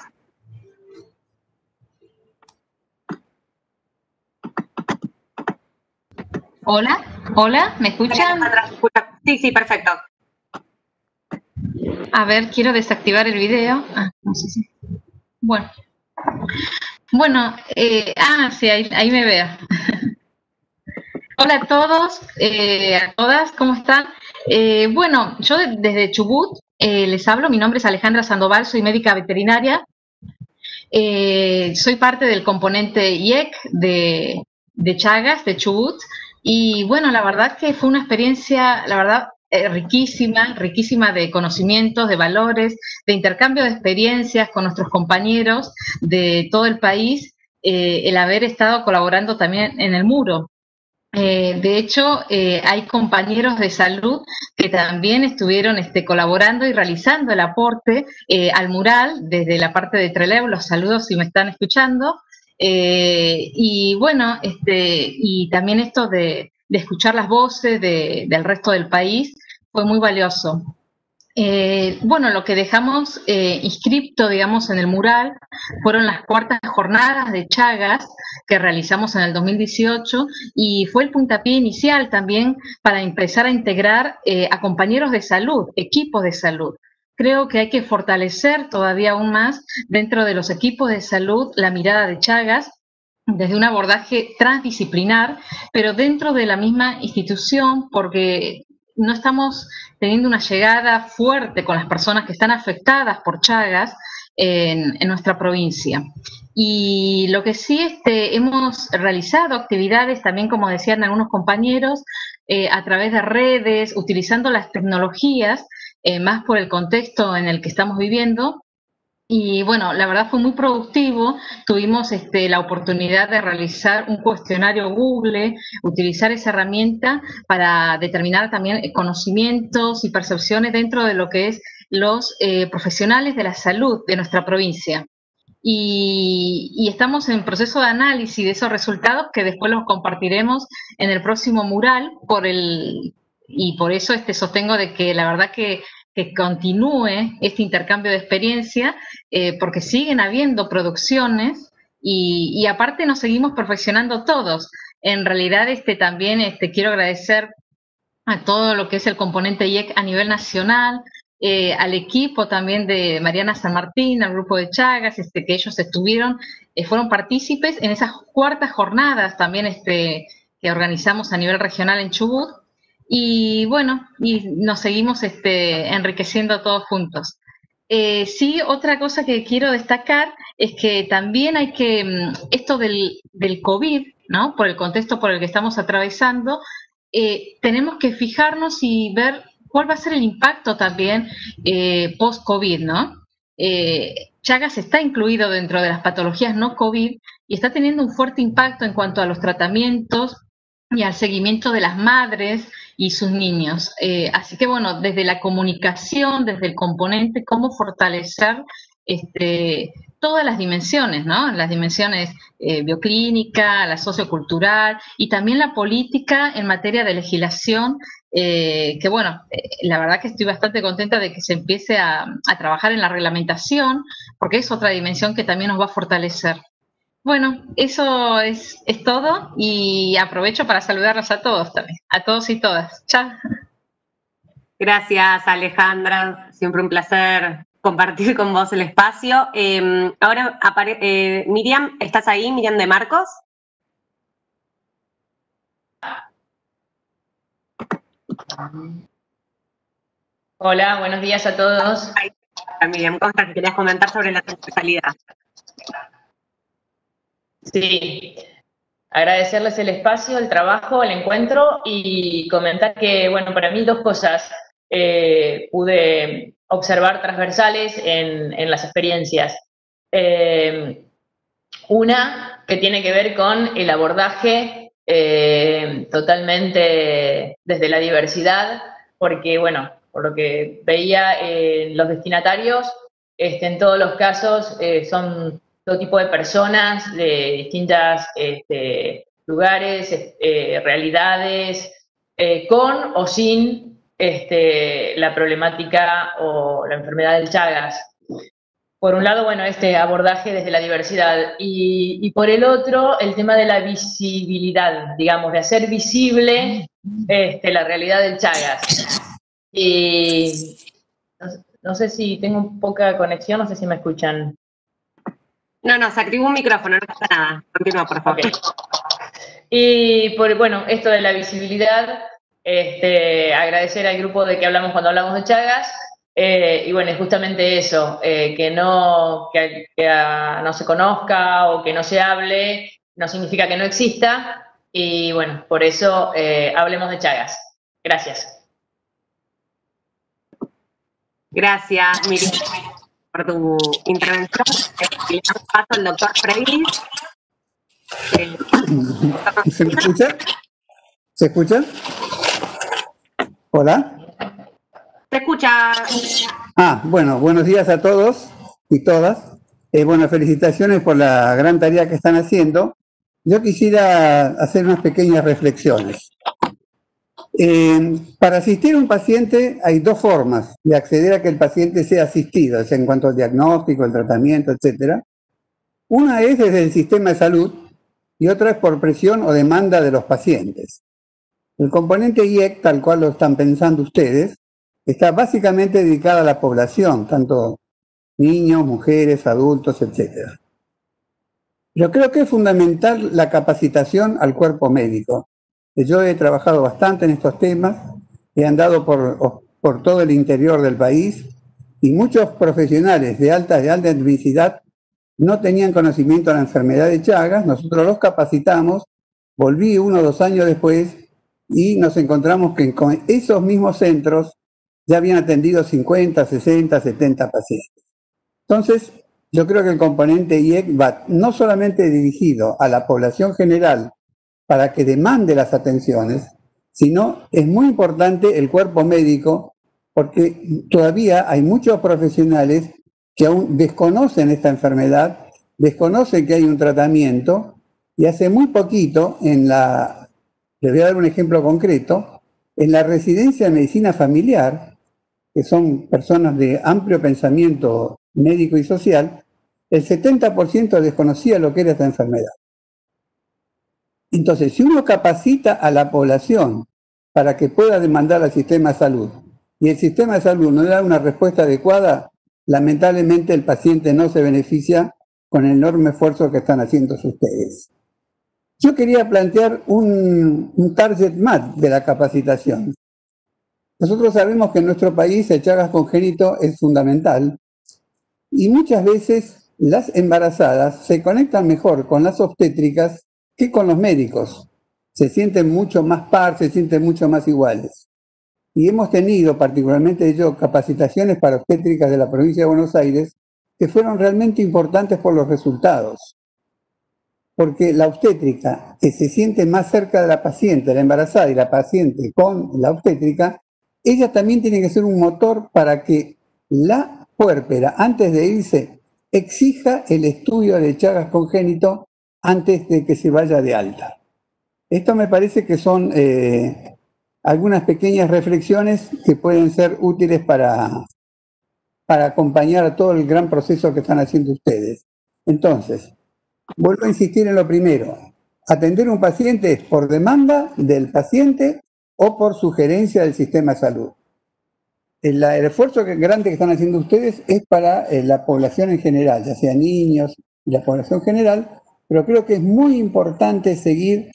Hola, ¿me escuchan? Sí, perfecto. A ver, quiero desactivar el video. No sé si. Bueno, sí, ahí me veo. Hola a todos, a todas, ¿cómo están? Bueno, yo desde Chubut les hablo, mi nombre es Alejandra Sandoval, soy médica veterinaria. Soy parte del componente IEC de Chagas, de Chubut. Y bueno, la verdad que fue una experiencia, la verdad, riquísima de conocimientos, de valores, de intercambio de experiencias con nuestros compañeros de todo el país, el haber estado colaborando también en el muro. De hecho, hay compañeros de salud que también estuvieron colaborando y realizando el aporte al mural desde la parte de Trelew. Los saludos si me están escuchando. Y bueno, y también esto de escuchar las voces del resto del país fue muy valioso. Bueno, lo que dejamos inscripto, digamos, en el mural fueron las cuartas jornadas de Chagas que realizamos en el 2018 y fue el puntapié inicial también para empezar a integrar a compañeros de salud, equipos de salud. Creo que hay que fortalecer todavía aún más dentro de los equipos de salud la mirada de Chagas desde un abordaje transdisciplinar, pero dentro de la misma institución, porque no estamos teniendo una llegada fuerte con las personas que están afectadas por Chagas en nuestra provincia. Y lo que sí hemos realizado actividades también, como decían algunos compañeros, a través de redes, utilizando las tecnologías, más por el contexto en el que estamos viviendo, Y bueno, la verdad fue muy productivo. Tuvimos la oportunidad de realizar un cuestionario Google, utilizar esa herramienta para determinar también conocimientos y percepciones dentro de lo que es los profesionales de la salud de nuestra provincia. Y estamos en proceso de análisis de esos resultados que después los compartiremos en el próximo mural y por eso sostengo de que la verdad que continúe este intercambio de experiencia, porque siguen habiendo producciones y aparte nos seguimos perfeccionando todos. En realidad también quiero agradecer a todo lo que es el componente IEC a nivel nacional, al equipo también de Mariana San Martín, al grupo de Chagas, que ellos estuvieron, fueron partícipes en esas cuartas jornadas también que organizamos a nivel regional en Chubut. Y bueno, y nos seguimos enriqueciendo todos juntos. Sí, otra cosa que quiero destacar es que también hay que, esto del COVID, ¿no? Por el contexto por el que estamos atravesando, tenemos que fijarnos y ver cuál va a ser el impacto también post-COVID, ¿no? Chagas está incluido dentro de las patologías no COVID y está teniendo un fuerte impacto en cuanto a los tratamientos y al seguimiento de las madres y sus niños. Así que bueno, desde la comunicación, desde el componente, cómo fortalecer todas las dimensiones, ¿no? Las dimensiones bioclínica, la sociocultural y también la política en materia de legislación, que bueno, la verdad que estoy bastante contenta de que se empiece a trabajar en la reglamentación, porque es otra dimensión que también nos va a fortalecer. Bueno, eso es todo y aprovecho para saludarlos a todos también, a todos y todas. Chao. Gracias, Alejandra. Siempre un placer compartir con vos el espacio. Ahora, Miriam, ¿estás ahí? Miriam de Marcos. Hola, buenos días a todos. Miriam, ¿cómo estás? ¿Querías comentar sobre la transversalidad? Sí, agradecerles el espacio, el trabajo, el encuentro y comentar que, bueno, para mí dos cosas pude observar transversales en las experiencias. Una que tiene que ver con el abordaje totalmente desde la diversidad, porque, bueno, por lo que veía, los destinatarios, en todos los casos, son todo tipo de personas de distintas lugares, realidades, con o sin la problemática o la enfermedad del Chagas. Por un lado, bueno, este abordaje desde la diversidad y por el otro, el tema de la visibilidad, digamos, de hacer visible la realidad del Chagas. Y no sé si tengo poca conexión, no sé si me escuchan. No, se activó un micrófono, no pasa nada. Continúa, por favor. Okay. Y bueno, esto de la visibilidad, agradecer al grupo de que hablamos cuando hablamos de Chagas, y bueno, es justamente eso, que no se conozca o que no se hable, no significa que no exista, y bueno, por eso hablemos de Chagas. Gracias. Gracias, Miriam, por tu intervención. Le damos paso al doctor Freilis. ¿Se me escucha? ¿Se escucha? ¿Hola? ¿Se escucha? Bueno, buenos días a todos y todas. Bueno, felicitaciones por la gran tarea que están haciendo. Yo quisiera hacer unas pequeñas reflexiones. Para asistir a un paciente hay dos formas de acceder a que el paciente sea asistido, o sea, en cuanto al diagnóstico, el tratamiento, etc. Una es desde el sistema de salud y otra es por presión o demanda de los pacientes. El componente IEC, tal cual lo están pensando ustedes, está básicamente dedicado a la población, tanto niños, mujeres, adultos, etc. Yo creo que es fundamental la capacitación al cuerpo médico. Yo he trabajado bastante en estos temas, he andado por todo el interior del país y muchos profesionales de alta adversidad no tenían conocimiento de la enfermedad de Chagas. Nosotros los capacitamos, volví 1 o 2 años después y nos encontramos que con esos mismos centros ya habían atendido 50, 60, 70 pacientes. Entonces, yo creo que el componente IEC va no solamente dirigido a la población general para que demande las atenciones, sino es muy importante el cuerpo médico, porque todavía hay muchos profesionales que aún desconocen esta enfermedad, desconocen que hay un tratamiento, y hace muy poquito, les voy a dar un ejemplo concreto, en la residencia de medicina familiar, que son personas de amplio pensamiento médico y social, el 70% desconocía lo que era esta enfermedad. Entonces, si uno capacita a la población para que pueda demandar al sistema de salud, y el sistema de salud no da una respuesta adecuada, lamentablemente el paciente no se beneficia con el enorme esfuerzo que están haciendo ustedes. Yo quería plantear un target más de la capacitación. Nosotros sabemos que en nuestro país el Chagas congénito es fundamental y muchas veces las embarazadas se conectan mejor con las obstétricas que con los médicos. Se sienten mucho más se sienten mucho más iguales. Y hemos tenido, particularmente yo, capacitaciones para obstétricas de la provincia de Buenos Aires que fueron realmente importantes por los resultados. Porque la obstétrica, que se siente más cerca de la paciente, la embarazada y la paciente con la obstétrica, ella también tiene que ser un motor para que la puérpera, antes de irse, exija el estudio de Chagas congénito antes de que se vaya de alta. Esto me parece que son algunas pequeñas reflexiones que pueden ser útiles para acompañar a todo el gran proceso que están haciendo ustedes. Entonces, vuelvo a insistir en lo primero. Atender a un paciente es por demanda del paciente o por sugerencia del sistema de salud. El esfuerzo grande que están haciendo ustedes es para la población en general, ya sea niños y la población general, pero creo que es muy importante seguir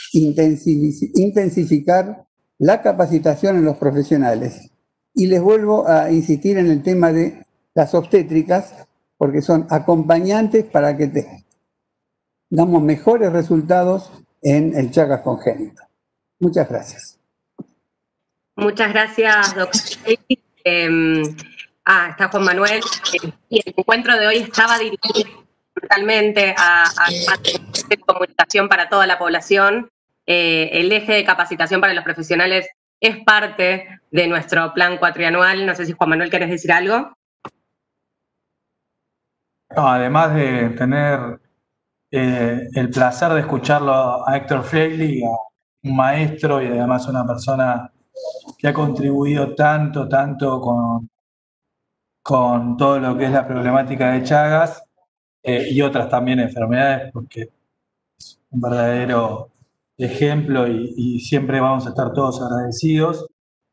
intensificar la capacitación en los profesionales. Y les vuelvo a insistir en el tema de las obstétricas, porque son acompañantes para que tengamos mejores resultados en el Chagas congénito. Muchas gracias. Muchas gracias, doctor. Está Juan Manuel. Y el encuentro de hoy estaba dirigido totalmente a comunicación para toda la población. El eje de capacitación para los profesionales es parte de nuestro plan cuatrianual. No sé si Juan Manuel querés decir algo. No, además de tener el placer de escucharlo a Héctor Freili, un maestro y además una persona que ha contribuido tanto con todo lo que es la problemática de Chagas y otras también enfermedades, porque es un verdadero ejemplo y siempre vamos a estar todos agradecidos.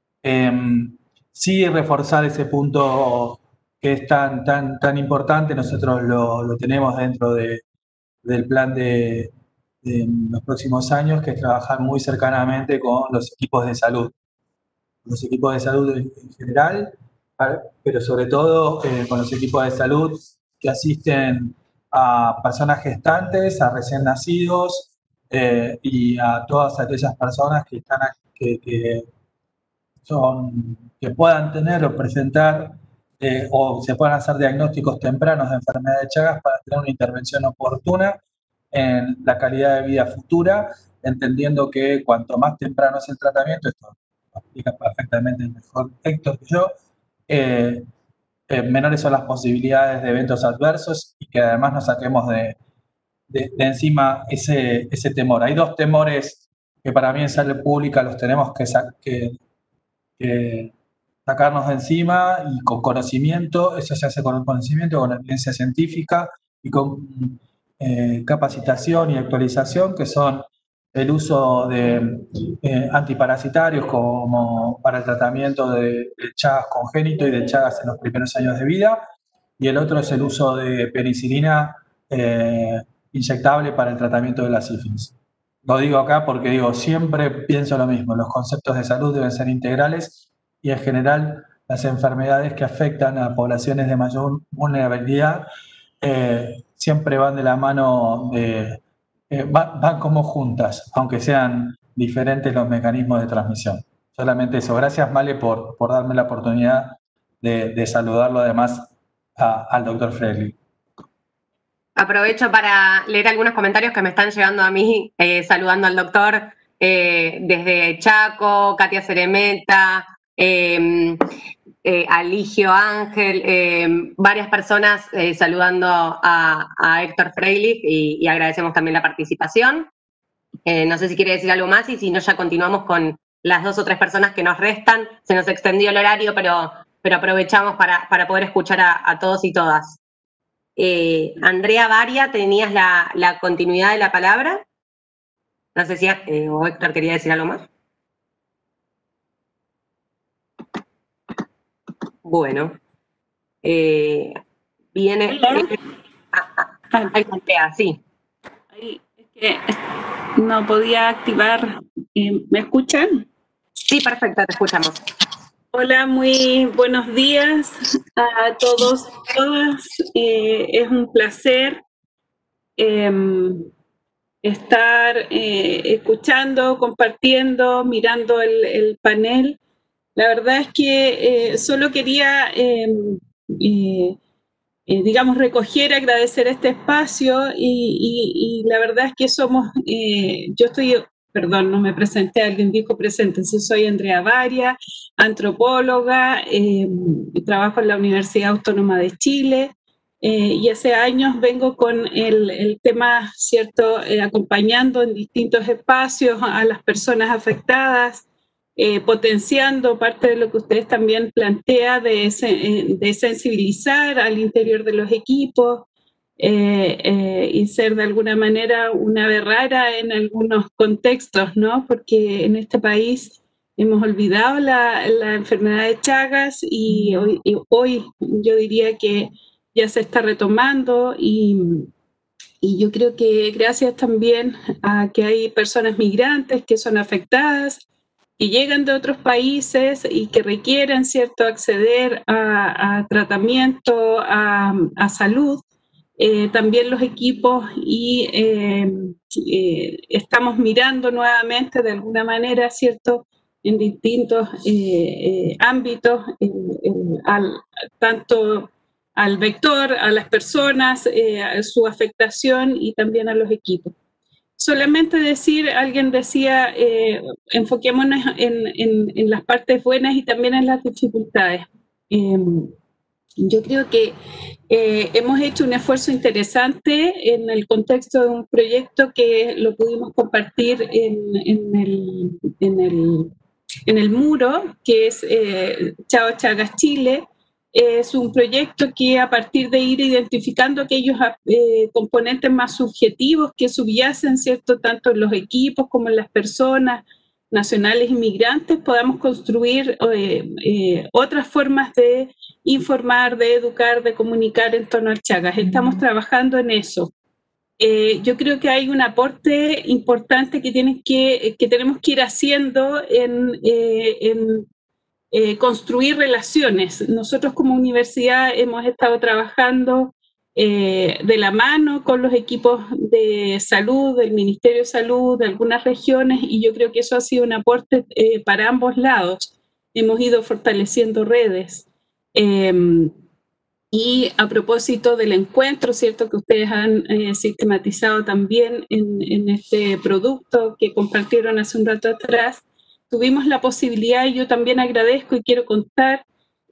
Sí, reforzar ese punto que es tan importante, nosotros lo tenemos dentro del plan de los próximos años, que es trabajar muy cercanamente con los equipos de salud. Los equipos de salud en general, pero sobre todo con los equipos de salud que asisten a personas gestantes, a recién nacidos, y a todas aquellas personas que puedan tener o presentar o se puedan hacer diagnósticos tempranos de enfermedad de Chagas para tener una intervención oportuna en la calidad de vida futura, entendiendo que cuanto más temprano es el tratamiento, esto lo explica perfectamente el mejor Héctor que yo, menores son las posibilidades de eventos adversos y que además nos saquemos de encima ese temor. Hay dos temores que para mí en salud pública los tenemos que sacarnos de encima, y con conocimiento, eso se hace con el conocimiento, con la evidencia científica y con capacitación y actualización, que son el uso de antiparasitarios como para el tratamiento de Chagas congénito y de Chagas en los primeros años de vida, y el otro es el uso de penicilina inyectable para el tratamiento de la sífilis. Lo digo acá porque siempre pienso lo mismo, los conceptos de salud deben ser integrales y en general las enfermedades que afectan a poblaciones de mayor vulnerabilidad siempre van de la mano, van como juntas, aunque sean diferentes los mecanismos de transmisión. Solamente eso. Gracias, Male, por darme la oportunidad de saludarlo además al doctor Freire. Aprovecho para leer algunos comentarios que me están llegando a mí, saludando al doctor desde Chaco, Katia Ceremeta, Aligio Ángel, varias personas saludando a Héctor Freilich y agradecemos también la participación. No sé si quiere decir algo más y si no ya continuamos con las 2 o 3 personas que nos restan. Se nos extendió el horario, pero aprovechamos para poder escuchar a todos y todas. Andrea Varia, tenías la continuidad de la palabra. No sé si o Héctor quería decir algo más. Bueno, viene. Ahí Andrea, sí. Es que no podía activar. ¿Me escuchan? Sí, perfecto, te escuchamos. Hola, muy buenos días a todos y todas. Es un placer estar escuchando, compartiendo, mirando el panel. La verdad es que solo quería, digamos, recoger, agradecer este espacio y la verdad es que somos, yo estoy, perdón, no me presenté, alguien dijo preséntense, soy Andrea Varia, antropóloga, trabajo en la Universidad Autónoma de Chile y hace años vengo con el tema, ¿cierto?, acompañando en distintos espacios a las personas afectadas, potenciando parte de lo que ustedes también plantea de sensibilizar al interior de los equipos y ser de alguna manera una berrara en algunos contextos, ¿no? Porque en este país hemos olvidado la enfermedad de Chagas y hoy yo diría que ya se está retomando y yo creo que gracias también a que hay personas migrantes que son afectadas, que llegan de otros países y que requieren, ¿cierto?, acceder a tratamiento, a salud, también los equipos y estamos mirando nuevamente de alguna manera, ¿cierto?, en distintos ámbitos, tanto al vector, a las personas, a su afectación y también a los equipos. Solamente decir, alguien decía, enfoquémonos en las partes buenas y también en las dificultades. Yo creo que hemos hecho un esfuerzo interesante en el contexto de un proyecto que lo pudimos compartir en el muro, que es Chao Chagas Chile. Es un proyecto que a partir de ir identificando aquellos componentes más subjetivos que subyacen, ¿cierto?, tanto en los equipos como en las personas nacionales inmigrantes, podamos construir otras formas de informar, de educar, de comunicar en torno al Chagas. Estamos trabajando en eso. Yo creo que hay un aporte importante que tenemos que ir haciendo en construir relaciones. Nosotros como universidad hemos estado trabajando de la mano con los equipos de salud, del Ministerio de Salud, de algunas regiones, y yo creo que eso ha sido un aporte para ambos lados. Hemos ido fortaleciendo redes. Y a propósito del encuentro, ¿cierto?, que ustedes han sistematizado también en este producto que compartieron hace un rato atrás, tuvimos la posibilidad, y yo también agradezco y quiero contar,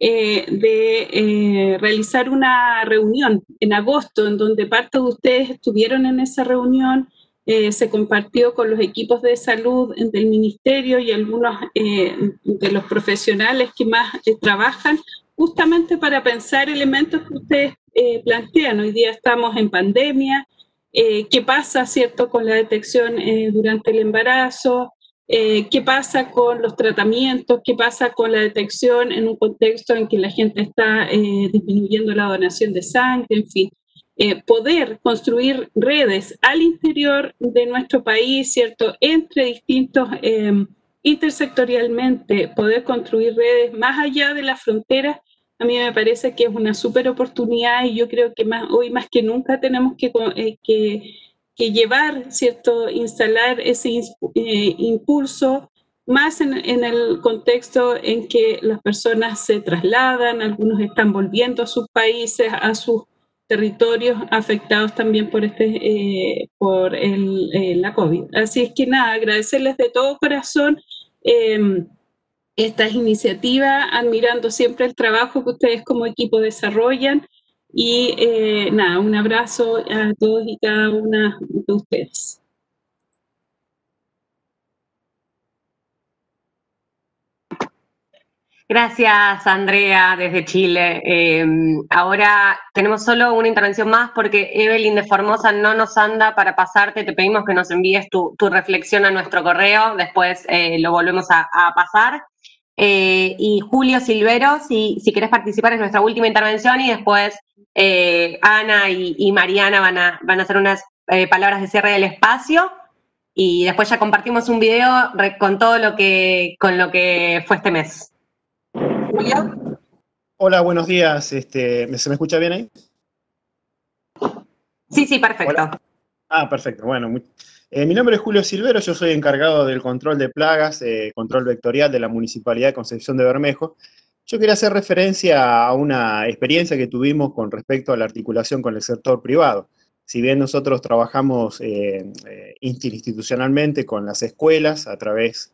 de realizar una reunión en agosto, en donde parte de ustedes estuvieron en esa reunión, se compartió con los equipos de salud del ministerio y algunos de los profesionales que más trabajan, justamente para pensar elementos que ustedes plantean. Hoy día estamos en pandemia, ¿qué pasa, cierto?, con la detección durante el embarazo? ¿Qué pasa con los tratamientos? ¿Qué pasa con la detección en un contexto en que la gente está disminuyendo la donación de sangre? En fin, poder construir redes al interior de nuestro país, ¿cierto?, entre distintos, intersectorialmente, poder construir redes más allá de las fronteras, a mí me parece que es una súper oportunidad y yo creo que hoy más que nunca tenemos que llevar, ¿cierto?, instalar ese impulso más en el contexto en que las personas se trasladan, algunos están volviendo a sus países, a sus territorios afectados también por la COVID. Así es que nada, agradecerles de todo corazón estas iniciativas, admirando siempre el trabajo que ustedes como equipo desarrollan y nada, un abrazo a todos y cada una de ustedes. Gracias, Andrea, desde Chile. Ahora tenemos solo una intervención más porque Evelyn de Formosa no nos anda para pasarte. Te pedimos que nos envíes tu reflexión a nuestro correo, después lo volvemos a pasar. Y Julio Silvero, si querés participar, es nuestra última intervención y después Ana y Mariana van a hacer unas palabras de cierre del espacio y después ya compartimos un video con todo lo que fue este mes. Julio. Hola, buenos días. ¿Se me escucha bien ahí? Sí, perfecto. Hola. Perfecto. Bueno, mi nombre es Julio Silvero, yo soy encargado del control de plagas, control vectorial de la Municipalidad de Concepción de Bermejo. Yo quería hacer referencia a una experiencia que tuvimos con respecto a la articulación con el sector privado. Si bien nosotros trabajamos interinstitucionalmente con las escuelas a través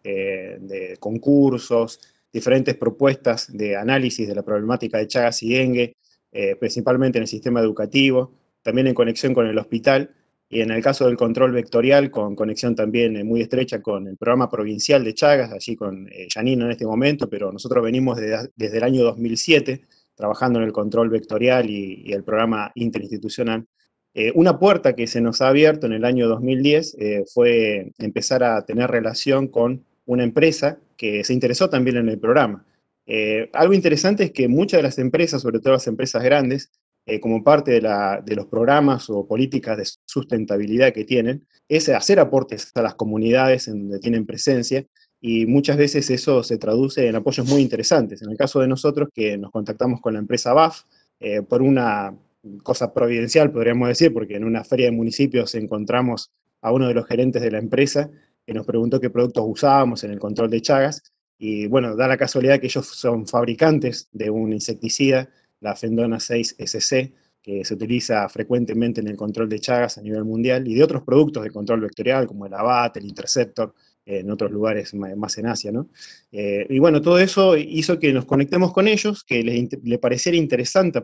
de concursos, diferentes propuestas de análisis de la problemática de Chagas y dengue, principalmente en el sistema educativo, también en conexión con el hospital, y en el caso del control vectorial, con conexión también muy estrecha con el programa provincial de Chagas, allí con Janino en este momento, pero nosotros venimos desde el año 2007 trabajando en el control vectorial y el programa interinstitucional. Una puerta que se nos ha abierto en el año 2010 fue empezar a tener relación con una empresa que se interesó también en el programa. Algo interesante es que muchas de las empresas, sobre todo las empresas grandes, como parte de los programas o políticas de sustentabilidad que tienen, es hacer aportes a las comunidades en donde tienen presencia, y muchas veces eso se traduce en apoyos muy interesantes. En el caso de nosotros, que nos contactamos con la empresa BAF, por una cosa providencial, podríamos decir, porque en una feria de municipios encontramos a uno de los gerentes de la empresa, que nos preguntó qué productos usábamos en el control de Chagas, y bueno, da la casualidad que ellos son fabricantes de un insecticida, la Fendona 6 SC, que se utiliza frecuentemente en el control de Chagas a nivel mundial, y de otros productos de control vectorial, como el Abat, el Interceptor, en otros lugares más en Asia, ¿no? Y bueno, todo eso hizo que nos conectemos con ellos, que les pareciera interesante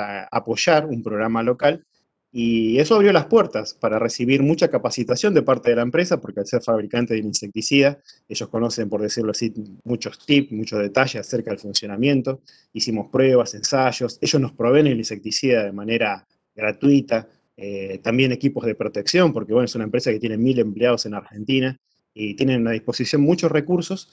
apoyar un programa local, y eso abrió las puertas para recibir mucha capacitación de parte de la empresa, porque al ser fabricante de insecticida, ellos conocen, por decirlo así, muchos tips, muchos detalles acerca del funcionamiento. Hicimos pruebas, ensayos, ellos nos proveen el insecticida de manera gratuita, también equipos de protección, porque bueno, es una empresa que tiene 1000 empleados en Argentina, y tienen a disposición muchos recursos,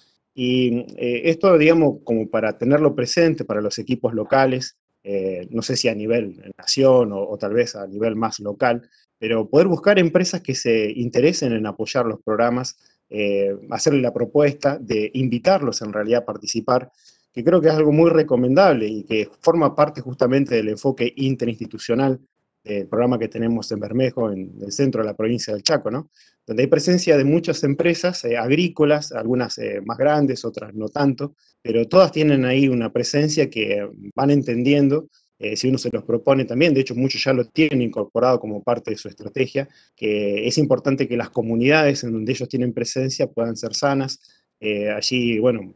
y esto, digamos, como para tenerlo presente para los equipos locales, no sé si a nivel nación o tal vez a nivel más local, pero poder buscar empresas que se interesen en apoyar los programas, hacerle la propuesta de invitarlos en realidad a participar, que creo que es algo muy recomendable y que forma parte justamente del enfoque interinstitucional del programa que tenemos en Bermejo, en el centro de la provincia del Chaco, ¿no? Donde hay presencia de muchas empresas agrícolas, algunas más grandes, otras no tanto, pero todas tienen ahí una presencia que van entendiendo, si uno se los propone también, de hecho muchos ya lo tienen incorporado como parte de su estrategia, que es importante que las comunidades en donde ellos tienen presencia puedan ser sanas. Allí, bueno,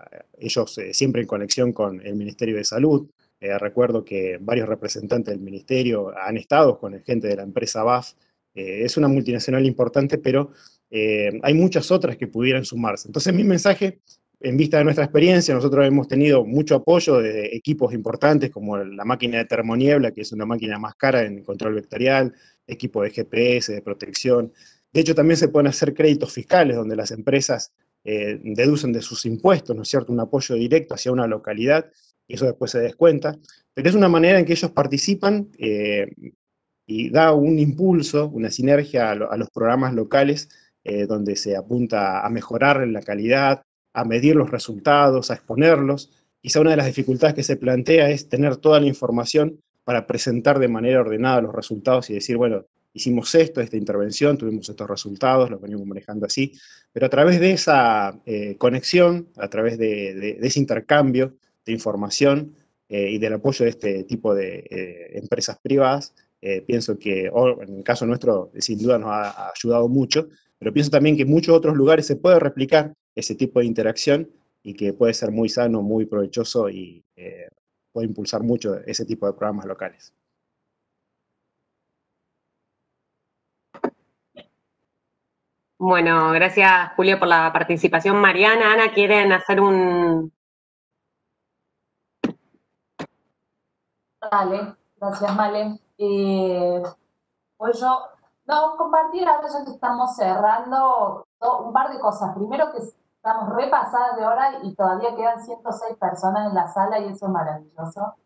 ellos siempre en conexión con el Ministerio de Salud. Recuerdo que varios representantes del ministerio han estado con gente de la empresa BAF. Es una multinacional importante, pero hay muchas otras que pudieran sumarse. Entonces mi mensaje, en vista de nuestra experiencia, nosotros hemos tenido mucho apoyo de equipos importantes como la máquina de termoniebla, que es una máquina más cara en control vectorial, equipo de GPS, de protección. De hecho, también se pueden hacer créditos fiscales donde las empresas deducen de sus impuestos, ¿no es cierto?, un apoyo directo hacia una localidad, y eso después se descuenta, pero es una manera en que ellos participan y da un impulso, una sinergia a los programas locales, donde se apunta a mejorar la calidad, a medir los resultados, a exponerlos. Quizá una de las dificultades que se plantea es tener toda la información para presentar de manera ordenada los resultados y decir, bueno, hicimos esta intervención, tuvimos estos resultados, los venimos manejando así, pero a través de esa conexión, a través de ese intercambio de información y del apoyo de este tipo de empresas privadas, pienso que, en el caso nuestro, sin duda nos ha ayudado mucho, pero pienso también que en muchos otros lugares se puede replicar ese tipo de interacción y que puede ser muy sano, muy provechoso y puede impulsar mucho ese tipo de programas locales. Bueno, gracias Julio por la participación. Mariana, Ana, ¿quieren hacer un...? Dale, gracias Male. Pues yo, no, compartir ahora ya que estamos cerrando un par de cosas. Primero que estamos repasadas de hora y todavía quedan 106 personas en la sala y eso es maravilloso.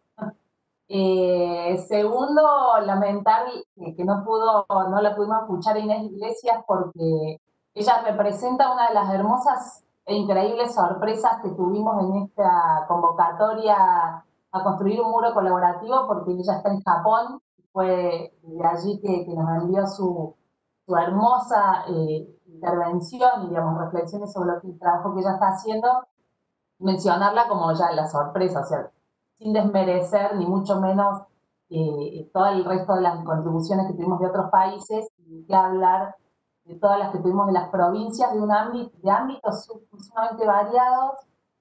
Segundo, lamentar que no la pudimos escuchar a Inés Iglesias porque ella representa una de las hermosas e increíbles sorpresas que tuvimos en esta convocatoria a construir un muro colaborativo, porque ella está en Japón, fue de allí que nos envió su hermosa intervención y, digamos, reflexiones sobre el trabajo que ella está haciendo, mencionarla como ya la sorpresa, o sea, sin desmerecer ni mucho menos todo el resto de las contribuciones que tuvimos de otros países, y que hablar de todas las que tuvimos de las provincias, de ámbitos sumamente variados,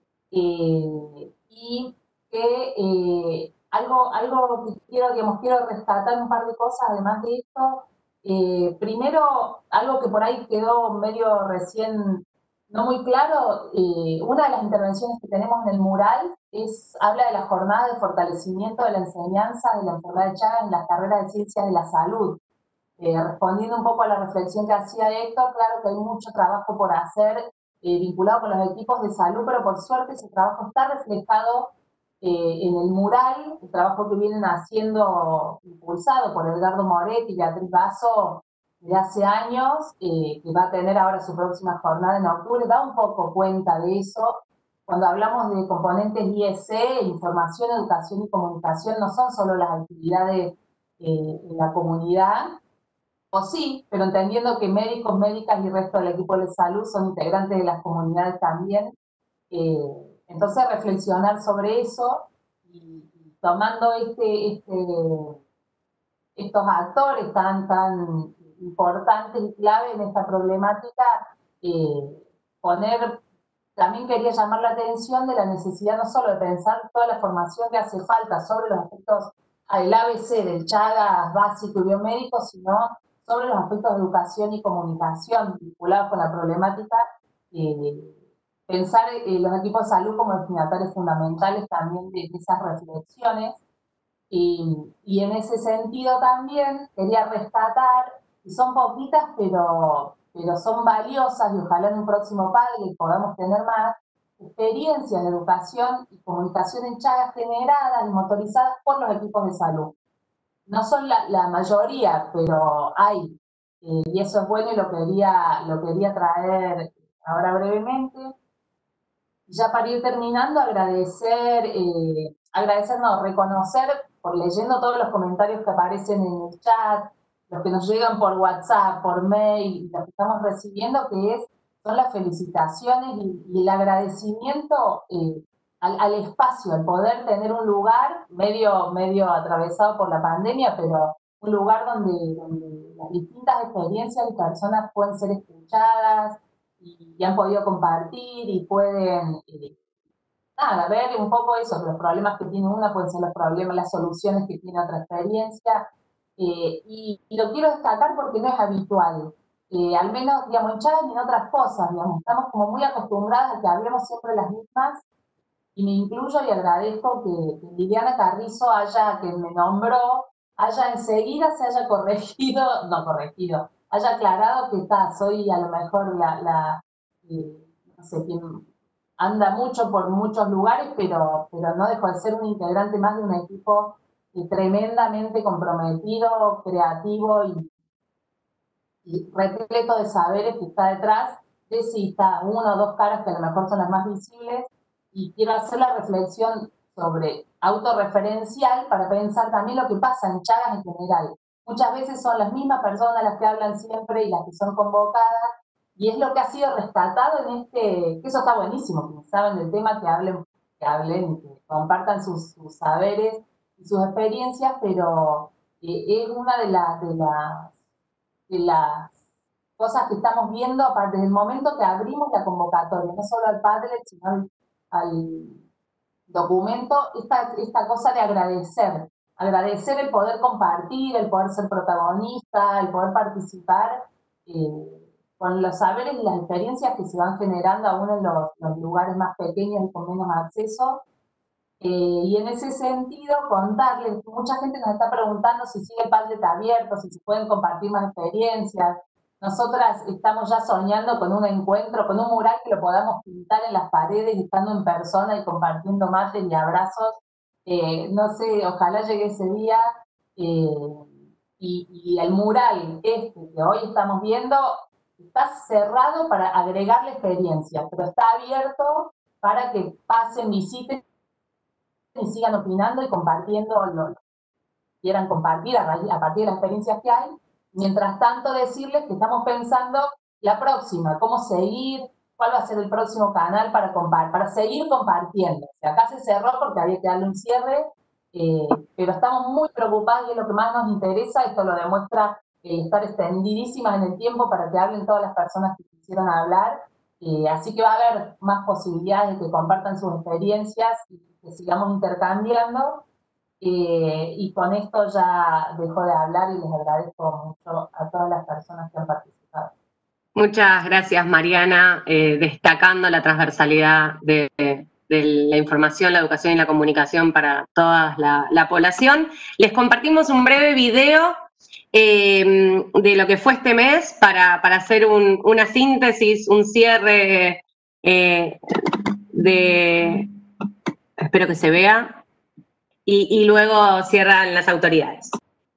y que algo que quiero rescatar un par de cosas, además de esto. Primero, algo que por ahí quedó medio recién no muy claro, una de las intervenciones que tenemos en el mural habla de la jornada de fortalecimiento de la enseñanza de la enfermedad de Chagas en las carreras de ciencias de la salud. Respondiendo un poco a la reflexión que hacía Héctor, claro que hay mucho trabajo por hacer vinculado con los equipos de salud, pero por suerte ese trabajo está reflejado en el mural, el trabajo que vienen haciendo, impulsado por Edgardo Moretti y Beatriz Basso de hace años, que va a tener ahora su próxima jornada en octubre, da un poco cuenta de eso. Cuando hablamos de componentes IEC, información, educación y comunicación, no son solo las actividades en la comunidad, o sí, pero entendiendo que médicos, médicas y el resto del equipo de salud son integrantes de las comunidades también. Entonces, reflexionar sobre eso y tomando estos actores tan importantes y clave en esta problemática, también quería llamar la atención de la necesidad no solo de pensar toda la formación que hace falta sobre los aspectos del ABC, del Chagas básico y biomédico, sino sobre los aspectos de educación y comunicación vinculados con la problemática, pensar los equipos de salud como destinatarios fundamentales también de esas reflexiones. Y en ese sentido también quería rescatar, y son poquitas, pero son valiosas, y ojalá en un próximo panel podamos tener más, experiencias de educación y comunicación en Chagas generadas y motorizadas por los equipos de salud. No son la mayoría, pero hay, y eso es bueno y lo quería traer ahora brevemente. Y ya para ir terminando, reconocer, por leyendo todos los comentarios que aparecen en el chat, los que nos llegan por WhatsApp, por mail, los que estamos recibiendo, son las felicitaciones y el agradecimiento al espacio, al poder tener un lugar medio atravesado por la pandemia, pero un lugar donde las distintas experiencias y personas pueden ser escuchadas y han podido compartir y pueden ver un poco eso, que los problemas que tiene una pueden ser los problemas, las soluciones que tiene otra experiencia, y lo quiero destacar porque no es habitual, al menos, digamos, en Chagas y en otras cosas, digamos, estamos como muy acostumbradas a que hablemos siempre las mismas, y me incluyo y agradezco que Liliana Carrizo que me nombró, enseguida se haya haya aclarado que soy a lo mejor no sé, quien anda mucho por muchos lugares, pero no dejo de ser un integrante más de un equipo tremendamente comprometido, creativo y repleto de saberes que está detrás, de si está una o dos caras que a lo mejor son las más visibles, y quiero hacer la reflexión sobre autorreferencial para pensar también lo que pasa en Chagas en general. muchas veces son las mismas personas las que hablan siempre y las que son convocadas, y es lo que ha sido rescatado en que eso está buenísimo, que saben del tema, que hablen, que compartan sus saberes y sus experiencias, pero es una de las cosas que estamos viendo desde el momento que abrimos la convocatoria, no solo al Padlet, sino al documento, esta cosa de agradecer el poder compartir, el poder ser protagonista, el poder participar con los saberes y las experiencias que se van generando aún en los lugares más pequeños y con menos acceso. Y en ese sentido, contarles, mucha gente nos está preguntando si sigue el Padlet abierto, si se pueden compartir más experiencias. Nosotras estamos ya soñando con un encuentro, con un mural que lo podamos pintar en las paredes, estando en persona y compartiendo mates y abrazos. No sé, ojalá llegue ese día. Y el mural que hoy estamos viendo está cerrado para agregarle experiencia, pero está abierto para que pasen, visiten y sigan opinando y compartiendo lo que quieran compartir a partir de las experiencias que hay. Mientras tanto, decirles que estamos pensando la próxima, cómo seguir, cuál va a ser el próximo canal para seguir compartiendo. O sea, acá se cerró porque había que darle un cierre, pero estamos muy preocupados y es lo que más nos interesa. Esto lo demuestra estar extendidísimas en el tiempo para que hablen todas las personas que quisieran hablar. Así que va a haber más posibilidades de que compartan sus experiencias y que sigamos intercambiando. Y con esto ya dejo de hablar y les agradezco mucho a todas las personas que han participado. Muchas gracias, Mariana, destacando la transversalidad de la información, la educación y la comunicación para toda la población. Les compartimos un breve video de lo que fue este mes para hacer una síntesis, un cierre espero que se vea. Y luego cierran las autoridades.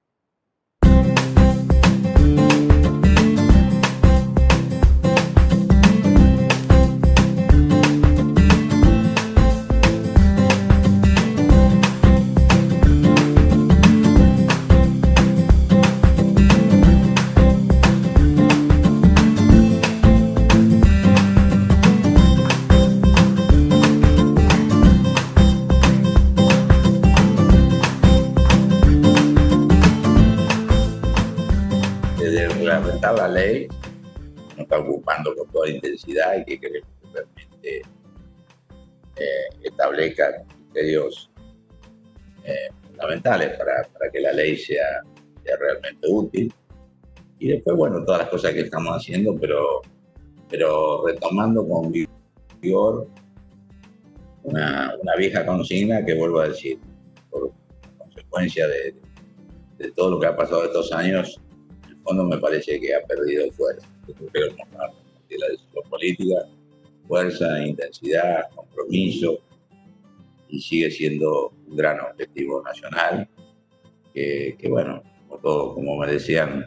La ley nos está ocupando con toda intensidad y que queremos que realmente establezca criterios fundamentales para que la ley sea realmente útil. Y después, bueno, todas las cosas que estamos haciendo, pero retomando con vigor una vieja consigna que, vuelvo a decir, por consecuencia de todo lo que ha pasado estos años, fondo me parece que ha perdido fuerza. Creo que de la decisión política, fuerza, intensidad, compromiso, y sigue siendo un gran objetivo nacional que bueno, como me decían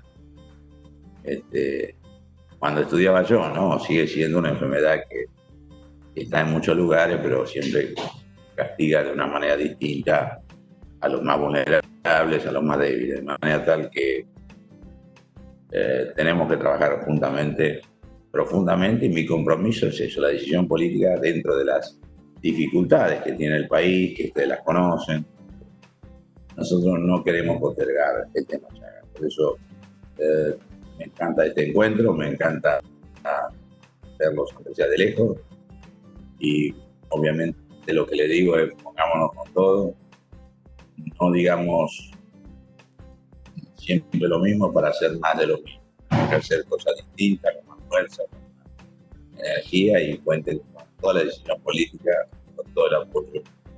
cuando estudiaba yo, ¿no? Sigue siendo una enfermedad que está en muchos lugares, pero siempre castiga de una manera distinta a los más vulnerables, a los más débiles, de manera tal que tenemos que trabajar profundamente, y mi compromiso es eso, la decisión política dentro de las dificultades que tiene el país, que ustedes las conocen. Nosotros no queremos postergar el tema Chagas, por eso me encanta este encuentro, me encanta verlos aunque sea de lejos, y obviamente lo que le digo es pongámonos con todo, no digamos siempre lo mismo para hacer más de lo mismo. Hay que hacer cosas distintas, con más fuerza, con más energía, y cuenten con toda la decisión política, con todo el apoyo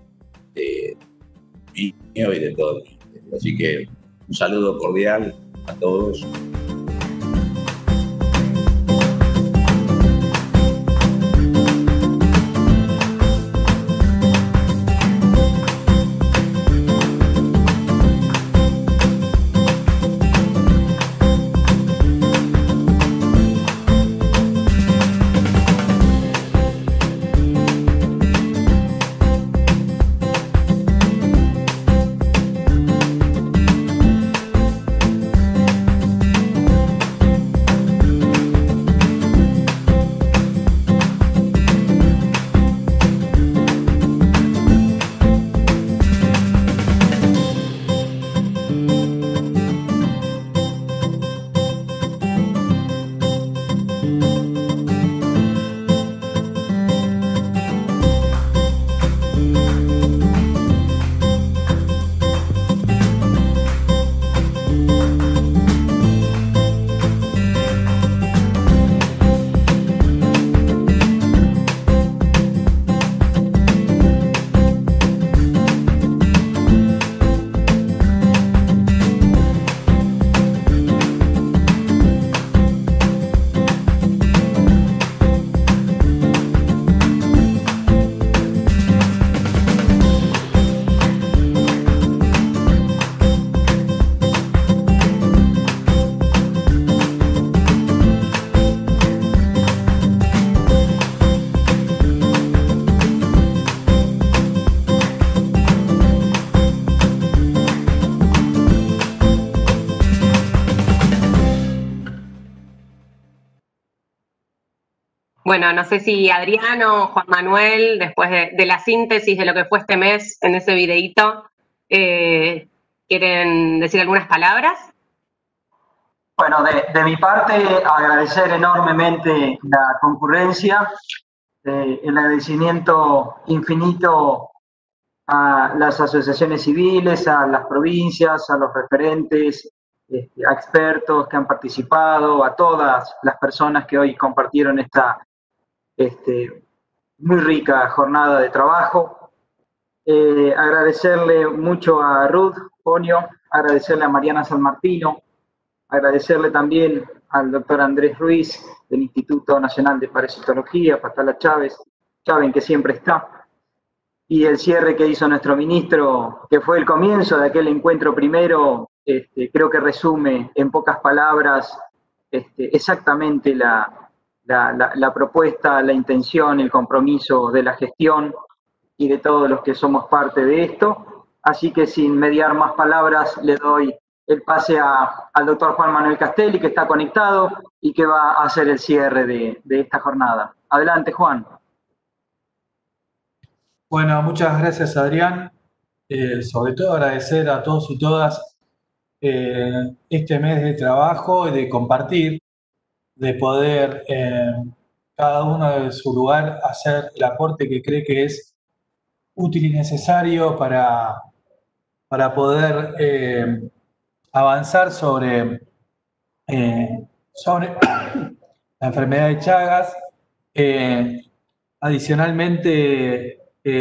mío y de todos. Así que un saludo cordial a todos. Bueno, no sé si Adrián o Juan Manuel, después de la síntesis de lo que fue este mes en ese videíto, ¿quieren decir algunas palabras? Bueno, de mi parte, agradecer enormemente la concurrencia, el agradecimiento infinito a las asociaciones civiles, a las provincias, a los referentes, a expertos que han participado, a todas las personas que hoy compartieron esta muy rica jornada de trabajo. Agradecerle mucho a Ruth Ponio, agradecerle a Mariana San Martino, agradecerle también al doctor Andrés Ruiz del Instituto Nacional de Parasitología, Patala Chávez, que siempre está, y el cierre que hizo nuestro ministro, que fue el comienzo de aquel encuentro primero, creo que resume en pocas palabras exactamente la propuesta, la intención, el compromiso de la gestión y de todos los que somos parte de esto. Así que sin mediar más palabras, le doy el pase al doctor Juan Manuel Castelli, que está conectado y que va a hacer el cierre de esta jornada. Adelante, Juan. Bueno, muchas gracias, Adrián. Sobre todo agradecer a todos y todas este mes de trabajo y de compartir, de poder cada uno de su lugar hacer el aporte que cree que es útil y necesario para poder avanzar sobre la enfermedad de Chagas. Adicionalmente,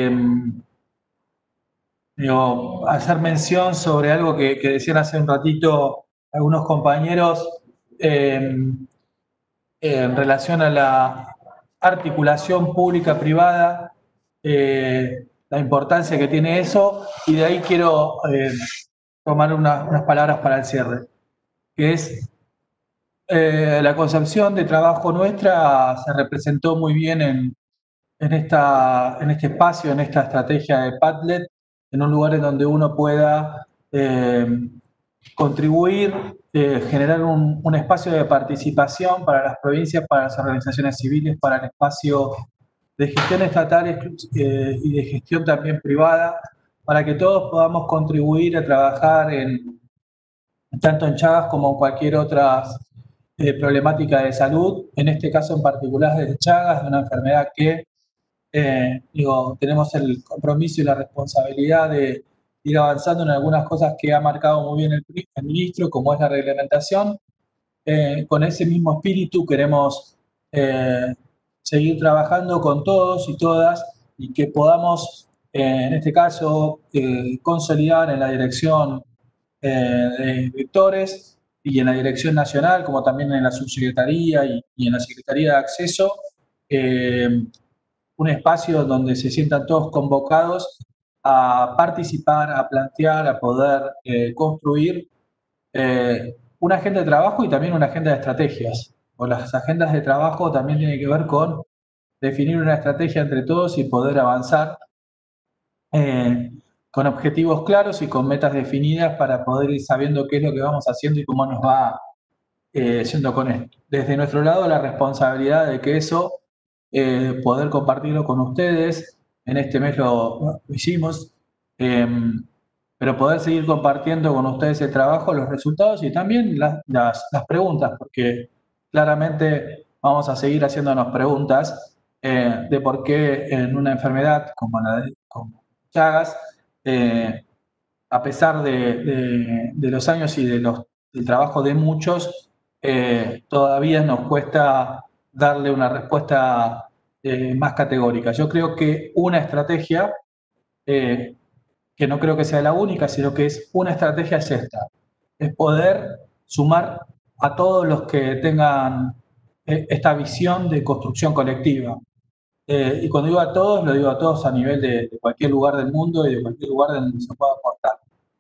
hacer mención sobre algo que decían hace un ratito algunos compañeros en relación a la articulación pública-privada, la importancia que tiene eso, y de ahí quiero tomar unas palabras para el cierre, que es la concepción de trabajo nuestra se representó muy bien en este espacio, en esta estrategia de Padlet, en un lugar en donde uno pueda contribuir, generar un espacio de participación para las provincias, para las organizaciones civiles, para el espacio de gestión estatal y de gestión también privada, para que todos podamos contribuir a trabajar tanto en Chagas como en cualquier otra problemática de salud, en este caso en particular de Chagas, de una enfermedad que tenemos el compromiso y la responsabilidad de ir avanzando en algunas cosas que ha marcado muy bien el ministro, como es la reglamentación. Con ese mismo espíritu queremos seguir trabajando con todos y todas y que podamos, en este caso, consolidar en la dirección de vectores y en la dirección nacional, como también en la subsecretaría y en la Secretaría de Acceso, un espacio donde se sientan todos convocados a participar, a plantear, a poder construir una agenda de trabajo y también una agenda de estrategias. O las agendas de trabajo también tienen que ver con definir una estrategia entre todos y poder avanzar con objetivos claros y con metas definidas para poder ir sabiendo qué es lo que vamos haciendo y cómo nos va yendo con esto. Desde nuestro lado, la responsabilidad de que eso poder compartirlo con ustedes. En este mes lo hicimos, pero poder seguir compartiendo con ustedes el trabajo, los resultados y también las preguntas, porque claramente vamos a seguir haciéndonos preguntas de por qué en una enfermedad como Chagas, a pesar de los años y del trabajo de muchos, todavía nos cuesta darle una respuesta más categórica. Yo creo que una estrategia, que no creo que sea la única, sino que es una estrategia es esta, es poder sumar a todos los que tengan esta visión de construcción colectiva. Y cuando digo a todos, lo digo a todos a nivel de cualquier lugar del mundo y de cualquier lugar donde se pueda aportar.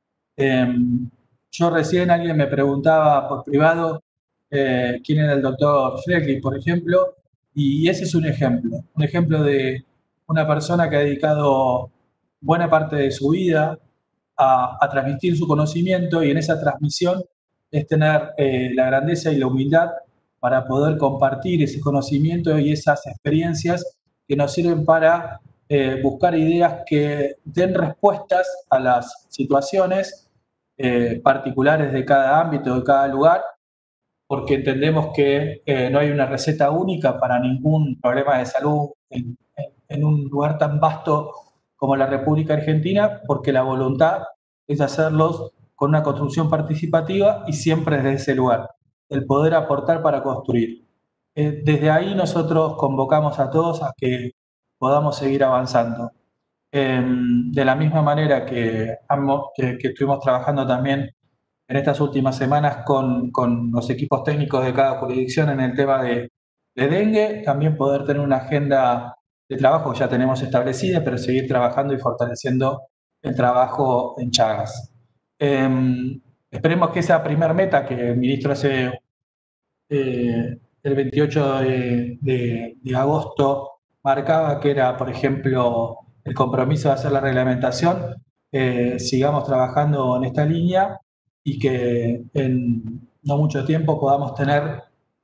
Yo recién alguien me preguntaba por privado quién era el doctor Freckley, por ejemplo, y ese es un ejemplo de una persona que ha dedicado buena parte de su vida a transmitir su conocimiento, y en esa transmisión es tener la grandeza y la humildad para poder compartir ese conocimiento y esas experiencias que nos sirven para buscar ideas que den respuestas a las situaciones particulares de cada ámbito, de cada lugar, porque entendemos que no hay una receta única para ningún problema de salud en un lugar tan vasto como la República Argentina, porque la voluntad es hacerlos con una construcción participativa y siempre desde ese lugar, el poder aportar para construir. Desde ahí nosotros convocamos a todos a que podamos seguir avanzando. De la misma manera que estuvimos trabajando también en estas últimas semanas con los equipos técnicos de cada jurisdicción en el tema de dengue, también poder tener una agenda de trabajo que ya tenemos establecida, pero seguir trabajando y fortaleciendo el trabajo en Chagas. Esperemos que esa primer meta que el ministro hace el 28 de agosto marcaba, que era, por ejemplo, el compromiso de hacer la reglamentación, sigamos trabajando en esta línea y que en no mucho tiempo podamos tener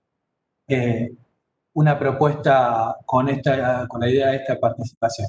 una propuesta con la idea de esta participación.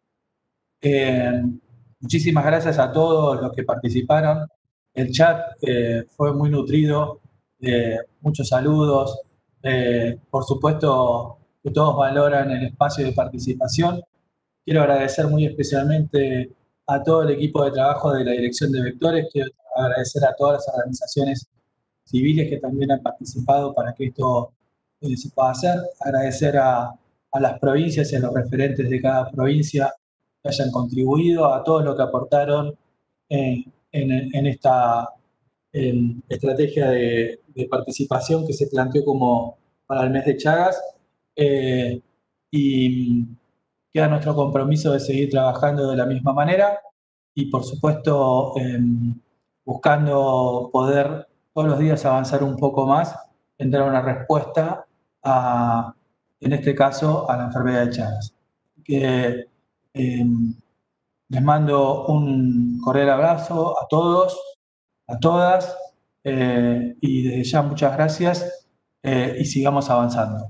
Muchísimas gracias a todos los que participaron. El chat fue muy nutrido, muchos saludos. Por supuesto que todos valoran el espacio de participación. Quiero agradecer muy especialmente a todo el equipo de trabajo de la Dirección de Vectores. Quiero agradecer a todas las organizaciones civiles que también han participado para que esto se pueda hacer. Agradecer a las provincias y a los referentes de cada provincia que hayan contribuido, a todos los que aportaron en esta estrategia de participación que se planteó como para el mes de Chagas. Y queda nuestro compromiso de seguir trabajando de la misma manera y, por supuesto, buscando poder todos los días avanzar un poco más en dar una respuesta en este caso, a la enfermedad de Chagas. Les mando un cordial abrazo a todos, a todas, y desde ya muchas gracias y sigamos avanzando.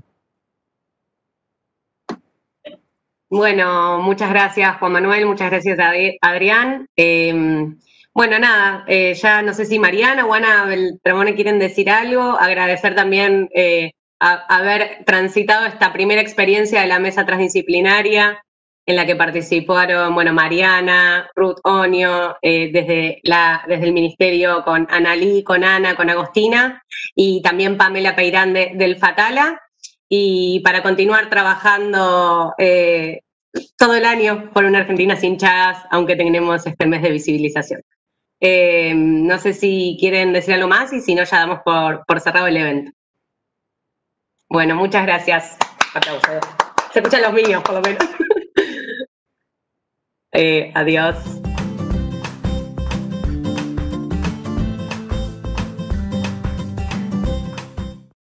Bueno, muchas gracias Juan Manuel, muchas gracias Adrián. Bueno, nada, ya no sé si Mariana o Ana Beltramone quieren decir algo, agradecer también haber transitado esta primera experiencia de la mesa transdisciplinaria en la que participaron, bueno, Mariana, Ruth Onio, desde el Ministerio con Analí, con Ana, con Agostina, y también Pamela Peirán del Fatala, y para continuar trabajando todo el año por una Argentina sin Chagas, aunque tenemos este mes de visibilización. No sé si quieren decir algo más, y si no, ya damos por cerrado el evento. Bueno, muchas gracias. Se escuchan los míos, por lo menos. Adiós.